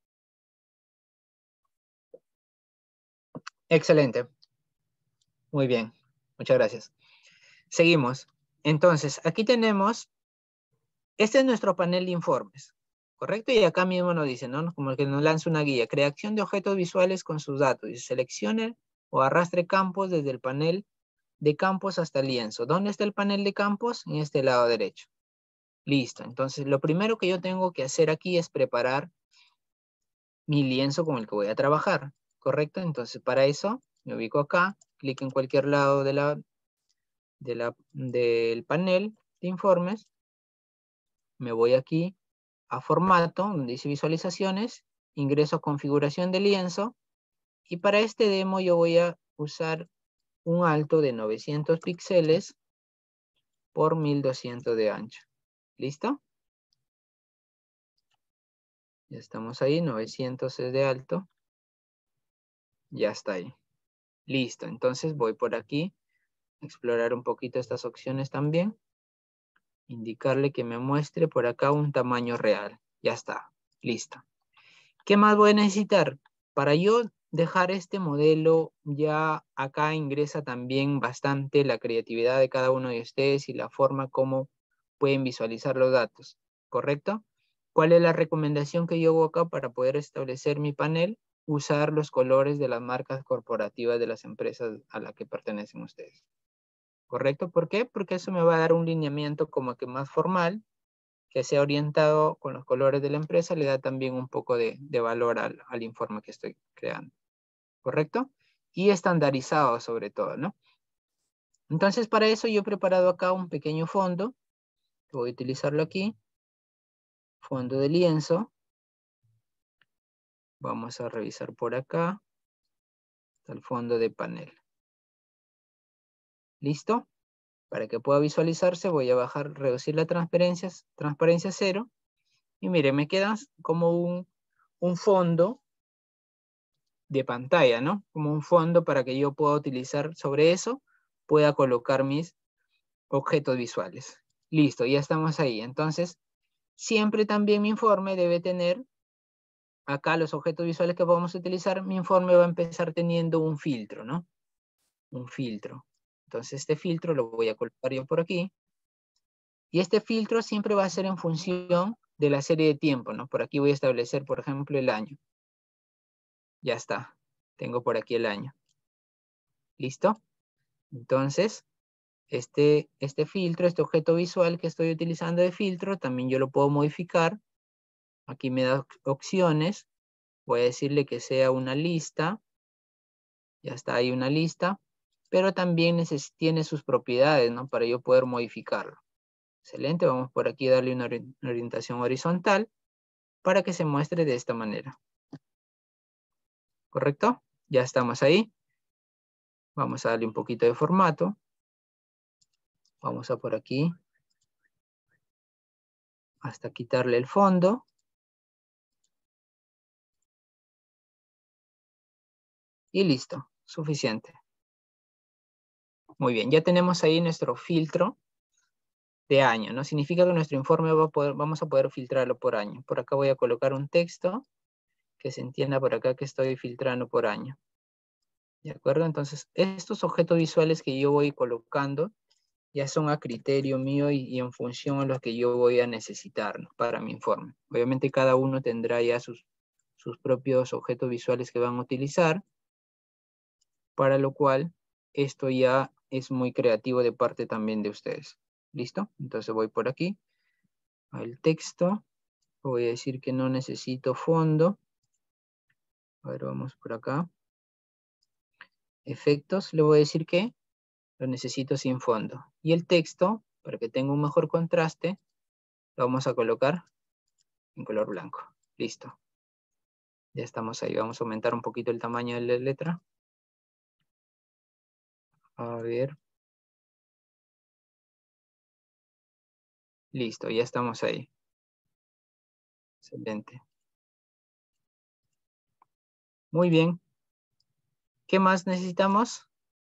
Excelente. Muy bien. Muchas gracias. Seguimos. Entonces, aquí tenemos, este es nuestro panel de informes, ¿correcto? Y acá mismo nos dice, ¿no? Como que nos lanza una guía. Creación de objetos visuales con sus datos. Y seleccione o arrastre campos desde el panel de campos hasta el lienzo. ¿Dónde está el panel de campos? En este lado derecho. Listo. Entonces, lo primero que yo tengo que hacer aquí es preparar mi lienzo con el que voy a trabajar, ¿correcto? Entonces, para eso, me ubico acá, clic en cualquier lado del panel de informes, me voy aquí a formato, donde dice visualizaciones, ingreso a configuración de lienzo, y para este demo yo voy a usar un alto de 900 píxeles por 1200 de ancho. ¿Listo? Ya estamos ahí, 900 es de alto. Ya está ahí. Listo, entonces voy por aquí, explorar un poquito estas opciones también. Indicarle que me muestre por acá un tamaño real. Ya está, listo. ¿Qué más voy a necesitar? Para yo dejar este modelo, ya acá ingresa también bastante la creatividad de cada uno de ustedes y la forma como pueden visualizar los datos, ¿correcto? ¿Cuál es la recomendación que yo hago acá para poder establecer mi panel? Usar los colores de las marcas corporativas de las empresas a las que pertenecen ustedes. ¿Correcto? ¿Por qué? Porque eso me va a dar un lineamiento como que más formal, que sea orientado con los colores de la empresa, le da también un poco de valor al informe que estoy creando. ¿Correcto? Y estandarizado sobre todo, ¿no? Entonces, para eso yo he preparado acá un pequeño fondo, que voy a utilizarlo aquí, fondo de lienzo. Vamos a revisar por acá, está el fondo de panel. ¿Listo? Para que pueda visualizarse, voy a bajar, reducir la transparencia 0. Y mire, me queda como un fondo de pantalla, ¿no? Como un fondo para que yo pueda utilizar sobre eso, pueda colocar mis objetos visuales. Listo, ya estamos ahí. Entonces, siempre también mi informe debe tener, acá los objetos visuales que vamos a utilizar, mi informe va a empezar teniendo un filtro, ¿no? Un filtro. Entonces, este filtro lo voy a colocar yo por aquí. Y este filtro siempre va a ser en función de la serie de tiempo, ¿no? Por aquí voy a establecer, por ejemplo, el año. Ya está. Tengo por aquí el año. ¿Listo? Entonces, este filtro, este objeto visual que estoy utilizando de filtro, también yo lo puedo modificar. Aquí me da opciones. Voy a decirle que sea una lista. Ya está ahí una lista. Pero también tiene sus propiedades, ¿no? Para yo poder modificarlo. Excelente. Vamos por aquí a darle una orientación horizontal para que se muestre de esta manera. ¿Correcto? Ya estamos ahí. Vamos a darle un poquito de formato. Vamos a por aquí hasta quitarle el fondo. Y listo, suficiente. Muy bien, ya tenemos ahí nuestro filtro de año, ¿no? Significa que nuestro informe vamos a poder filtrarlo por año. Por acá voy a colocar un texto que se entienda por acá que estoy filtrando por año. ¿De acuerdo? Entonces, estos objetos visuales que yo voy colocando ya son a criterio mío y en función a lo que yo voy a necesitar, ¿no? Para mi informe. Obviamente cada uno tendrá ya sus propios objetos visuales que van a utilizar, para lo cual esto ya es muy creativo de parte también de ustedes. ¿Listo? Entonces voy por aquí al texto. Voy a decir que no necesito fondo. A ver, vamos por acá. Efectos, le voy a decir que lo necesito sin fondo. Y el texto, para que tenga un mejor contraste, lo vamos a colocar en color blanco. Listo. Ya estamos ahí. Vamos a aumentar un poquito el tamaño de la letra. A ver. Listo, ya estamos ahí. Excelente. Muy bien. ¿Qué más necesitamos?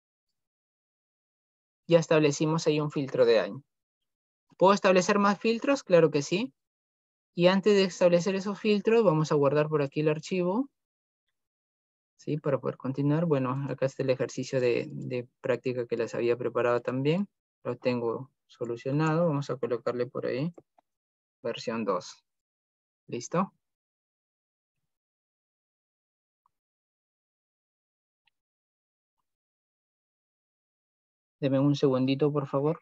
Ya establecimos ahí un filtro de año. ¿Puedo establecer más filtros? Claro que sí. Y antes de establecer esos filtros, vamos a guardar por aquí el archivo. ¿Sí? Para poder continuar. Bueno, acá está el ejercicio de práctica que les había preparado también. Lo tengo solucionado. Vamos a colocarle por ahí. Versión 2. ¿Listo? Deme un segundito, por favor.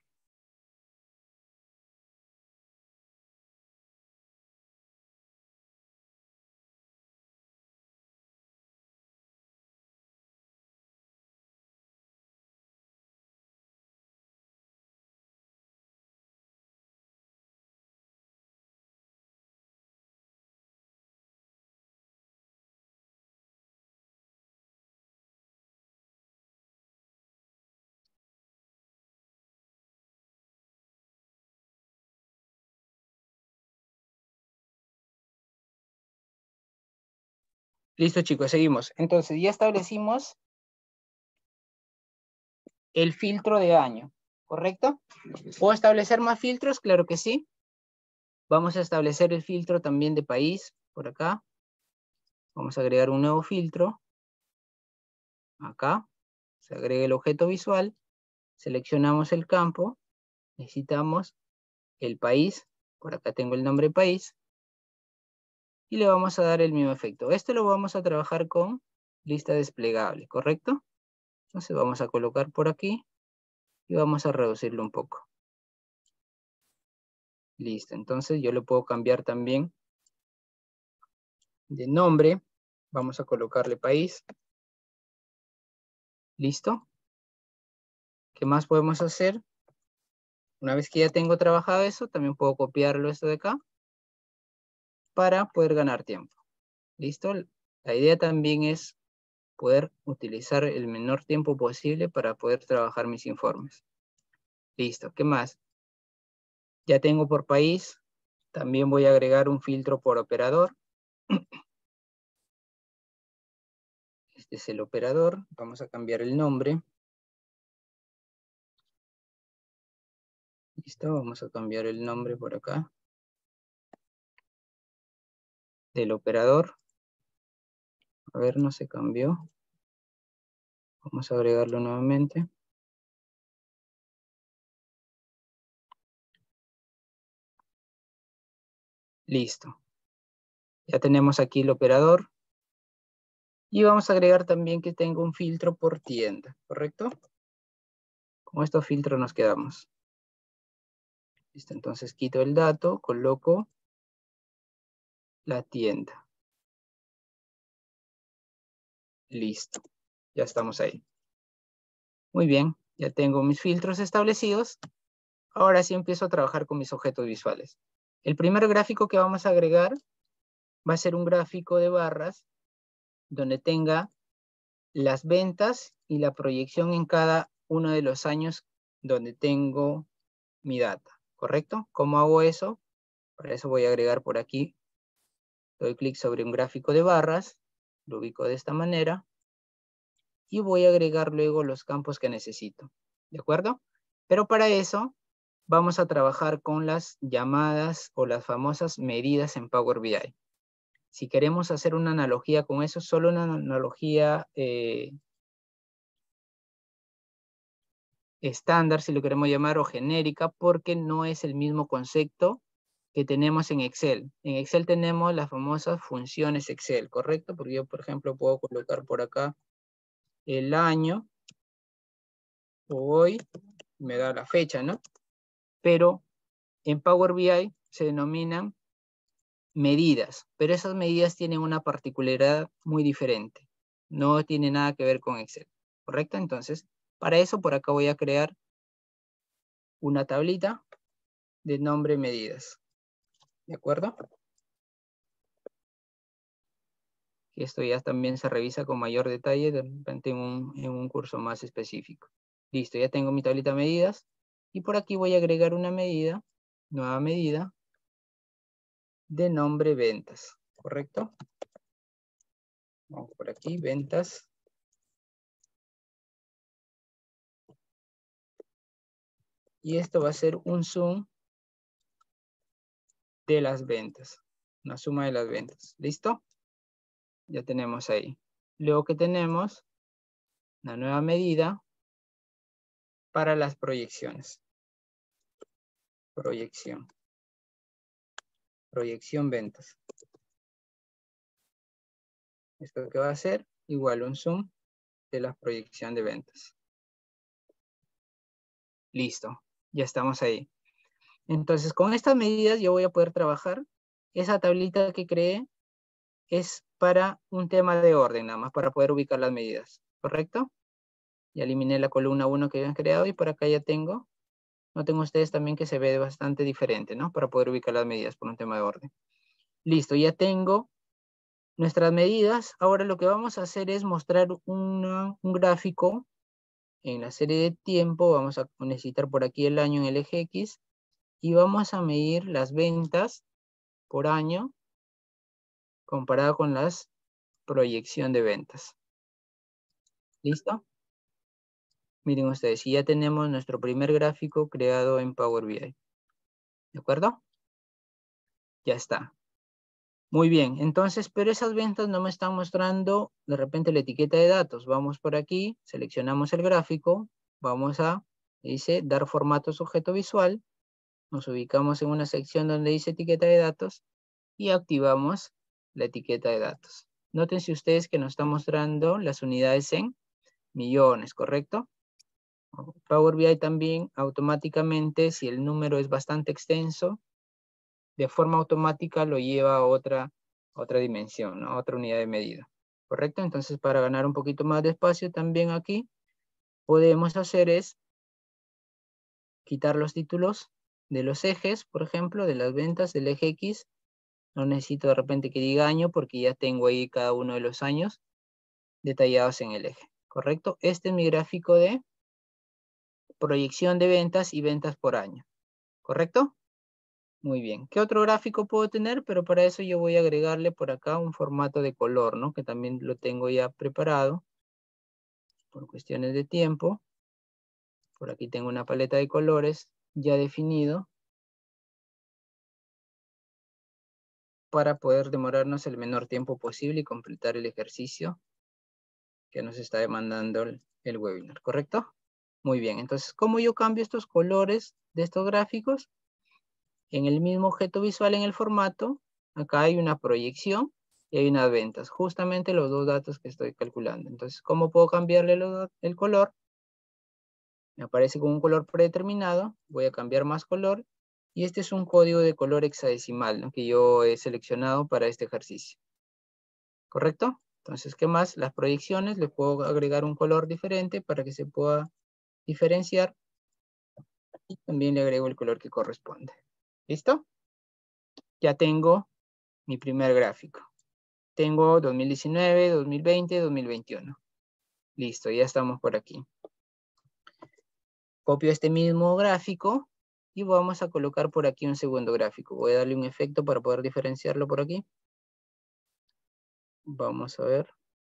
Listo, chicos, seguimos. Entonces, ya establecimos el filtro de año, ¿correcto? ¿Puedo establecer más filtros? Claro que sí. Vamos a establecer el filtro también de país, por acá. Vamos a agregar un nuevo filtro. Acá. Se agrega el objeto visual. Seleccionamos el campo. Necesitamos el país. Por acá tengo el nombre país. Y le vamos a dar el mismo efecto. Este lo vamos a trabajar con lista desplegable, ¿correcto? Entonces vamos a colocar por aquí y vamos a reducirlo un poco. Listo, entonces yo le puedo cambiar también de nombre. Vamos a colocarle país. ¿Listo? ¿Qué más podemos hacer? Una vez que ya tengo trabajado eso, también puedo copiarlo esto de acá para poder ganar tiempo. ¿Listo? La idea también es poder utilizar el menor tiempo posible para poder trabajar mis informes. Listo, ¿qué más? Ya tengo por país. También voy a agregar un filtro por operador. Este es el operador. Vamos a cambiar el nombre. Listo, vamos a cambiar el nombre por acá. Del operador. A ver, no se cambió. Vamos a agregarlo nuevamente. Listo. Ya tenemos aquí el operador. Y vamos a agregar también que tengo un filtro por tienda, ¿correcto? Con estos filtros nos quedamos. Listo, entonces quito el dato, coloco la tienda. Listo, ya estamos ahí. Muy bien, ya tengo mis filtros establecidos. Ahora sí empiezo a trabajar con mis objetos visuales. El primer gráfico que vamos a agregar va a ser un gráfico de barras donde tenga las ventas y la proyección en cada uno de los años donde tengo mi data, ¿correcto? ¿Cómo hago eso? Para eso voy a agregar por aquí, doy clic sobre un gráfico de barras, lo ubico de esta manera, y voy a agregar luego los campos que necesito, ¿de acuerdo? Pero para eso vamos a trabajar con las llamadas o las famosas medidas en Power BI. Si queremos hacer una analogía con eso, solo una analogía estándar, si lo queremos llamar, o genérica, porque no es el mismo concepto que tenemos en Excel. En Excel tenemos las famosas funciones Excel, ¿correcto? Porque yo, por ejemplo, puedo colocar por acá el año, o hoy, me da la fecha, ¿no? Pero en Power BI se denominan medidas, pero esas medidas tienen una particularidad muy diferente. No tiene nada que ver con Excel, ¿correcto? Entonces, para eso por acá voy a crear una tablita de nombre medidas, ¿de acuerdo? Y esto ya también se revisa con mayor detalle de repente en un curso más específico. Listo, ya tengo mi tablita de medidas y por aquí voy a agregar una medida, nueva medida de nombre ventas, ¿correcto? Vamos por aquí, ventas. Y esto va a ser un zoom de las ventas, una suma de las ventas. ¿Listo? Ya tenemos ahí. Luego que tenemos una nueva medida para las proyecciones. Proyección. Proyección ventas. ¿Esto qué va a hacer? Igual un zoom de la proyección de ventas. Listo. Ya estamos ahí. Entonces, con estas medidas yo voy a poder trabajar. Esa tablita que creé es para un tema de orden, nada más para poder ubicar las medidas. ¿Correcto? Ya eliminé la columna 1 que habían creado y por acá ya tengo. Noten ustedes también que se ve bastante diferente, ¿no? Para poder ubicar las medidas por un tema de orden. Listo, ya tengo nuestras medidas. Ahora lo que vamos a hacer es mostrar un gráfico en la serie de tiempo. Vamos a necesitar por aquí el año en el eje X. Y vamos a medir las ventas por año comparado con las proyección de ventas. ¿Listo? Miren ustedes, y ya tenemos nuestro primer gráfico creado en Power BI. ¿De acuerdo? Ya está. Muy bien, entonces, pero esas ventas no me están mostrando de repente la etiqueta de datos. Vamos por aquí, seleccionamos el gráfico, vamos a, dice, dar formato sujeto visual, nos ubicamos en una sección donde dice etiqueta de datos y activamos la etiqueta de datos. Nótense ustedes que nos está mostrando las unidades en millones, ¿correcto? Power BI también automáticamente, si el número es bastante extenso, de forma automática lo lleva a otra dimensión, ¿no? Otra unidad de medida. ¿Correcto? Entonces, para ganar un poquito más de espacio también aquí, podemos hacer es quitar los títulos de los ejes, por ejemplo, de las ventas del eje X. No necesito de repente que diga año porque ya tengo ahí cada uno de los años detallados en el eje. ¿Correcto? Este es mi gráfico de proyección de ventas y ventas por año. ¿Correcto? Muy bien. ¿Qué otro gráfico puedo tener? Pero para eso yo voy a agregarle por acá un formato de color, ¿no? Que también lo tengo ya preparado por cuestiones de tiempo. Por aquí tengo una paleta de colores ya definido para poder demorarnos el menor tiempo posible y completar el ejercicio que nos está demandando el webinar, ¿correcto? Muy bien. Entonces, ¿cómo yo cambio estos colores de estos gráficos? En el mismo objeto visual en el formato, acá hay una proyección y hay unas ventas, justamente los dos datos que estoy calculando. Entonces, ¿cómo puedo cambiarle el color? Me aparece con un color predeterminado, voy a cambiar más color, y este es un código de color hexadecimal, ¿no? Que yo he seleccionado para este ejercicio. ¿Correcto? Entonces, ¿qué más? Las proyecciones, le puedo agregar un color diferente para que se pueda diferenciar, y también le agrego el color que corresponde. ¿Listo? Ya tengo mi primer gráfico. Tengo 2019, 2020, 2021. Listo, ya estamos por aquí. Copio este mismo gráfico Y vamos a colocar por aquí un segundo gráfico. Voy a darle un efecto para poder diferenciarlo por aquí. Vamos a ver.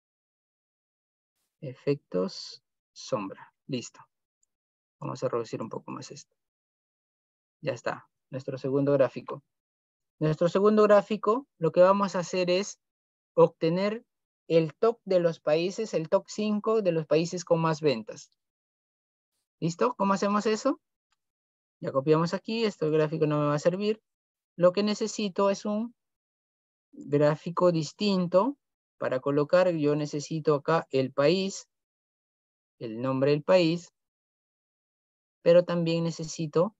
Efectos, sombra. Listo. Vamos a reducir un poco más esto. Ya está. Nuestro segundo gráfico. Nuestro segundo gráfico, lo que vamos a hacer es obtener el top de los países, el top 5 de los países con más ventas. ¿Listo? ¿Cómo hacemos eso? Ya copiamos aquí, este gráfico no me va a servir. Lo que necesito es un gráfico distinto para colocar. Yo necesito acá el país, el nombre del país, pero también necesito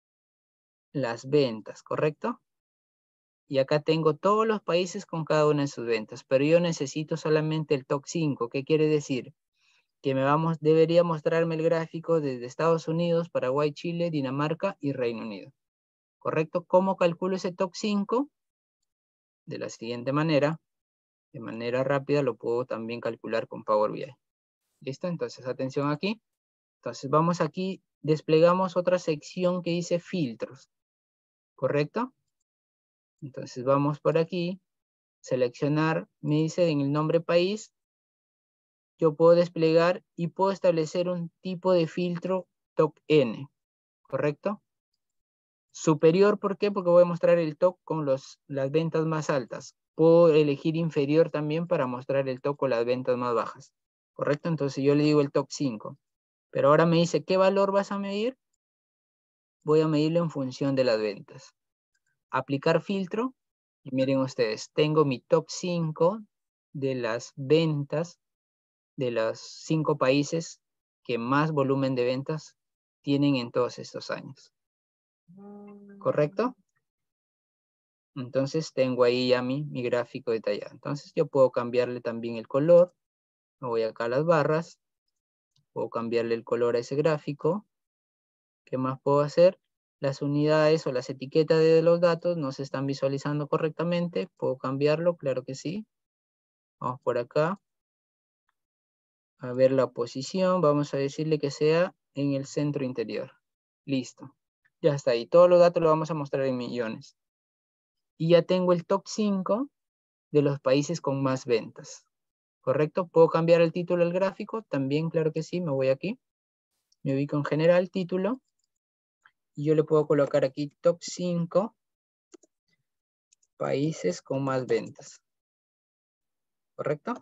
las ventas, ¿correcto? Y acá tengo todos los países con cada una de sus ventas, pero yo necesito solamente el top 5. ¿Qué quiere decir? Que debería mostrarme el gráfico desde Estados Unidos, Paraguay, Chile, Dinamarca y Reino Unido. ¿Correcto? ¿Cómo calculo ese top 5? De la siguiente manera. De manera rápida lo puedo también calcular con Power BI. ¿Listo? Entonces, atención aquí. Entonces, vamos aquí, desplegamos otra sección que dice filtros. ¿Correcto? Entonces, vamos por aquí, seleccionar, me dice en el nombre país, yo puedo desplegar y puedo establecer un tipo de filtro top N. ¿Correcto? Superior, ¿por qué? Porque voy a mostrar el top con las ventas más altas. Puedo elegir inferior también para mostrar el top con las ventas más bajas. ¿Correcto? Entonces yo le digo el top 5. Pero ahora me dice, ¿qué valor vas a medir? Voy a medirlo en función de las ventas. Aplicar filtro. Y miren ustedes, tengo mi top 5 de las ventas de los 5 países que más volumen de ventas tienen en todos estos años. ¿Correcto? Entonces tengo ahí ya mi gráfico detallado. Entonces yo puedo cambiarle también el color. Me voy acá a las barras. Puedo cambiarle el color a ese gráfico. ¿Qué más puedo hacer? Las unidades o las etiquetas de los datos no se están visualizando correctamente. ¿Puedo cambiarlo? Claro que sí. Vamos por acá. A ver la posición. Vamos a decirle que sea en el centro interior. Listo. Ya está ahí. Todos los datos los vamos a mostrar en millones. Y ya tengo el top 5 de los países con más ventas. ¿Correcto? ¿Puedo cambiar el título del gráfico? También, claro que sí. Me voy aquí. Me ubico en general, título. Y yo le puedo colocar aquí top 5 países con más ventas. ¿Correcto?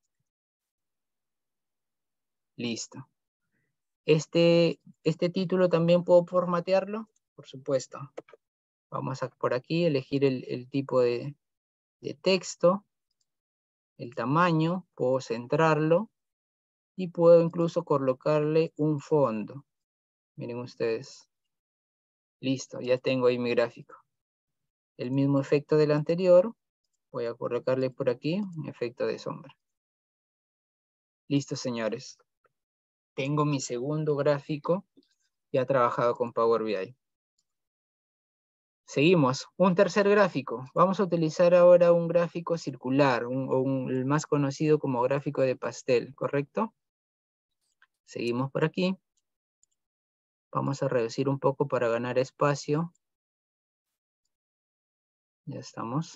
Listo. Este título también puedo formatearlo, por supuesto. Vamos a por aquí elegir el tipo de texto, el tamaño, puedo centrarlo y puedo incluso colocarle un fondo. Miren ustedes. Listo, ya tengo ahí mi gráfico. El mismo efecto del anterior, voy a colocarle por aquí un efecto de sombra. Listo, señores. Tengo mi segundo gráfico ya trabajado con Power BI. Seguimos. Un tercer gráfico. Vamos a utilizar ahora un gráfico circular, el más conocido como gráfico de pastel, ¿correcto? Seguimos por aquí. Vamos a reducir un poco para ganar espacio. Ya estamos.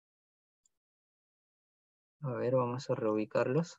A ver, vamos a reubicarlos.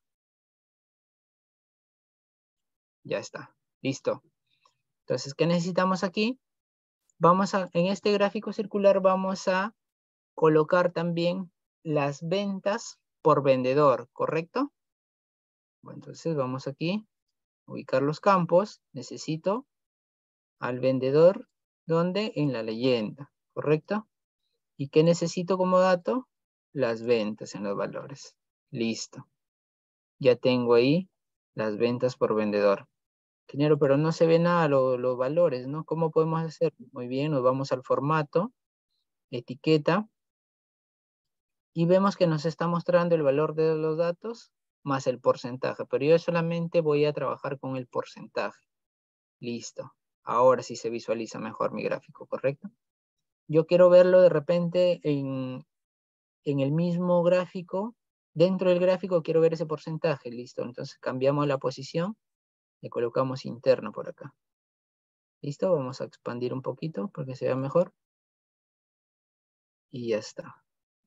Ya está. Listo. Entonces, ¿qué necesitamos aquí? En este gráfico circular vamos a colocar también las ventas por vendedor, ¿correcto? Bueno, entonces vamos aquí, ubicar los campos. Necesito al vendedor, ¿dónde? En la leyenda, ¿correcto? ¿Y qué necesito como dato? Las ventas en los valores. Listo. Ya tengo ahí las ventas por vendedor. Ingeniero, pero no se ve nada los valores, ¿no? ¿Cómo podemos hacer? Muy bien, nos vamos al formato, etiqueta, y vemos que nos está mostrando el valor de los datos más el porcentaje, pero yo solamente voy a trabajar con el porcentaje. Listo. Ahora sí se visualiza mejor mi gráfico, ¿correcto? Yo quiero verlo de repente en el mismo gráfico. Dentro del gráfico quiero ver ese porcentaje. Listo. Entonces cambiamos la posición. Le colocamos interno por acá. ¿Listo? Vamos a expandir un poquito para que se vea mejor. Y ya está.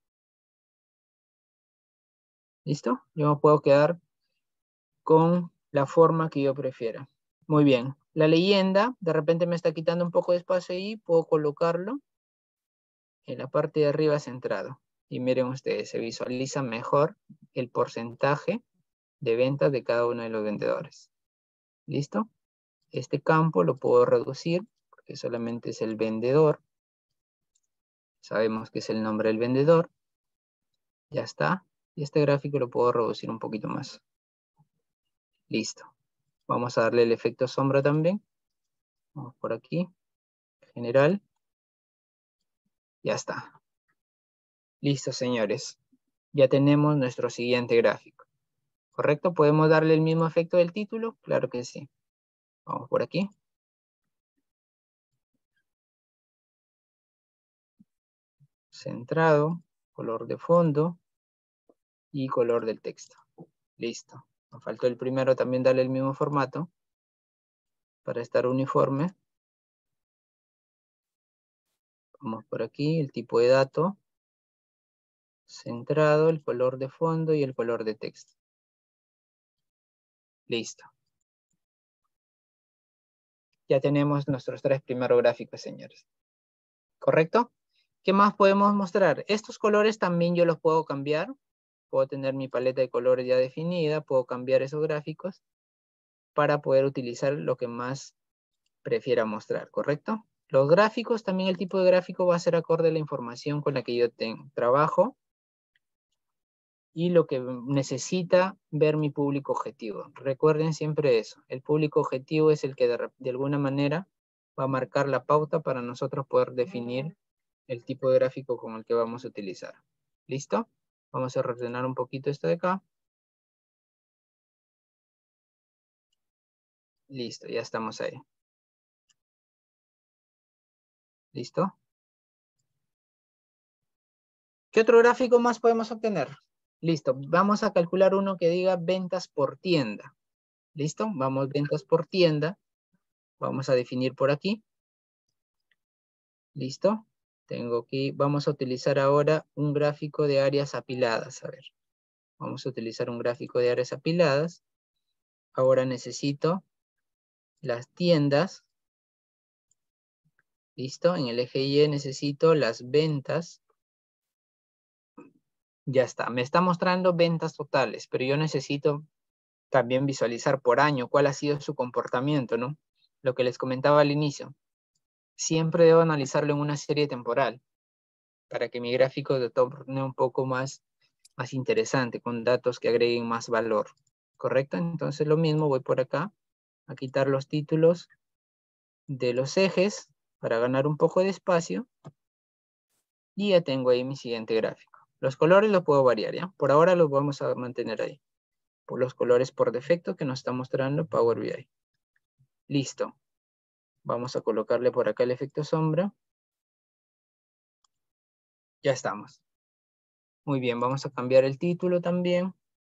¿Listo? Yo me puedo quedar con la forma que yo prefiera. Muy bien. La leyenda, de repente me está quitando un poco de espacio ahí, puedo colocarlo en la parte de arriba centrado. Y miren ustedes, se visualiza mejor el porcentaje de ventas de cada uno de los vendedores. ¿Listo? Este campo lo puedo reducir, porque solamente es el vendedor. Sabemos que es el nombre del vendedor. Ya está. Y este gráfico lo puedo reducir un poquito más. Listo. Vamos a darle el efecto sombra también. Vamos por aquí. General. Ya está. Listo, señores. Ya tenemos nuestro siguiente gráfico. ¿Correcto? ¿Podemos darle el mismo efecto del título? Claro que sí. Vamos por aquí. Centrado, color de fondo y color del texto. Listo. Me faltó el primero también darle el mismo formato para estar uniforme. Vamos por aquí, el tipo de dato. Centrado, el color de fondo y el color de texto. Listo. Ya tenemos nuestros 3 primeros gráficos, señores. ¿Correcto? ¿Qué más podemos mostrar? Estos colores también yo los puedo cambiar. Puedo tener mi paleta de colores ya definida. Puedo cambiar esos gráficos para poder utilizar lo que más prefiera mostrar, ¿correcto? Los gráficos, también el tipo de gráfico va a ser acorde a la información con la que yo trabajo y lo que necesita ver mi público objetivo. Recuerden siempre eso. El público objetivo es el que de alguna manera va a marcar la pauta para nosotros poder definir el tipo de gráfico con el que vamos a utilizar. ¿Listo? Vamos a reordenar un poquito esto de acá. Listo, ya estamos ahí. ¿Listo? ¿Qué otro gráfico más podemos obtener? Listo, vamos a calcular uno que diga ventas por tienda. ¿Listo? Vamos, ventas por tienda. Vamos a definir por aquí. ¿Listo? Tengo aquí, vamos a utilizar ahora un gráfico de áreas apiladas. A ver, vamos a utilizar un gráfico de áreas apiladas. Ahora necesito las tiendas. ¿Listo? En el eje Y necesito las ventas. Ya está, me está mostrando ventas totales, pero yo necesito también visualizar por año cuál ha sido su comportamiento, ¿no? Lo que les comentaba al inicio. Siempre debo analizarlo en una serie temporal para que mi gráfico se torne un poco más interesante, con datos que agreguen más valor. ¿Correcto? Entonces lo mismo, voy por acá a quitar los títulos de los ejes para ganar un poco de espacio. Y ya tengo ahí mi siguiente gráfico. Los colores los puedo variar, ¿ya? Por ahora los vamos a mantener ahí. Por los colores por defecto que nos está mostrando Power BI. Listo. Vamos a colocarle por acá el efecto sombra. Ya estamos. Muy bien, vamos a cambiar el título también.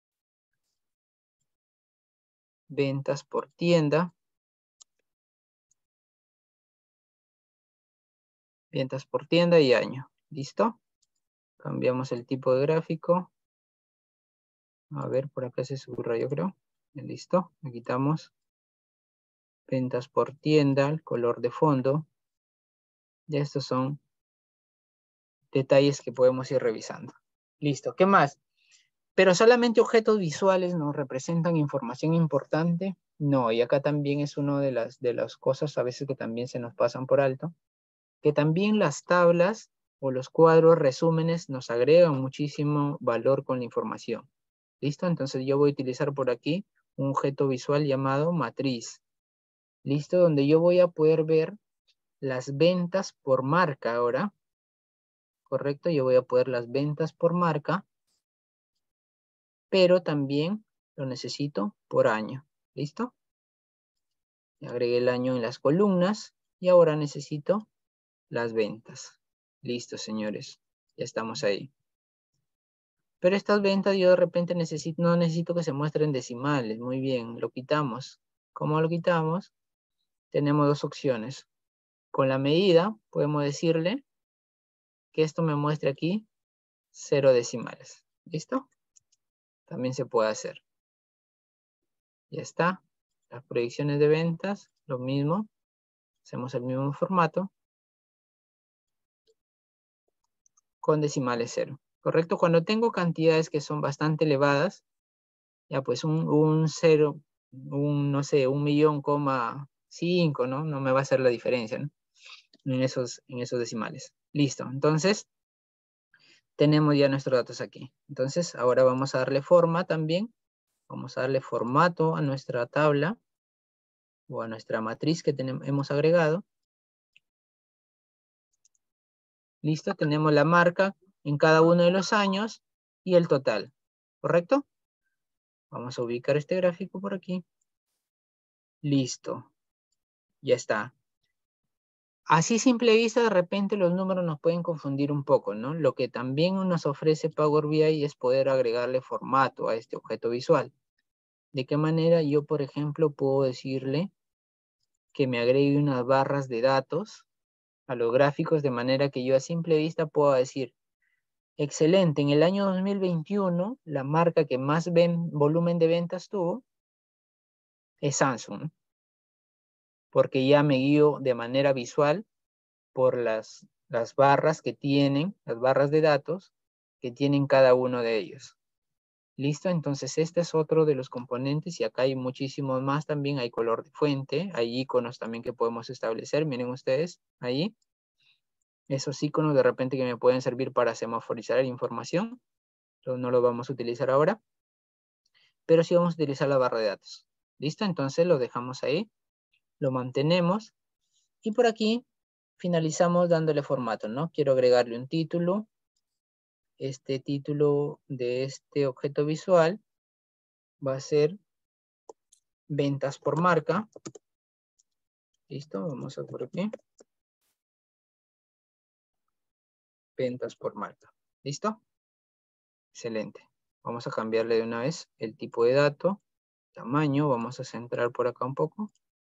Ventas por tienda. Ventas por tienda y año. ¿Listo? Cambiamos el tipo de gráfico. A ver, por acá se subrayó, creo. Listo. Le quitamos ventas por tienda, el color de fondo. Y estos son detalles que podemos ir revisando. Listo. ¿Qué más? Pero solamente objetos visuales nos representan información importante. No, y acá también es una de las cosas a veces que también se nos pasan por alto. Que también las tablas o los cuadros resúmenes nos agregan muchísimo valor con la información. ¿Listo? Entonces yo voy a utilizar por aquí un objeto visual llamado matriz. ¿Listo? Donde yo voy a poder ver las ventas por marca ahora. ¿Correcto? Yo voy a poder las ventas por marca, pero también lo necesito por año. ¿Listo? Agregué el año en las columnas y ahora necesito las ventas. Listo, señores. Ya estamos ahí. Pero estas ventas yo de repente no necesito que se muestren decimales. Muy bien, lo quitamos. ¿Cómo lo quitamos? tenemos dos opciones. Con la medida podemos decirle que esto me muestre aquí 0 decimales. ¿Listo? También se puede hacer. Ya está. Las proyecciones de ventas, lo mismo. Hacemos el mismo formato. Con decimales 0. ¿Correcto? Cuando tengo cantidades que son bastante elevadas, ya pues un 0, no sé, 1.000.000,5, ¿no? No me va a hacer la diferencia, ¿no? En esos decimales. Listo. Entonces, tenemos ya nuestros datos aquí. Entonces, ahora vamos a darle forma también. Vamos a darle formato a nuestra tabla o a nuestra matriz que hemos agregado. Listo, tenemos la marca en cada uno de los años y el total. ¿Correcto? Vamos a ubicar este gráfico por aquí. Listo. Ya está. Así simple vista, de repente los números nos pueden confundir un poco, ¿no? Lo que también nos ofrece Power BI es poder agregarle formato a este objeto visual. ¿De qué manera? Yo, por ejemplo, puedo decirle que me agregue unas barras de datos a los gráficos, de manera que yo a simple vista pueda decir, excelente, en el año 2021, la marca que más volumen de ventas tuvo es Samsung, porque ya me guío de manera visual por las barras que tienen, las barras de datos que tienen cada uno de ellos. ¿Listo? Entonces este es otro de los componentes y acá hay muchísimos más también. Hay color de fuente, hay iconos también que podemos establecer. Miren ustedes ahí. Esos iconos de repente que me pueden servir para semaforizar información. Pero no lo vamos a utilizar ahora. Pero sí vamos a utilizar la barra de datos. ¿Listo? Entonces lo dejamos ahí. Lo mantenemos. Y por aquí finalizamos dándole formato, ¿no? Quiero agregarle un título. Este título de este objeto visual va a ser ventas por marca. Listo, vamos a por aquí. Ventas por marca. ¿Listo? Excelente. Vamos a cambiarle de una vez el tipo de dato, tamaño, vamos a centrar por acá un poco.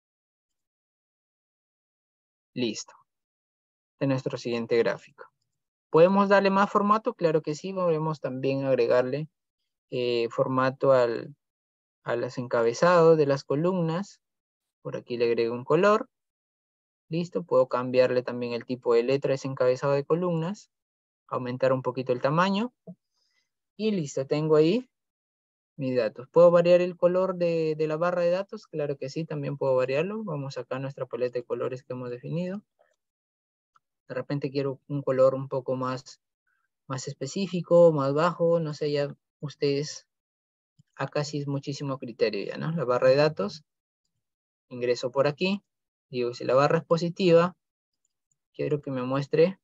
Listo. De nuestro siguiente gráfico. ¿Podemos darle más formato? Claro que sí, podemos también agregarle formato a los encabezados de las columnas. Por aquí le agrego un color. Listo, puedo cambiarle también el tipo de letra a ese encabezado de columnas. Aumentar un poquito el tamaño. Y listo, tengo ahí mis datos. ¿Puedo variar el color de la barra de datos? Claro que sí, también puedo variarlo. Vamos acá a nuestra paleta de colores que hemos definido. De repente quiero un color un poco más específico, más bajo, no sé, ya ustedes, acá sí es muchísimo criterio ya, ¿no? La barra de datos, ingreso por aquí, digo, si la barra es positiva, quiero que me muestre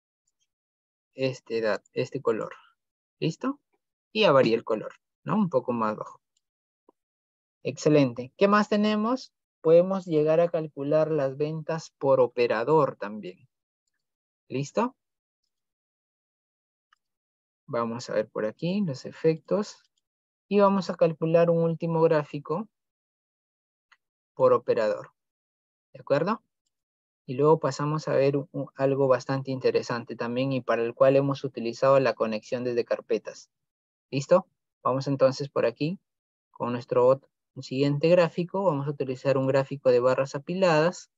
este color. ¿Listo? Y ya varía el color, ¿no? Un poco más bajo. Excelente. ¿Qué más tenemos? Podemos llegar a calcular las ventas por operador también. ¿Listo? Vamos a ver por aquí los efectos. Y vamos a calcular un último gráfico por operador. ¿De acuerdo? Y luego pasamos a ver algo bastante interesante también y para el cual hemos utilizado la conexión desde carpetas. ¿Listo? Vamos entonces por aquí con nuestro siguiente gráfico. Vamos a utilizar un gráfico de barras apiladas.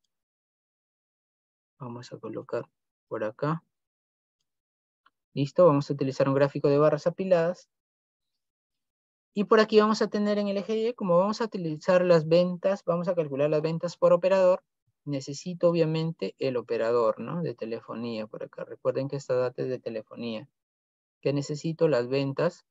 Vamos a colocar por acá. ¿Listo? Vamos a utilizar un gráfico de barras apiladas. Y por aquí vamos a tener en el eje Y, como vamos a utilizar las ventas, vamos a calcular las ventas por operador, necesito obviamente el operador, ¿no? De telefonía por acá. Recuerden que esta data es de telefonía. Que necesito las ventas.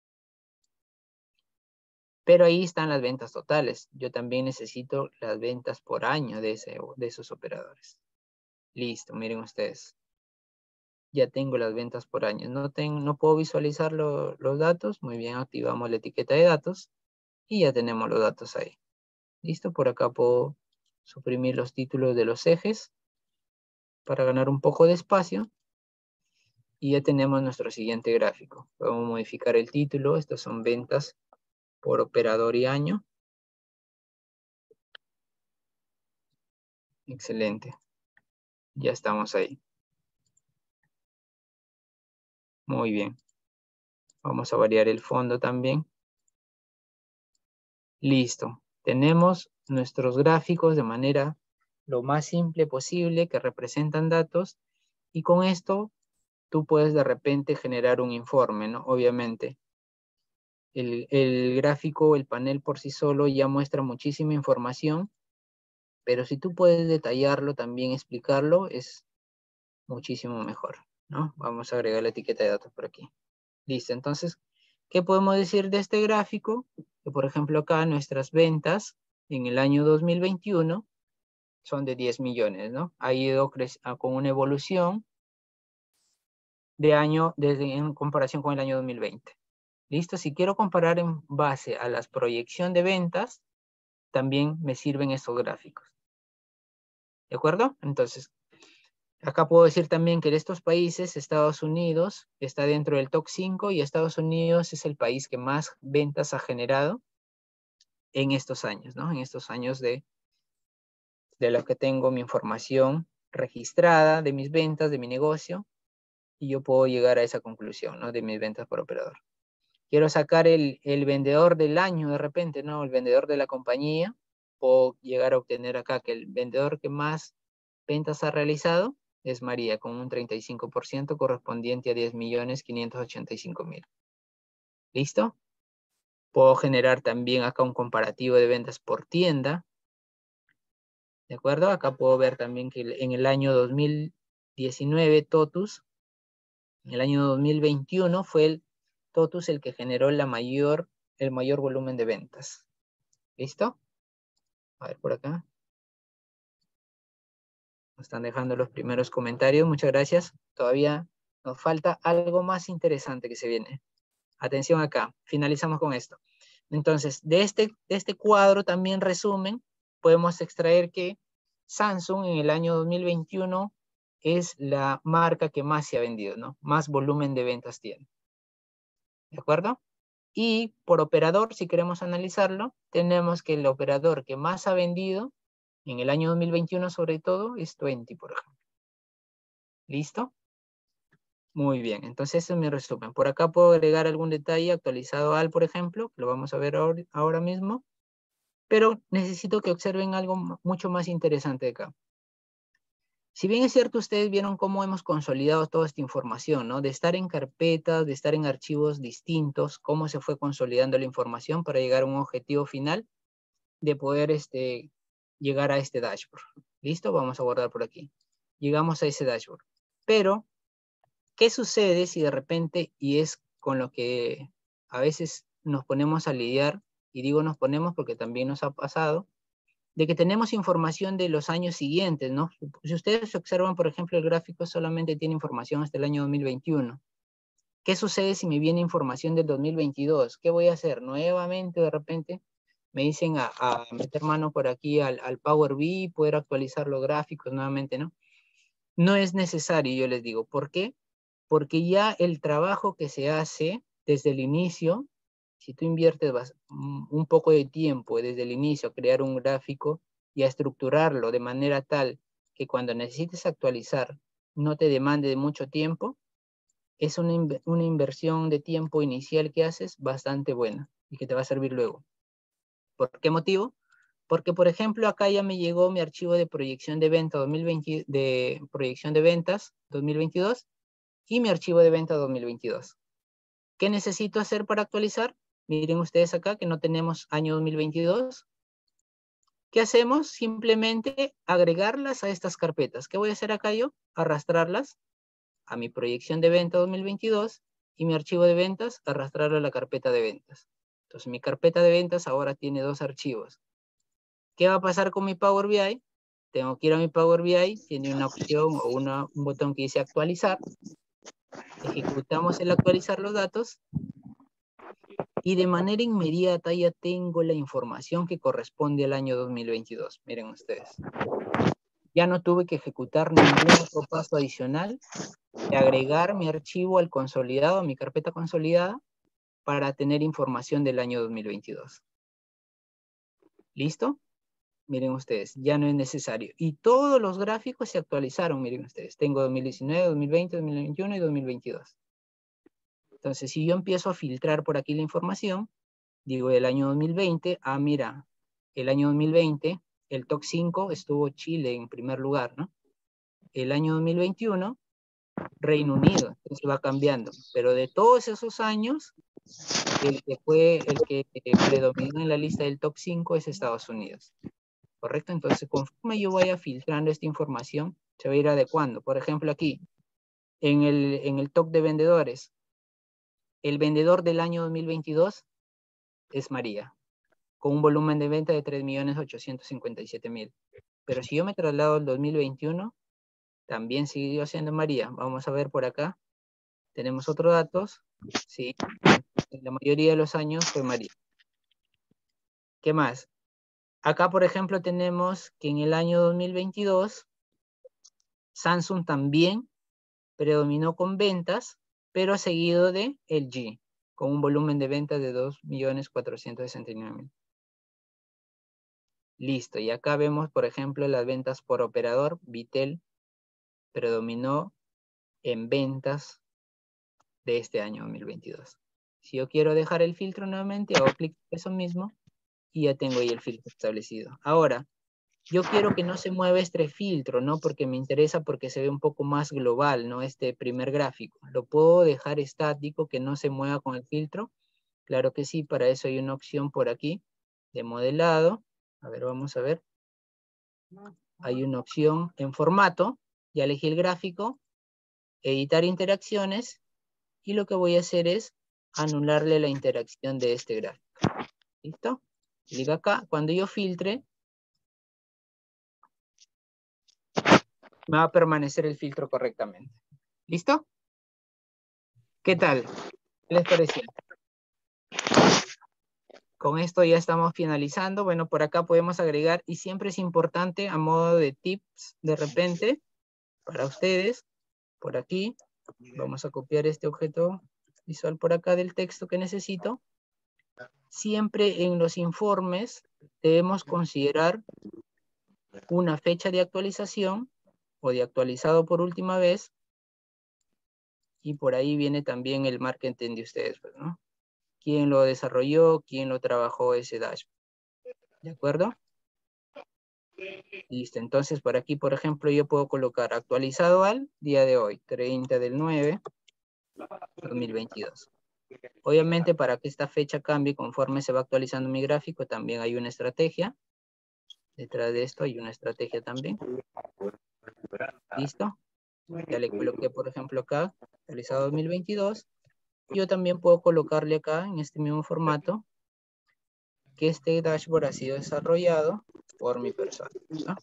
Pero ahí están las ventas totales. Yo también necesito las ventas por año de esos operadores. Listo, miren ustedes. Ya tengo las ventas por año. No puedo visualizar los datos. Muy bien, activamos la etiqueta de datos. Y ya tenemos los datos ahí. Listo, por acá puedo suprimir los títulos de los ejes para ganar un poco de espacio. Y ya tenemos nuestro siguiente gráfico. Podemos modificar el título. Estos son ventas por operador y año. Excelente. Ya estamos ahí. Muy bien. Vamos a variar el fondo también. Listo. Tenemos nuestros gráficos de manera lo más simple posible que representan datos y con esto tú puedes de repente generar un informe, ¿no? Obviamente. El gráfico, el panel por sí solo ya muestra muchísima información, pero si tú puedes detallarlo, también explicarlo, es muchísimo mejor, ¿no? Vamos a agregar la etiqueta de datos por aquí. Listo, entonces, ¿qué podemos decir de este gráfico? Que, por ejemplo, acá nuestras ventas en el año 2021 son de 10 millones, ¿no? Ha ido con una evolución de año en comparación con el año 2020. ¿Listo? Si quiero comparar en base a la proyección de ventas, también me sirven estos gráficos. ¿De acuerdo? Entonces, acá puedo decir también que de estos países, Estados Unidos está dentro del top 5 y Estados Unidos es el país que más ventas ha generado en estos años, ¿no? En estos años de los que tengo mi información registrada de mis ventas, de mi negocio, y yo puedo llegar a esa conclusión, ¿no? De mis ventas por operador. Quiero sacar el vendedor del año de repente, ¿no? El vendedor de la compañía, puedo llegar a obtener acá que el vendedor que más ventas ha realizado es María, con un 35% correspondiente a 10.585.000. ¿Listo? Puedo generar también acá un comparativo de ventas por tienda. ¿De acuerdo? Acá puedo ver también que en el año 2019 Totus, en el año 2021 fue el Totus el que generó el mayor volumen de ventas. ¿Listo? A ver por acá. Nos están dejando los primeros comentarios. Muchas gracias. Todavía nos falta algo más interesante que se viene. Atención acá. Finalizamos con esto. Entonces, de este cuadro también resumen, podemos extraer que Samsung en el año 2021 es la marca que más se ha vendido, ¿no? Más volumen de ventas tiene. ¿De acuerdo? Y por operador, si queremos analizarlo, tenemos que el operador que más ha vendido en el año 2021 sobre todo es Tuenti, por ejemplo. ¿Listo? Muy bien, entonces ese es mi resumen. Por acá puedo agregar algún detalle actualizado al, por ejemplo, que lo vamos a ver ahora mismo, pero necesito que observen algo mucho más interesante acá. Si bien es cierto, ustedes vieron cómo hemos consolidado toda esta información, ¿no? De estar en carpetas, de estar en archivos distintos, cómo se fue consolidando la información para llegar a un objetivo final de poder llegar a este dashboard. ¿Listo? Vamos a guardar por aquí. Llegamos a ese dashboard. Pero, ¿qué sucede si de repente, y es con lo que a veces nos ponemos a lidiar, y digo nos ponemos porque también nos ha pasado, de que tenemos información de los años siguientes, ¿no? Si ustedes observan, por ejemplo, el gráfico solamente tiene información hasta el año 2021. ¿Qué sucede si me viene información del 2022? ¿Qué voy a hacer? Nuevamente, de repente, me dicen a meter mano por aquí al Power BI, poder actualizar los gráficos nuevamente, ¿no? No es necesario, yo les digo. ¿Por qué? Porque ya el trabajo que se hace desde el inicio, si tú inviertes un poco de tiempo desde el inicio a crear un gráfico y a estructurarlo de manera tal que cuando necesites actualizar no te demande de mucho tiempo, es una inversión de tiempo inicial que haces bastante buena y que te va a servir luego. ¿Por qué motivo? Porque, por ejemplo, acá ya me llegó mi archivo de proyección de venta 2020, de proyección de ventas 2022 y mi archivo de venta 2022. ¿Qué necesito hacer para actualizar? Miren ustedes acá que no tenemos año 2022. ¿Qué hacemos? Simplemente agregarlas a estas carpetas. ¿Qué voy a hacer acá yo? Arrastrarlas a mi proyección de venta 2022 y mi archivo de ventas, arrastrarlo a la carpeta de ventas. Entonces mi carpeta de ventas ahora tiene dos archivos. ¿Qué va a pasar con mi Power BI? Tengo que ir a mi Power BI, tiene una opción o un botón que dice actualizar. Ejecutamos el actualizar los datos y de manera inmediata ya tengo la información que corresponde al año 2022. Miren ustedes. Ya no tuve que ejecutar ningún otro paso adicional de agregar mi archivo al consolidado, a mi carpeta consolidada, para tener información del año 2022. ¿Listo? Miren ustedes, ya no es necesario. Y todos los gráficos se actualizaron, miren ustedes. Tengo 2019, 2020, 2021 y 2022. Entonces, si yo empiezo a filtrar por aquí la información, digo el año 2020, mira, el año 2020, el top 5 estuvo Chile en primer lugar, ¿no? El año 2021, Reino Unido, entonces va cambiando. Pero de todos esos años, el que predominó en la lista del top 5 es Estados Unidos. ¿Correcto? Entonces, conforme yo vaya filtrando esta información, se va a ir adecuando. Por ejemplo, aquí, en el top de vendedores, el vendedor del año 2022 es María, con un volumen de venta de 3.857.000. Pero si yo me traslado al 2021, también siguió siendo María. Vamos a ver por acá. Tenemos otros datos. Sí, en la mayoría de los años fue María. ¿Qué más? Acá, por ejemplo, tenemos que en el año 2022, Samsung también predominó con ventas, pero seguido de LG, con un volumen de ventas de 2.469.000. Listo, y acá vemos, por ejemplo, las ventas por operador. Vitel predominó en ventas de este año 2022. Si yo quiero dejar el filtro nuevamente, hago clic en eso mismo y ya tengo ahí el filtro establecido. Ahora, yo quiero que no se mueva este filtro, ¿no? Porque me interesa, porque se ve un poco más global, ¿no? Este primer gráfico. ¿Lo puedo dejar estático, que no se mueva con el filtro? Claro que sí, para eso hay una opción por aquí de modelado. A ver, vamos a ver. Hay una opción en formato. Ya elegí el gráfico, editar interacciones, y lo que voy a hacer es anularle la interacción de este gráfico. ¿Listo? Clic acá. Cuando yo filtre, me va a permanecer el filtro correctamente. ¿Listo? ¿Qué tal? ¿Qué les pareció? Con esto ya estamos finalizando. Bueno, por acá podemos agregar, y siempre es importante, a modo de tips, de repente, para ustedes, por aquí, vamos a copiar este objeto visual por acá del texto que necesito. Siempre en los informes debemos considerar una fecha de actualización o de actualizado por última vez, y por ahí viene también el marketing de ustedes, pues, ¿no? ¿Quién lo desarrolló? ¿Quién lo trabajó ese dashboard? ¿De acuerdo? Listo, entonces por aquí, por ejemplo, yo puedo colocar actualizado al día de hoy, 30/9/2022. Obviamente, para que esta fecha cambie conforme se va actualizando mi gráfico, también hay una estrategia. Detrás de esto hay una estrategia también. ¿Listo? Ya le coloqué, por ejemplo, acá, actualizado 2022. Yo también puedo colocarle acá, en este mismo formato, que este dashboard ha sido desarrollado por mi persona, ¿no?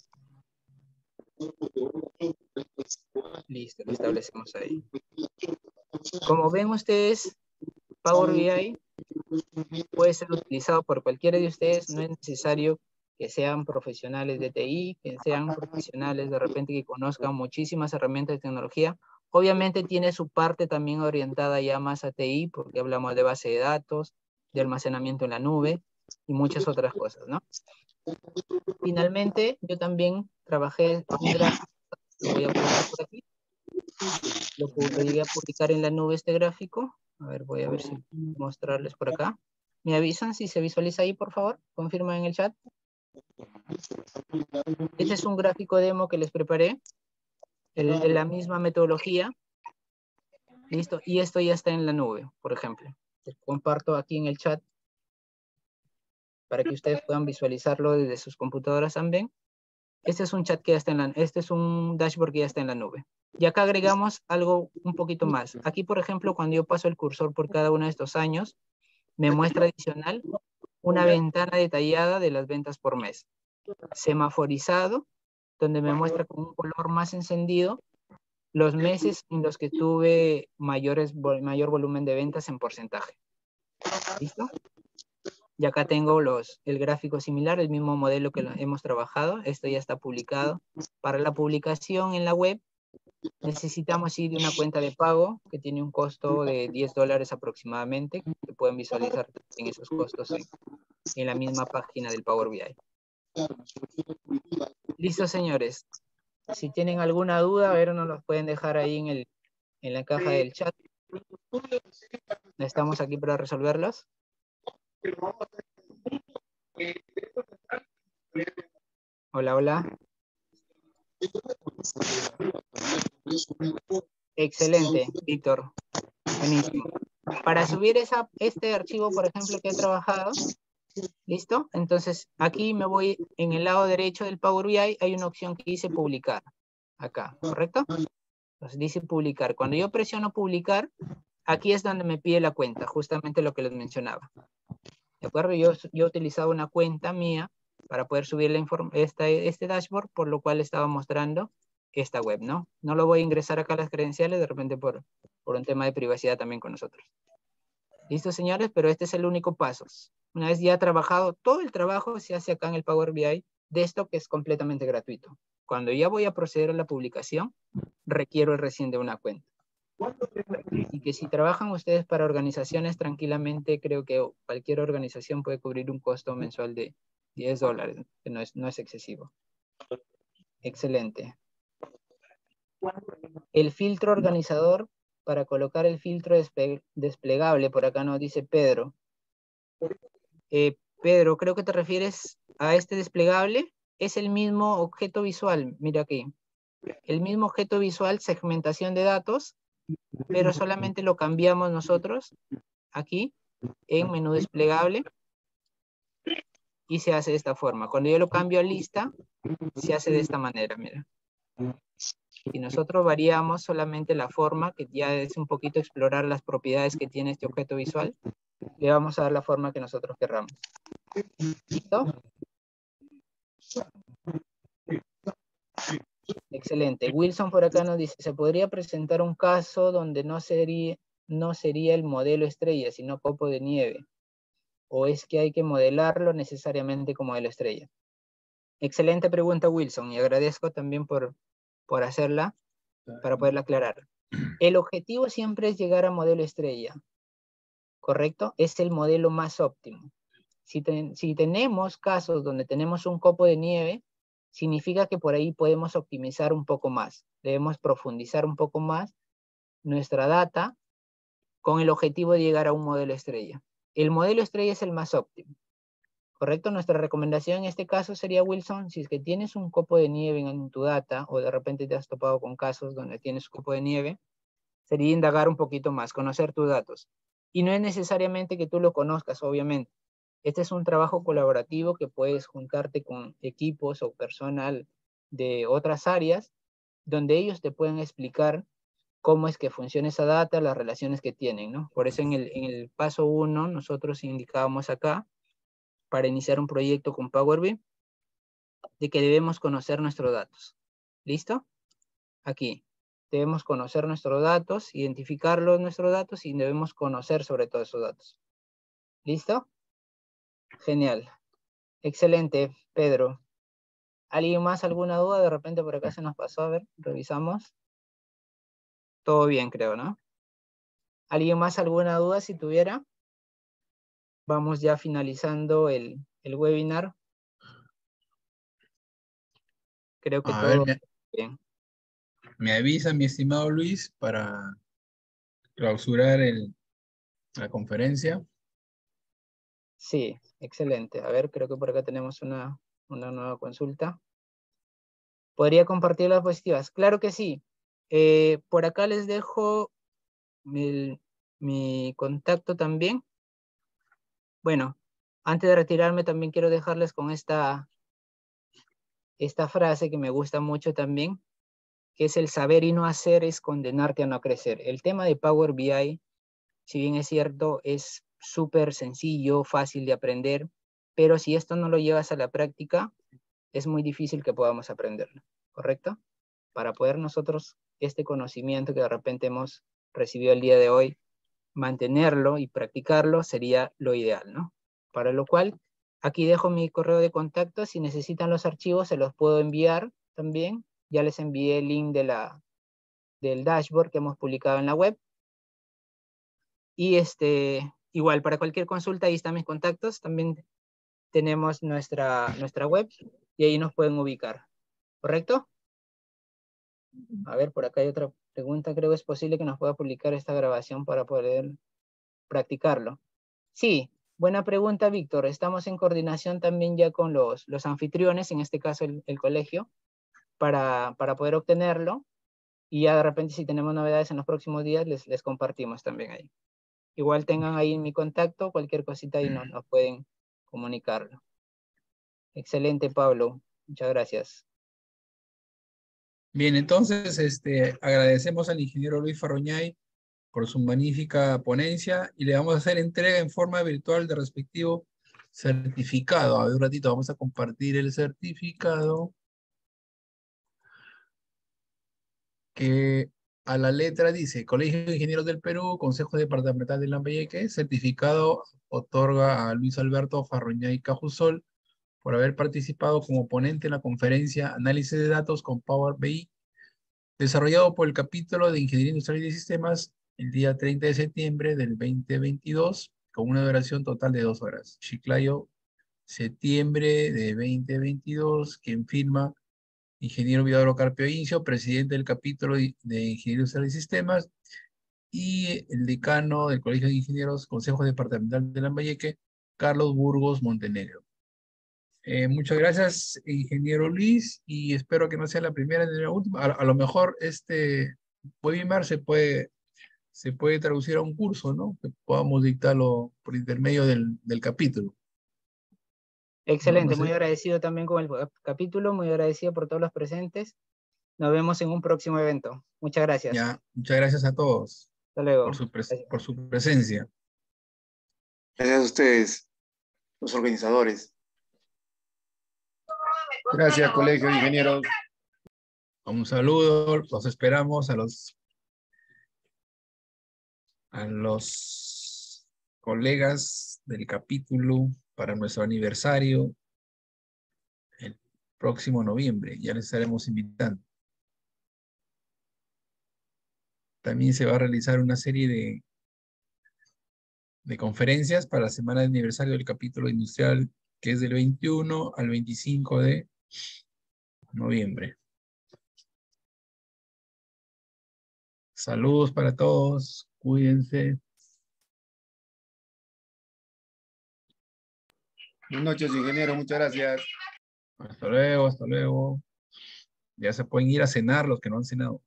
Listo, lo establecemos ahí. Como ven ustedes, Power BI puede ser utilizado por cualquiera de ustedes. No es necesario que sean profesionales de TI, que sean profesionales de repente que conozcan muchísimas herramientas de tecnología. Obviamente tiene su parte también orientada ya más a TI, porque hablamos de base de datos, de almacenamiento en la nube y muchas otras cosas, ¿no? Finalmente, yo también trabajé un gráfico, lo voy a colocar por aquí. Lo llegué a publicar en la nube este gráfico. A ver, voy a ver si mostrarles por acá. ¿Me avisan si se visualiza ahí, por favor? Confirman en el chat. Este es un gráfico demo que les preparé. La misma metodología. Listo. Y esto ya está en la nube, por ejemplo. Les comparto aquí en el chat para que ustedes puedan visualizarlo desde sus computadoras también. Este es un chat que ya está este es un dashboard que ya está en la nube. Y acá agregamos algo un poquito más. Aquí, por ejemplo, cuando yo paso el cursor por cada uno de estos años, me muestra adicional una ventana detallada de las ventas por mes. Semaforizado, donde me muestra con un color más encendido los meses en los que tuve mayor volumen de ventas en porcentaje. ¿Listo? Y acá tengo el gráfico similar, el mismo modelo que hemos trabajado. Esto ya está publicado. Para la publicación en la web, necesitamos ir de una cuenta de pago que tiene un costo de $10 aproximadamente, que pueden visualizar en esos costos en la misma página del Power BI. Listo, señores. Si tienen alguna duda, a ver, nos los pueden dejar ahí en la caja del chat. Estamos aquí para resolverlas. Hola, hola. Excelente, Víctor. Buenísimo. Para subir este archivo, por ejemplo, que he trabajado, ¿listo? Entonces, aquí me voy en el lado derecho del Power BI, hay una opción que dice publicar. Acá, ¿correcto? Entonces dice publicar. Cuando yo presiono publicar, aquí es donde me pide la cuenta, justamente lo que les mencionaba. ¿De acuerdo? Yo he utilizado una cuenta mía para poder subir este dashboard, por lo cual estaba mostrando esta web, ¿no? No lo voy a ingresar acá a las credenciales, de repente por un tema de privacidad también con nosotros. ¿Listo, señores? Pero este es el único paso. Una vez ya trabajado, todo el trabajo se hace acá en el Power BI de esto que es completamente gratuito. Cuando ya voy a proceder a la publicación, requiero recién de una cuenta. Y que si trabajan ustedes para organizaciones, tranquilamente creo que cualquier organización puede cubrir un costo mensual de $10, que no es excesivo. Excelente. El filtro organizador, para colocar el filtro desplegable, por acá nos dice Pedro. Pedro, creo que te refieres a este desplegable. Es el mismo objeto visual, mira aquí. El mismo objeto visual, segmentación de datos, pero solamente lo cambiamos nosotros aquí en menú desplegable y se hace de esta forma. Cuando yo lo cambio a lista, se hace de esta manera, mira. Y nosotros variamos solamente la forma, que ya es un poquito explorar las propiedades que tiene este objeto visual. Le vamos a dar la forma que nosotros querramos. ¿Listo? Excelente. Wilson por acá nos dice, ¿se podría presentar un caso donde no sería el modelo estrella, sino copo de nieve? ¿O es que hay que modelarlo necesariamente como modelo estrella? Excelente pregunta, Wilson, y agradezco también por hacerla para poderla aclarar. El objetivo siempre es llegar a modelo estrella, ¿correcto? Es el modelo más óptimo. Si tenemos casos donde tenemos un copo de nieve, significa que por ahí podemos optimizar un poco más. Debemos profundizar un poco más nuestra data con el objetivo de llegar a un modelo estrella. El modelo estrella es el más óptimo, ¿correcto? Nuestra recomendación en este caso sería, Wilson, si es que tienes un copo de nieve en tu data o de repente te has topado con casos donde tienes copo de nieve, sería indagar un poquito más, conocer tus datos. Y no es necesariamente que tú lo conozcas, obviamente. Este es un trabajo colaborativo que puedes juntarte con equipos o personal de otras áreas donde ellos te pueden explicar cómo es que funciona esa data, las relaciones que tienen, ¿no? Por eso en el paso 1 nosotros indicábamos acá, para iniciar un proyecto con Power BI, de que debemos conocer nuestros datos. ¿Listo? Aquí. Debemos conocer nuestros datos, identificarlos nuestros datos y debemos conocer sobre todos esos datos. ¿Listo? Genial. Excelente, Pedro. ¿Alguien más alguna duda? De repente por acá se nos pasó. A ver, revisamos. Todo bien, creo, ¿no? ¿Alguien más alguna duda si tuviera? Vamos ya finalizando el webinar. Creo que A ver, todo bien. me avisa mi estimado Luis para clausurar la conferencia. Sí, excelente. A ver, creo que por acá tenemos una nueva consulta. ¿Podría compartir las diapositivas? Claro que sí. Por acá les dejo mi contacto también. Bueno, antes de retirarme también quiero dejarles con esta frase que me gusta mucho también, que es: el saber y no hacer es condenarte a no crecer. El tema de Power BI, si bien es cierto, es súper sencillo, fácil de aprender, pero si esto no lo llevas a la práctica, es muy difícil que podamos aprenderlo, ¿correcto? Para poder nosotros, este conocimiento que de repente hemos recibido el día de hoy, mantenerlo y practicarlo sería lo ideal, ¿no? Para lo cual, aquí dejo mi correo de contacto. Si necesitan los archivos, se los puedo enviar también. Ya les envié el link del dashboard que hemos publicado en la web. Y igual, para cualquier consulta, ahí están mis contactos. También tenemos nuestra web y ahí nos pueden ubicar. ¿Correcto? A ver, por acá hay otra pregunta. Creo que es posible que nos pueda publicar esta grabación para poder practicarlo. Sí, buena pregunta, Víctor. Estamos en coordinación también ya con los anfitriones, en este caso el colegio, para poder obtenerlo. Y ya de repente si tenemos novedades en los próximos días, les compartimos también ahí. Igual tengan ahí mi contacto, cualquier cosita ahí nos pueden comunicarlo. Excelente, Pablo. Muchas gracias. Bien, entonces agradecemos al ingeniero Luis Farroñay por su magnífica ponencia y le vamos a hacer entrega en forma virtual de respectivo certificado. A ver, un ratito, vamos a compartir el certificado que a la letra dice Colegio de Ingenieros del Perú, Consejo Departamental de Lambayeque, certificado otorga a Luis Alberto Farroñay Cajusol por haber participado como ponente en la conferencia Análisis de Datos con Power BI, desarrollado por el capítulo de Ingeniería Industrial y de Sistemas el día 30 de septiembre del 2022, con una duración total de 2 horas. Chiclayo, septiembre de 2022, quien firma ingeniero Vidal Carpio Incio, presidente del capítulo de Ingeniería Industrial y Sistemas, y el decano del Colegio de Ingenieros, Consejo Departamental de Lambayeque, Carlos Burgos Montenegro. Muchas gracias, ingeniero Luis, y espero que no sea la primera ni la última. A lo mejor este webinar se puede traducir a un curso, ¿no? Que podamos dictarlo por intermedio del capítulo. No, no Excelente, muy sé. agradecido también con el capítulo, muy agradecido por todos los presentes. Nos vemos en un próximo evento. Muchas gracias. Ya, muchas gracias a todos Hasta por luego. su, Gracias. por su presencia. Gracias a ustedes, los organizadores. Gracias, Colegio de Ingenieros. Un saludo, los esperamos a los colegas del capítulo para nuestro aniversario el próximo noviembre. Ya les estaremos invitando. También se va a realizar una serie de conferencias para la semana de aniversario del capítulo industrial, que es del 21 al 25 de noviembre. Saludos para todos, cuídense. Buenas noches, ingeniero, muchas gracias. Hasta luego, hasta luego. Ya se pueden ir a cenar los que no han cenado.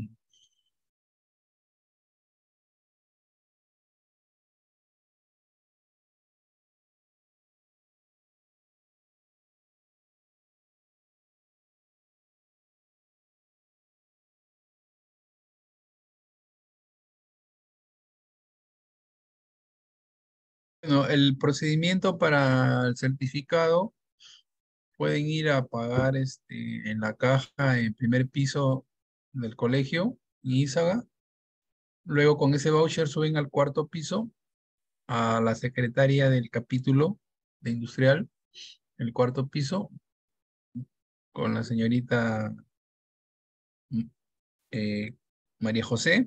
Bueno, el procedimiento para el certificado pueden ir a pagar en la caja en primer piso del colegio, en Izaga. Luego con ese voucher suben al cuarto piso a la secretaria del capítulo de industrial, el cuarto piso, con la señorita mm, eh, María José,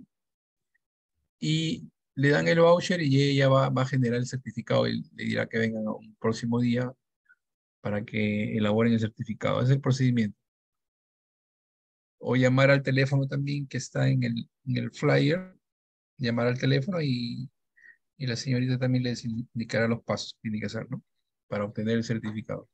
y le dan el voucher y ella va a generar el certificado y le dirá que vengan un próximo día para que elaboren el certificado. Ese es el procedimiento. O llamar al teléfono también que está en el flyer, llamar al teléfono y la señorita también les indicará los pasos que tiene que hacer, ¿no? Para obtener el certificado.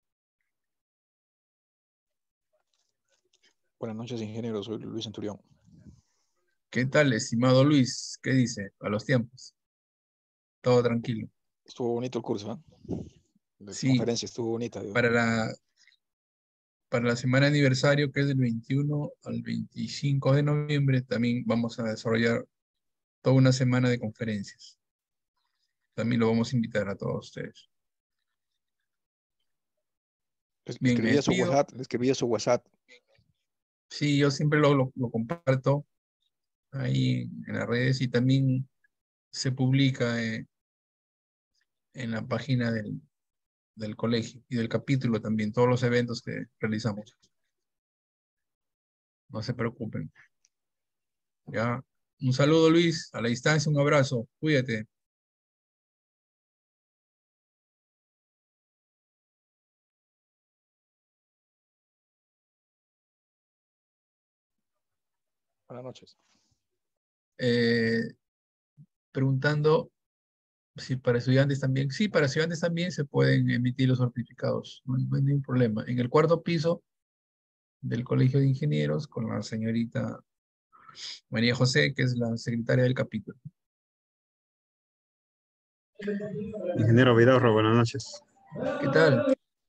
Buenas noches, ingeniero. Soy Luis Centurión. ¿Qué tal, estimado Luis? ¿Qué dice? A los tiempos. Todo tranquilo. Estuvo bonito el curso, ¿eh? La Sí, conferencia estuvo bonita, digo. para la semana de aniversario, que es del 21 al 25 de noviembre, también vamos a desarrollar toda una semana de conferencias. También lo vamos a invitar a todos ustedes. Le Bien, me escribí a su despido. WhatsApp, le escribí a su WhatsApp. Sí, yo siempre lo comparto ahí en las redes y también se publica en la página del colegio y del capítulo también, todos los eventos que realizamos. No se preocupen. Ya. Un saludo, Luis, a la distancia, un abrazo. Cuídate. Buenas noches. Preguntando si para estudiantes también. Sí, para estudiantes también se pueden emitir los certificados. No hay ningún problema. En el cuarto piso del Colegio de Ingenieros con la señorita María José, que es la secretaria del capítulo. Ingeniero Vidorro, buenas noches. ¿Qué tal?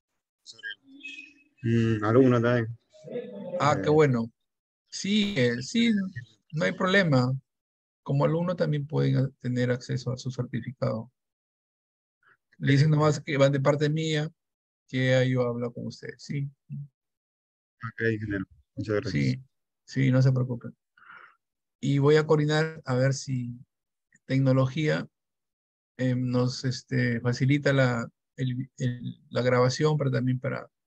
Alumno también. Qué bueno. Sí, sí, no hay problema. Como alumno también pueden tener acceso a su certificado. Le dicen nomás que van de parte mía, que yo hablo con ustedes. Sí, Ok, ingeniero. Muchas gracias. sí, sí, no se preocupen. Y voy a coordinar a ver si tecnología nos facilita la grabación, pero también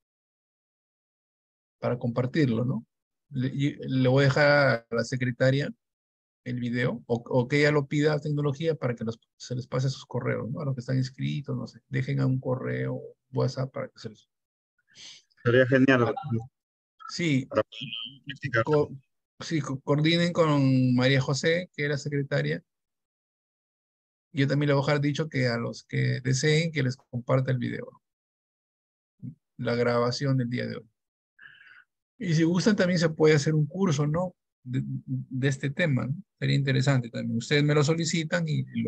para compartirlo, ¿no? Le voy a dejar a la secretaria el video, o que ella lo pida a tecnología para que se les pase sus correos, ¿no? A los que están inscritos, no sé, dejen a un correo, WhatsApp para que se les... Sería genial Sí, para practicar. sí, coordinen con María José, que es la secretaria. Yo también le voy a dejar dicho que a los que deseen que les comparta el video, la grabación del día de hoy. Y si gustan, también se puede hacer un curso, ¿no? De este tema, ¿no? Sería interesante también. Ustedes me lo solicitan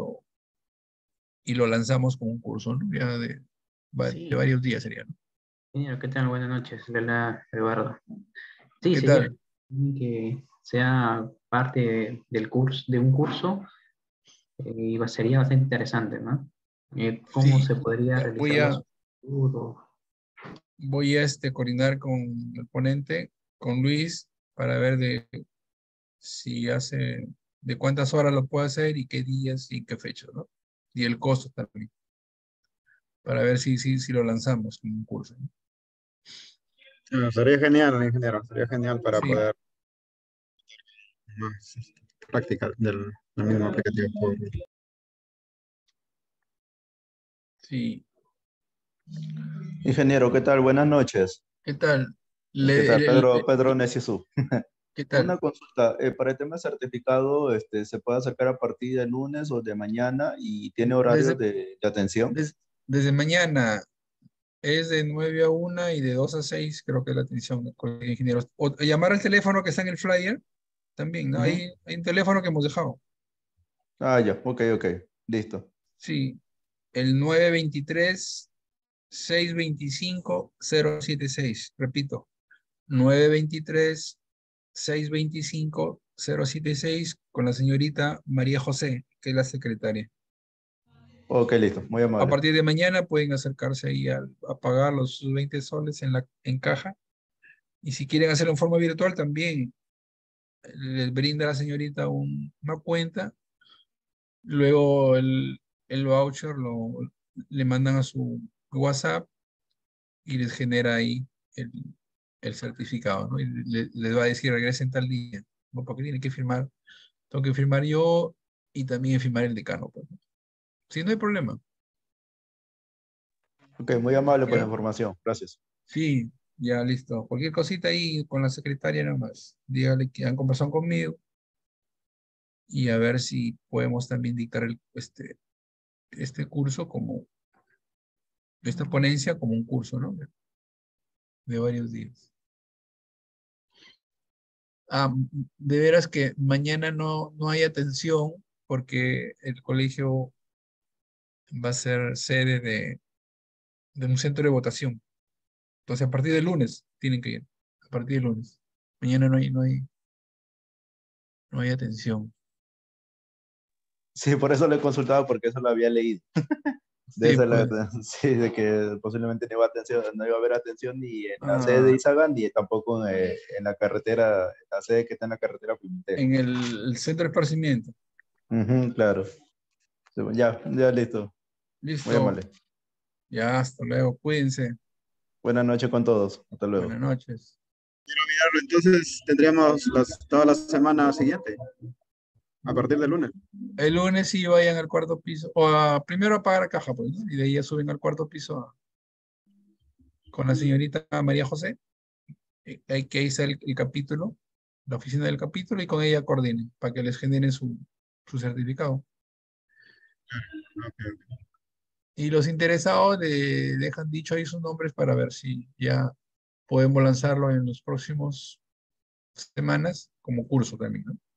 y lo lanzamos como un curso, ¿no? Ya de Sí, varios días sería, ¿no? ingeniero, ¿qué tal? Buenas noches, Lola Eduardo. Sí, ¿Qué sería tal? que sea parte del curso, de un curso, sería bastante interesante, ¿no? ¿Cómo Sí, se podría ya realizar los estudios? voy a coordinar con el ponente, con Luis, para ver si hace, de cuántas horas lo puede hacer y qué días y qué fechas, ¿no? Y el costo también, para ver si lo lanzamos como un curso, ¿no? Sería genial, ingeniero. Sería genial para Sí, poder más práctica del mismo aplicativo. sí. Ingeniero, ¿qué tal? Buenas noches. ¿Qué tal? ¿Qué tal? Pedro Neciazú. ¿Qué tal? Una consulta, para el tema certificado, ¿se puede sacar a partir de lunes o de mañana y tiene horario Desde, de atención? desde mañana es de 9 a 1 y de 2 a 6 creo que es la atención del Colegio de Ingenieros. O llamar al teléfono que está en el flyer también, ¿no? Ujú. Hay un teléfono que hemos dejado. Ah, ya, ok, ok, listo. Sí, el 923-625-076. Repito, 923-625-076 con la señorita María José, que es la secretaria. Ok, listo, muy A amable. partir de mañana pueden acercarse ahí a pagar los sus 20 soles en caja. Y si quieren hacerlo en forma virtual, también les brinda a la señorita una cuenta. Luego el voucher le mandan a su WhatsApp y les genera ahí el, el certificado, ¿no? Y les va a decir, regresen tal día, ¿no? Porque tienen que firmar, tengo que firmar yo y también firmar el decano, pues, ¿no? Sí, no hay problema. Ok, muy amable por la ¿Ya? información, gracias. Sí, ya listo. Cualquier cosita ahí con la secretaria nada más. Dígale que han conversado conmigo y a ver si podemos también dictar este curso como, esta ponencia como un curso, ¿no? De varios días. De veras que mañana no hay atención porque el colegio va a ser sede de un centro de votación. Entonces, a partir del lunes tienen que ir. A partir del lunes. Mañana no hay atención. Sí, por eso le he consultado porque eso lo había leído. De Sí, esa pues. sí, de que posiblemente no iba a haber atención ni en la sede de ah, Izaga ni tampoco en la carretera, la sede que está en la carretera Pimentel. en el centro de esparcimiento. Ujú, claro. Ya, ya listo. Muy Listo. amable. Ya, hasta luego. Cuídense. Buenas noches con todos. Hasta Buenas luego. noches. Entonces tendríamos toda la semana siguiente, a partir del lunes. El lunes sí vayan al cuarto piso, o primero a pagar caja, pues, ¿no? Y de ahí ya suben al cuarto piso con la señorita María José, que ahí está el capítulo, la oficina del capítulo y con ella coordinen para que les generen su certificado. Y los interesados le dejan dicho ahí sus nombres para ver si ya podemos lanzarlo en los próximos semanas como curso también, ¿no?